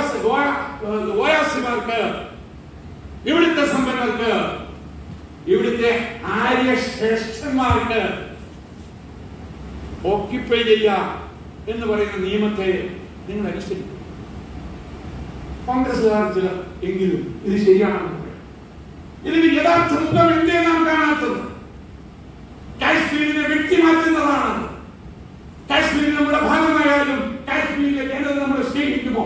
B: ഗോയാസിമാർക്ക്, ഇവിടുത്തെ സമ്പന്നർക്ക്, ഇവിടുത്തെ ആര്യശ്രേഷ്ഠന്മാർക്ക് ഓക്യുപ്പൈ ചെയ്യാം എന്ന് പറയുന്ന നിയമത്തെ നിങ്ങൾ അനുസരിക്കും. കോൺഗ്രസ്സുകാർ ചില എങ്കിലും ഇത് ശരിയാണെന്ന് പറയും. ഇതിന് യഥാർത്ഥ മുഖം എന്തേ നാം കാണാത്തത്? കാശ്മീരിനെ വെട്ടിമാറ്റുന്നതാണ്. കാശ്മീർ നമ്മുടെ ഭാഗമായാലും കാശ്മീരിലെ ജനത നമ്മളെ സ്നേഹിക്കുമോ?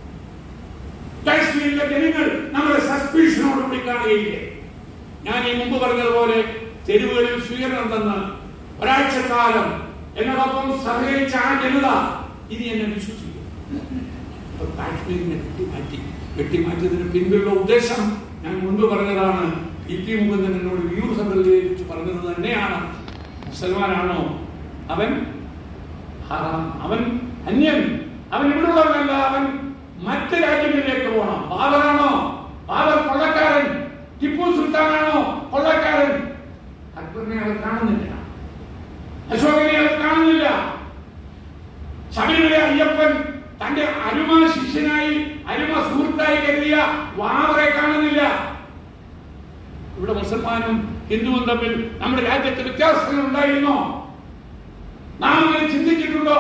B: കാശ്മീരിലെ ജനങ്ങൾ നമ്മളെ സസ്പീഷനോടുകൂടി കാണുകയില്ലേ? ഞാൻ ഈ മുമ്പ് പറഞ്ഞതുപോലെ തെരുവുകളിൽ സ്വീകരണം തന്ന് ഒരാഴ്ചക്കാലം എന്നോടൊപ്പം സഹകരിച്ച ആ ജനത ഇനി എന്നെ വിശ്വസിക്കും. കാശ്മീരിനെ വെട്ടിമാറ്റിയതിന് പിന്നിലുള്ള ഉദ്ദേശം ഞാൻ മുൻപ് പറഞ്ഞതാണ്. പി മുകുന്ദൻ എന്നോട് വ്യൂർ സെന്ററിൽ വെച്ച് പറഞ്ഞത് തന്നെയാണ്. മുസൽമാനാണോ അവൻ? അവൻ അന്യൻ, അവൻ ഇവിടെയുള്ളവനല്ല, അവൻ മറ്റ് രാജ്യങ്ങളിലേക്ക് പോകണം. ബാബറാണോ? ബാബർ കൊള്ളക്കാരൻ. ടിപ്പു സുൽത്താനാണോ കൊള്ളക്കാരൻ? അക്ബറിനെ അവർ കാണുന്നില്ല, അശോകനെ അവർ കാണുന്നില്ല. ശബരിമല അയ്യപ്പൻ തന്റെ അരുമ ശിഷ്യനായി, അരുമ സുഹൃത്തായി കരുതിയ വാവറെ കാണുന്നില്ല. ഇവിടെ മുസൽമാനും ഹിന്ദുവും തമ്മിൽ നമ്മുടെ രാജ്യത്ത് വ്യത്യാസങ്ങൾ ഉണ്ടായിരുന്നോ? നാം അങ്ങനെ ചിന്തിച്ചിട്ടുണ്ടോ?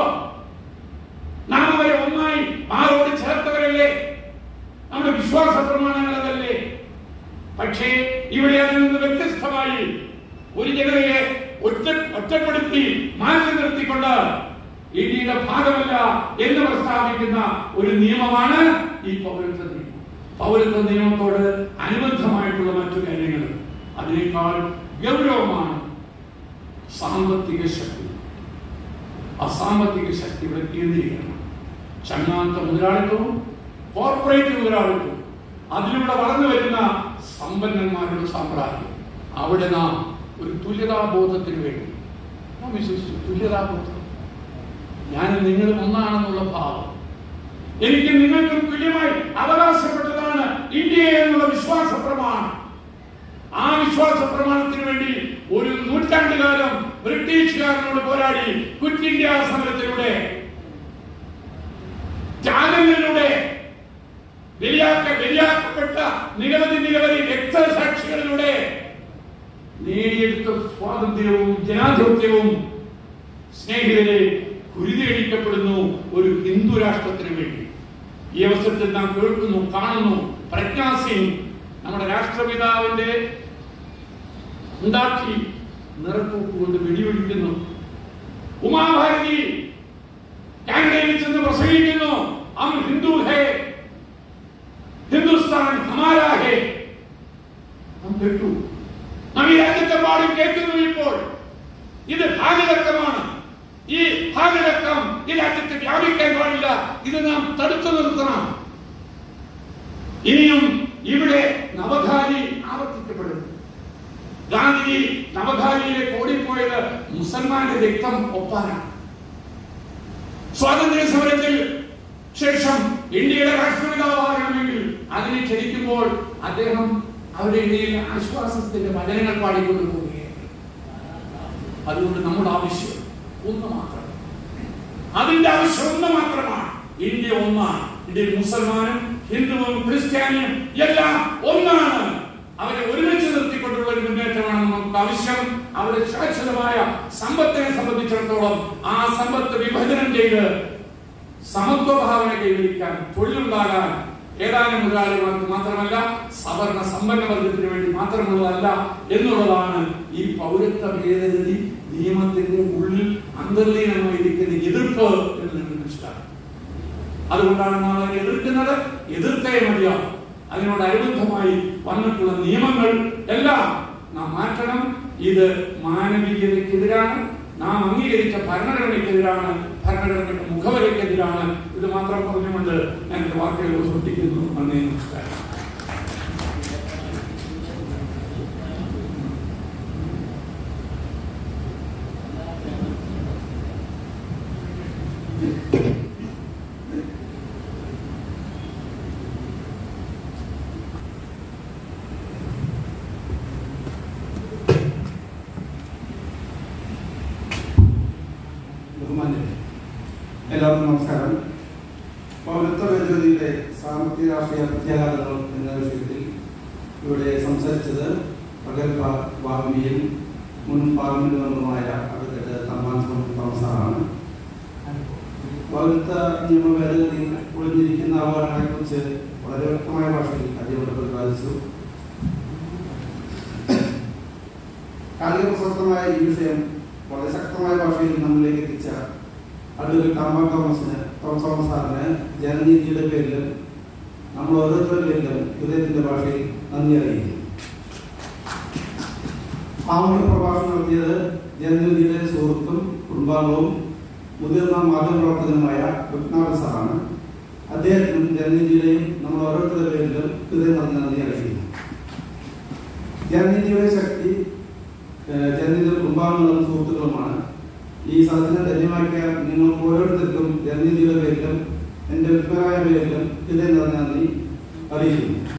B: നാം അവരെ ഒന്നായി മാറോട് ചേർത്തവരല്ലേ? നമ്മുടെ വിശ്വാസ പ്രമാണങ്ങൾ അതല്ലേ? പക്ഷേ ഇവിടെ അതിൽ നിന്ന് വ്യത്യസ്തമായി ഒരു ജനതയെ ഒറ്റപ്പെടുത്തി മാറ്റി നിർത്തിക്കൊണ്ട് ഇന്ത്യയുടെ ഭാഗമല്ല എന്ന് പ്രസ്താവിക്കുന്ന ഒരു നിയമമാണ് ഈ പൗരത്വ നിയമം. പൗരത്വ നിയമത്തോട് അനുബന്ധമായിട്ടുള്ള മറ്റു കാര്യങ്ങൾ അതിനേക്കാൾ ഗൗരവമാണ് സാമ്പത്തിക ശക്തി. അസാമ്പത്തിക ശക്തി ഇവിടെ കേന്ദ്രീകരണം. ചങ്ങാത്ത മുതലാളിത്തവും കോർപ്പറേറ്റ് മുതലാളിത്തവും, അതിലൂടെ വളർന്നു വരുന്ന സമ്പന്നന്മാരുടെ സാമ്രാജ്യം. അവിടെ നാം ഒരു തുല്യതാബോധത്തിന് വേണ്ടി നാം വിശ്വസിച്ചു. തുല്യതാബോധം, ഞാനും നിങ്ങളും ഒന്നാണെന്നുള്ള ഭാവം, എനിക്കും നിങ്ങൾക്കും തുല്യമായി അവകാശപ്പെട്ടതാണ് ഇന്ത്യ എന്നുള്ള വിശ്വാസ പ്രമാണം. ആ വിശ്വാസ പ്രമാണത്തിന് വേണ്ടി ഒരു നൂറ്റാണ്ടുകാലം ബ്രിട്ടീഷുകാരനോട് പോരാടി ക്വിറ്റ് ഇന്ത്യ സമരത്തിലൂടെ, ത്യാഗങ്ങളിലൂടെ ബലിയാക്കപ്പെട്ട നിരവധി രക്തസാക്ഷികളിലൂടെ നേടിയെടുത്ത സ്വാതന്ത്ര്യവും ജനാധിപത്യവും സ്നേഹിതരെ കുരുതിയടിക്കപ്പെടുന്നു ഒരു ഹിന്ദു രാഷ്ട്രത്തിന് വേണ്ടി. ഈ അവസരത്തിൽ നാം കേൾക്കുന്നു, കാണുന്നു. പ്രജ്ഞാ സിംഗ് നമ്മുടെ രാഷ്ട്രപിതാവിന്റെ ഉണ്ടാക്കി നിറത്തൂക്കുകൊണ്ട് വെടിവെടിക്കുന്നു. ഉമാഭാരതി കാനഡയിൽ ചെന്ന് പ്രസംഗിക്കുന്നു, ഹം ഹിന്ദു ഹേ, ഹിന്ദുസ്ഥാൻ ഹമാരാ ഹേ. നാം കേട്ടു, നാം ഈ രാജ്യത്തെ പാടും കേൾക്കുന്നു. ഇപ്പോൾ ഇത് ഭാഗതത്വമാണ്. ഈ ഭാഗതത്വം ഈ രാജ്യത്ത് വ്യാപിക്കാൻ പാടില്ല. ഇത് നാം തടുത്തു നിർത്തണം. ഇനിയും ഇവിടെ നവഖാലി ആവർത്തിക്കപ്പെടുന്നു. ഗാന്ധി നവഖാലിയിലേക്ക് ഓടിപ്പോയത് മുസൽമാന്റെ രക്തം ഒപ്പാനാണ്. സ്വാതന്ത്ര്യ സമരത്തിൽ ശേഷം ഇന്ത്യയുടെ രാഷ്ട്രപിതാവാകണമെങ്കിൽ അതിനെ ക്ഷണിക്കുമ്പോൾ അദ്ദേഹം അവരുടെ ഇടയിൽ ആശ്വാസത്തിന്റെ വചനങ്ങൾ പാടിക്കൊണ്ട് പോവുകയാണ്. അതുകൊണ്ട് നമ്മുടെ ആവശ്യം ഒന്ന് മാത്രം, അതിന്റെ ആവശ്യം ഒന്ന് മാത്രമാണ്. ഇന്ത്യ ഒന്നാണ്. ഇന്ത്യയിൽ മുസൽമാനും ഹിന്ദുവും ക്രിസ്ത്യാനിയും എല്ലാം ഒന്നാണ്. അവരെ ഒരുമിച്ച് നിർത്തിക്കൊണ്ടുള്ള ഒരു മുന്നേറ്റമാണ് നമുക്ക് ആവശ്യം. അവരുടെ ശാശ്വതമായ സമ്പത്തിനെ സംബന്ധിച്ചിടത്തോളം ആ സമ്പത്ത് വിഭജനം ചെയ്ത് സമത്വഭാവന കൈവരിക്കാൻ, തൊഴിലുണ്ടാകാൻ ഏതാനും മുതലാളിമാർക്ക് മാത്രമല്ല, സവർണ സമ്പന്ന വർഗത്തിന് വേണ്ടി മാത്രമുള്ളതല്ല എന്നുള്ളതാണ് ഈ പൗരത്വ ഭേദഗതി നിയമത്തിന്റെ ഉള്ളിൽ അന്തർലീനമായിരിക്കുന്ന എതിർപ്പ് എന്ന് നിങ്ങൾ മനസ്സിലാക്കും. അതുകൊണ്ടാണ് നാം അതിനെ എതിർക്കുന്നത്. എതിർത്തേ മതിയാവും. അതിനോടനുബന്ധമായി വന്നിട്ടുള്ള നിയമങ്ങൾ എല്ലാം നാം മാറ്റണം. ഇത് മാനവീയതയ്ക്കെതിരാണ്. നാം അംഗീകരിച്ച ഭരണഘടനയ്ക്കെതിരാണ്, ഭരണഘടനയുടെ മുഖവരയ്ക്കെതിരാണ്. ഇത് മാത്രം പറഞ്ഞുകൊണ്ട് ഞാൻ എന്റെ വാക്കുകൾ സൃഷ്ടിക്കുന്നു. നന്ദി, നമസ്കാരം.
C: എല്ലാവർക്കും നമസ്കാരം. പൗരത്വ ഭേദഗതിയുടെ സാമ്പത്തിക രാഷ്ട്രീയ പ്രത്യാഘാതങ്ങൾ എന്ന വിഷയത്തിൽ ഇവിടെ സംസാരിച്ചത് പ്രഗത്ഭ വാഗ്മിയും മുൻ പാർലമെന്റ് മെമ്പറുമായ അഡ്വക്കേറ്റ് തമ്പാൻ തോമസാണ്. പൗരത്വ നിയമ ഭേദഗതി ഒളിഞ്ഞിരിക്കുന്ന അപകടങ്ങളെ കുറിച്ച് വളരെ വ്യക്തമായ ഭാഷയിൽ അദ്ദേഹം പ്രതിപാദിച്ചു. കാലിക പ്രസക്തമായ ഈ വിഷയം വളരെ ശക്തമായ ഭാഷയിൽ നമ്മളിലേക്ക് എത്തിച്ച അഡ്വക്കേറ്റ് തമ്പാൻ തോമസ് സാറിന് ജനനീതിയുടെ പേരിലും നമ്മൾ ഓരോരുത്തരുടെ പേരിലും ഹൃദയത്തിന്റെ ഭാഷയിൽ നന്ദി അറിയിക്കുന്നു. സാമൂഹ്യ പ്രഭാഷണം നടത്തിയത് ജനനീതിയുടെ സുഹൃത്തും കുടുംബാംഗവും മുതിർന്ന മാധ്യമപ്രവർത്തകനുമായ രത്നാകർ സാറാണ്. അദ്ദേഹത്തിനും ജനനീതിയുടെയും നമ്മൾ ഓരോരുത്തരുടെ പേരിലും ഹൃദയം നിറഞ്ഞ നന്ദി അറിയിക്കുന്നു. ജനനീതിയുടെ ശക്തി ജനനീതിയുടെ കുടുംബാംഗങ്ങളും സുഹൃത്തുക്കളുമാണ്. ഈ സദസ്സിനെ ധന്യമാക്കിയ നിങ്ങൾക്ക് ഓരോരുത്തർക്കും ജനനീതിയുടെ പേരിലും എന്റെ വ്യക്തിപരമായ പേരിലും ഹൃദയം നിറഞ്ഞ നന്ദി അറിയിക്കുന്നു.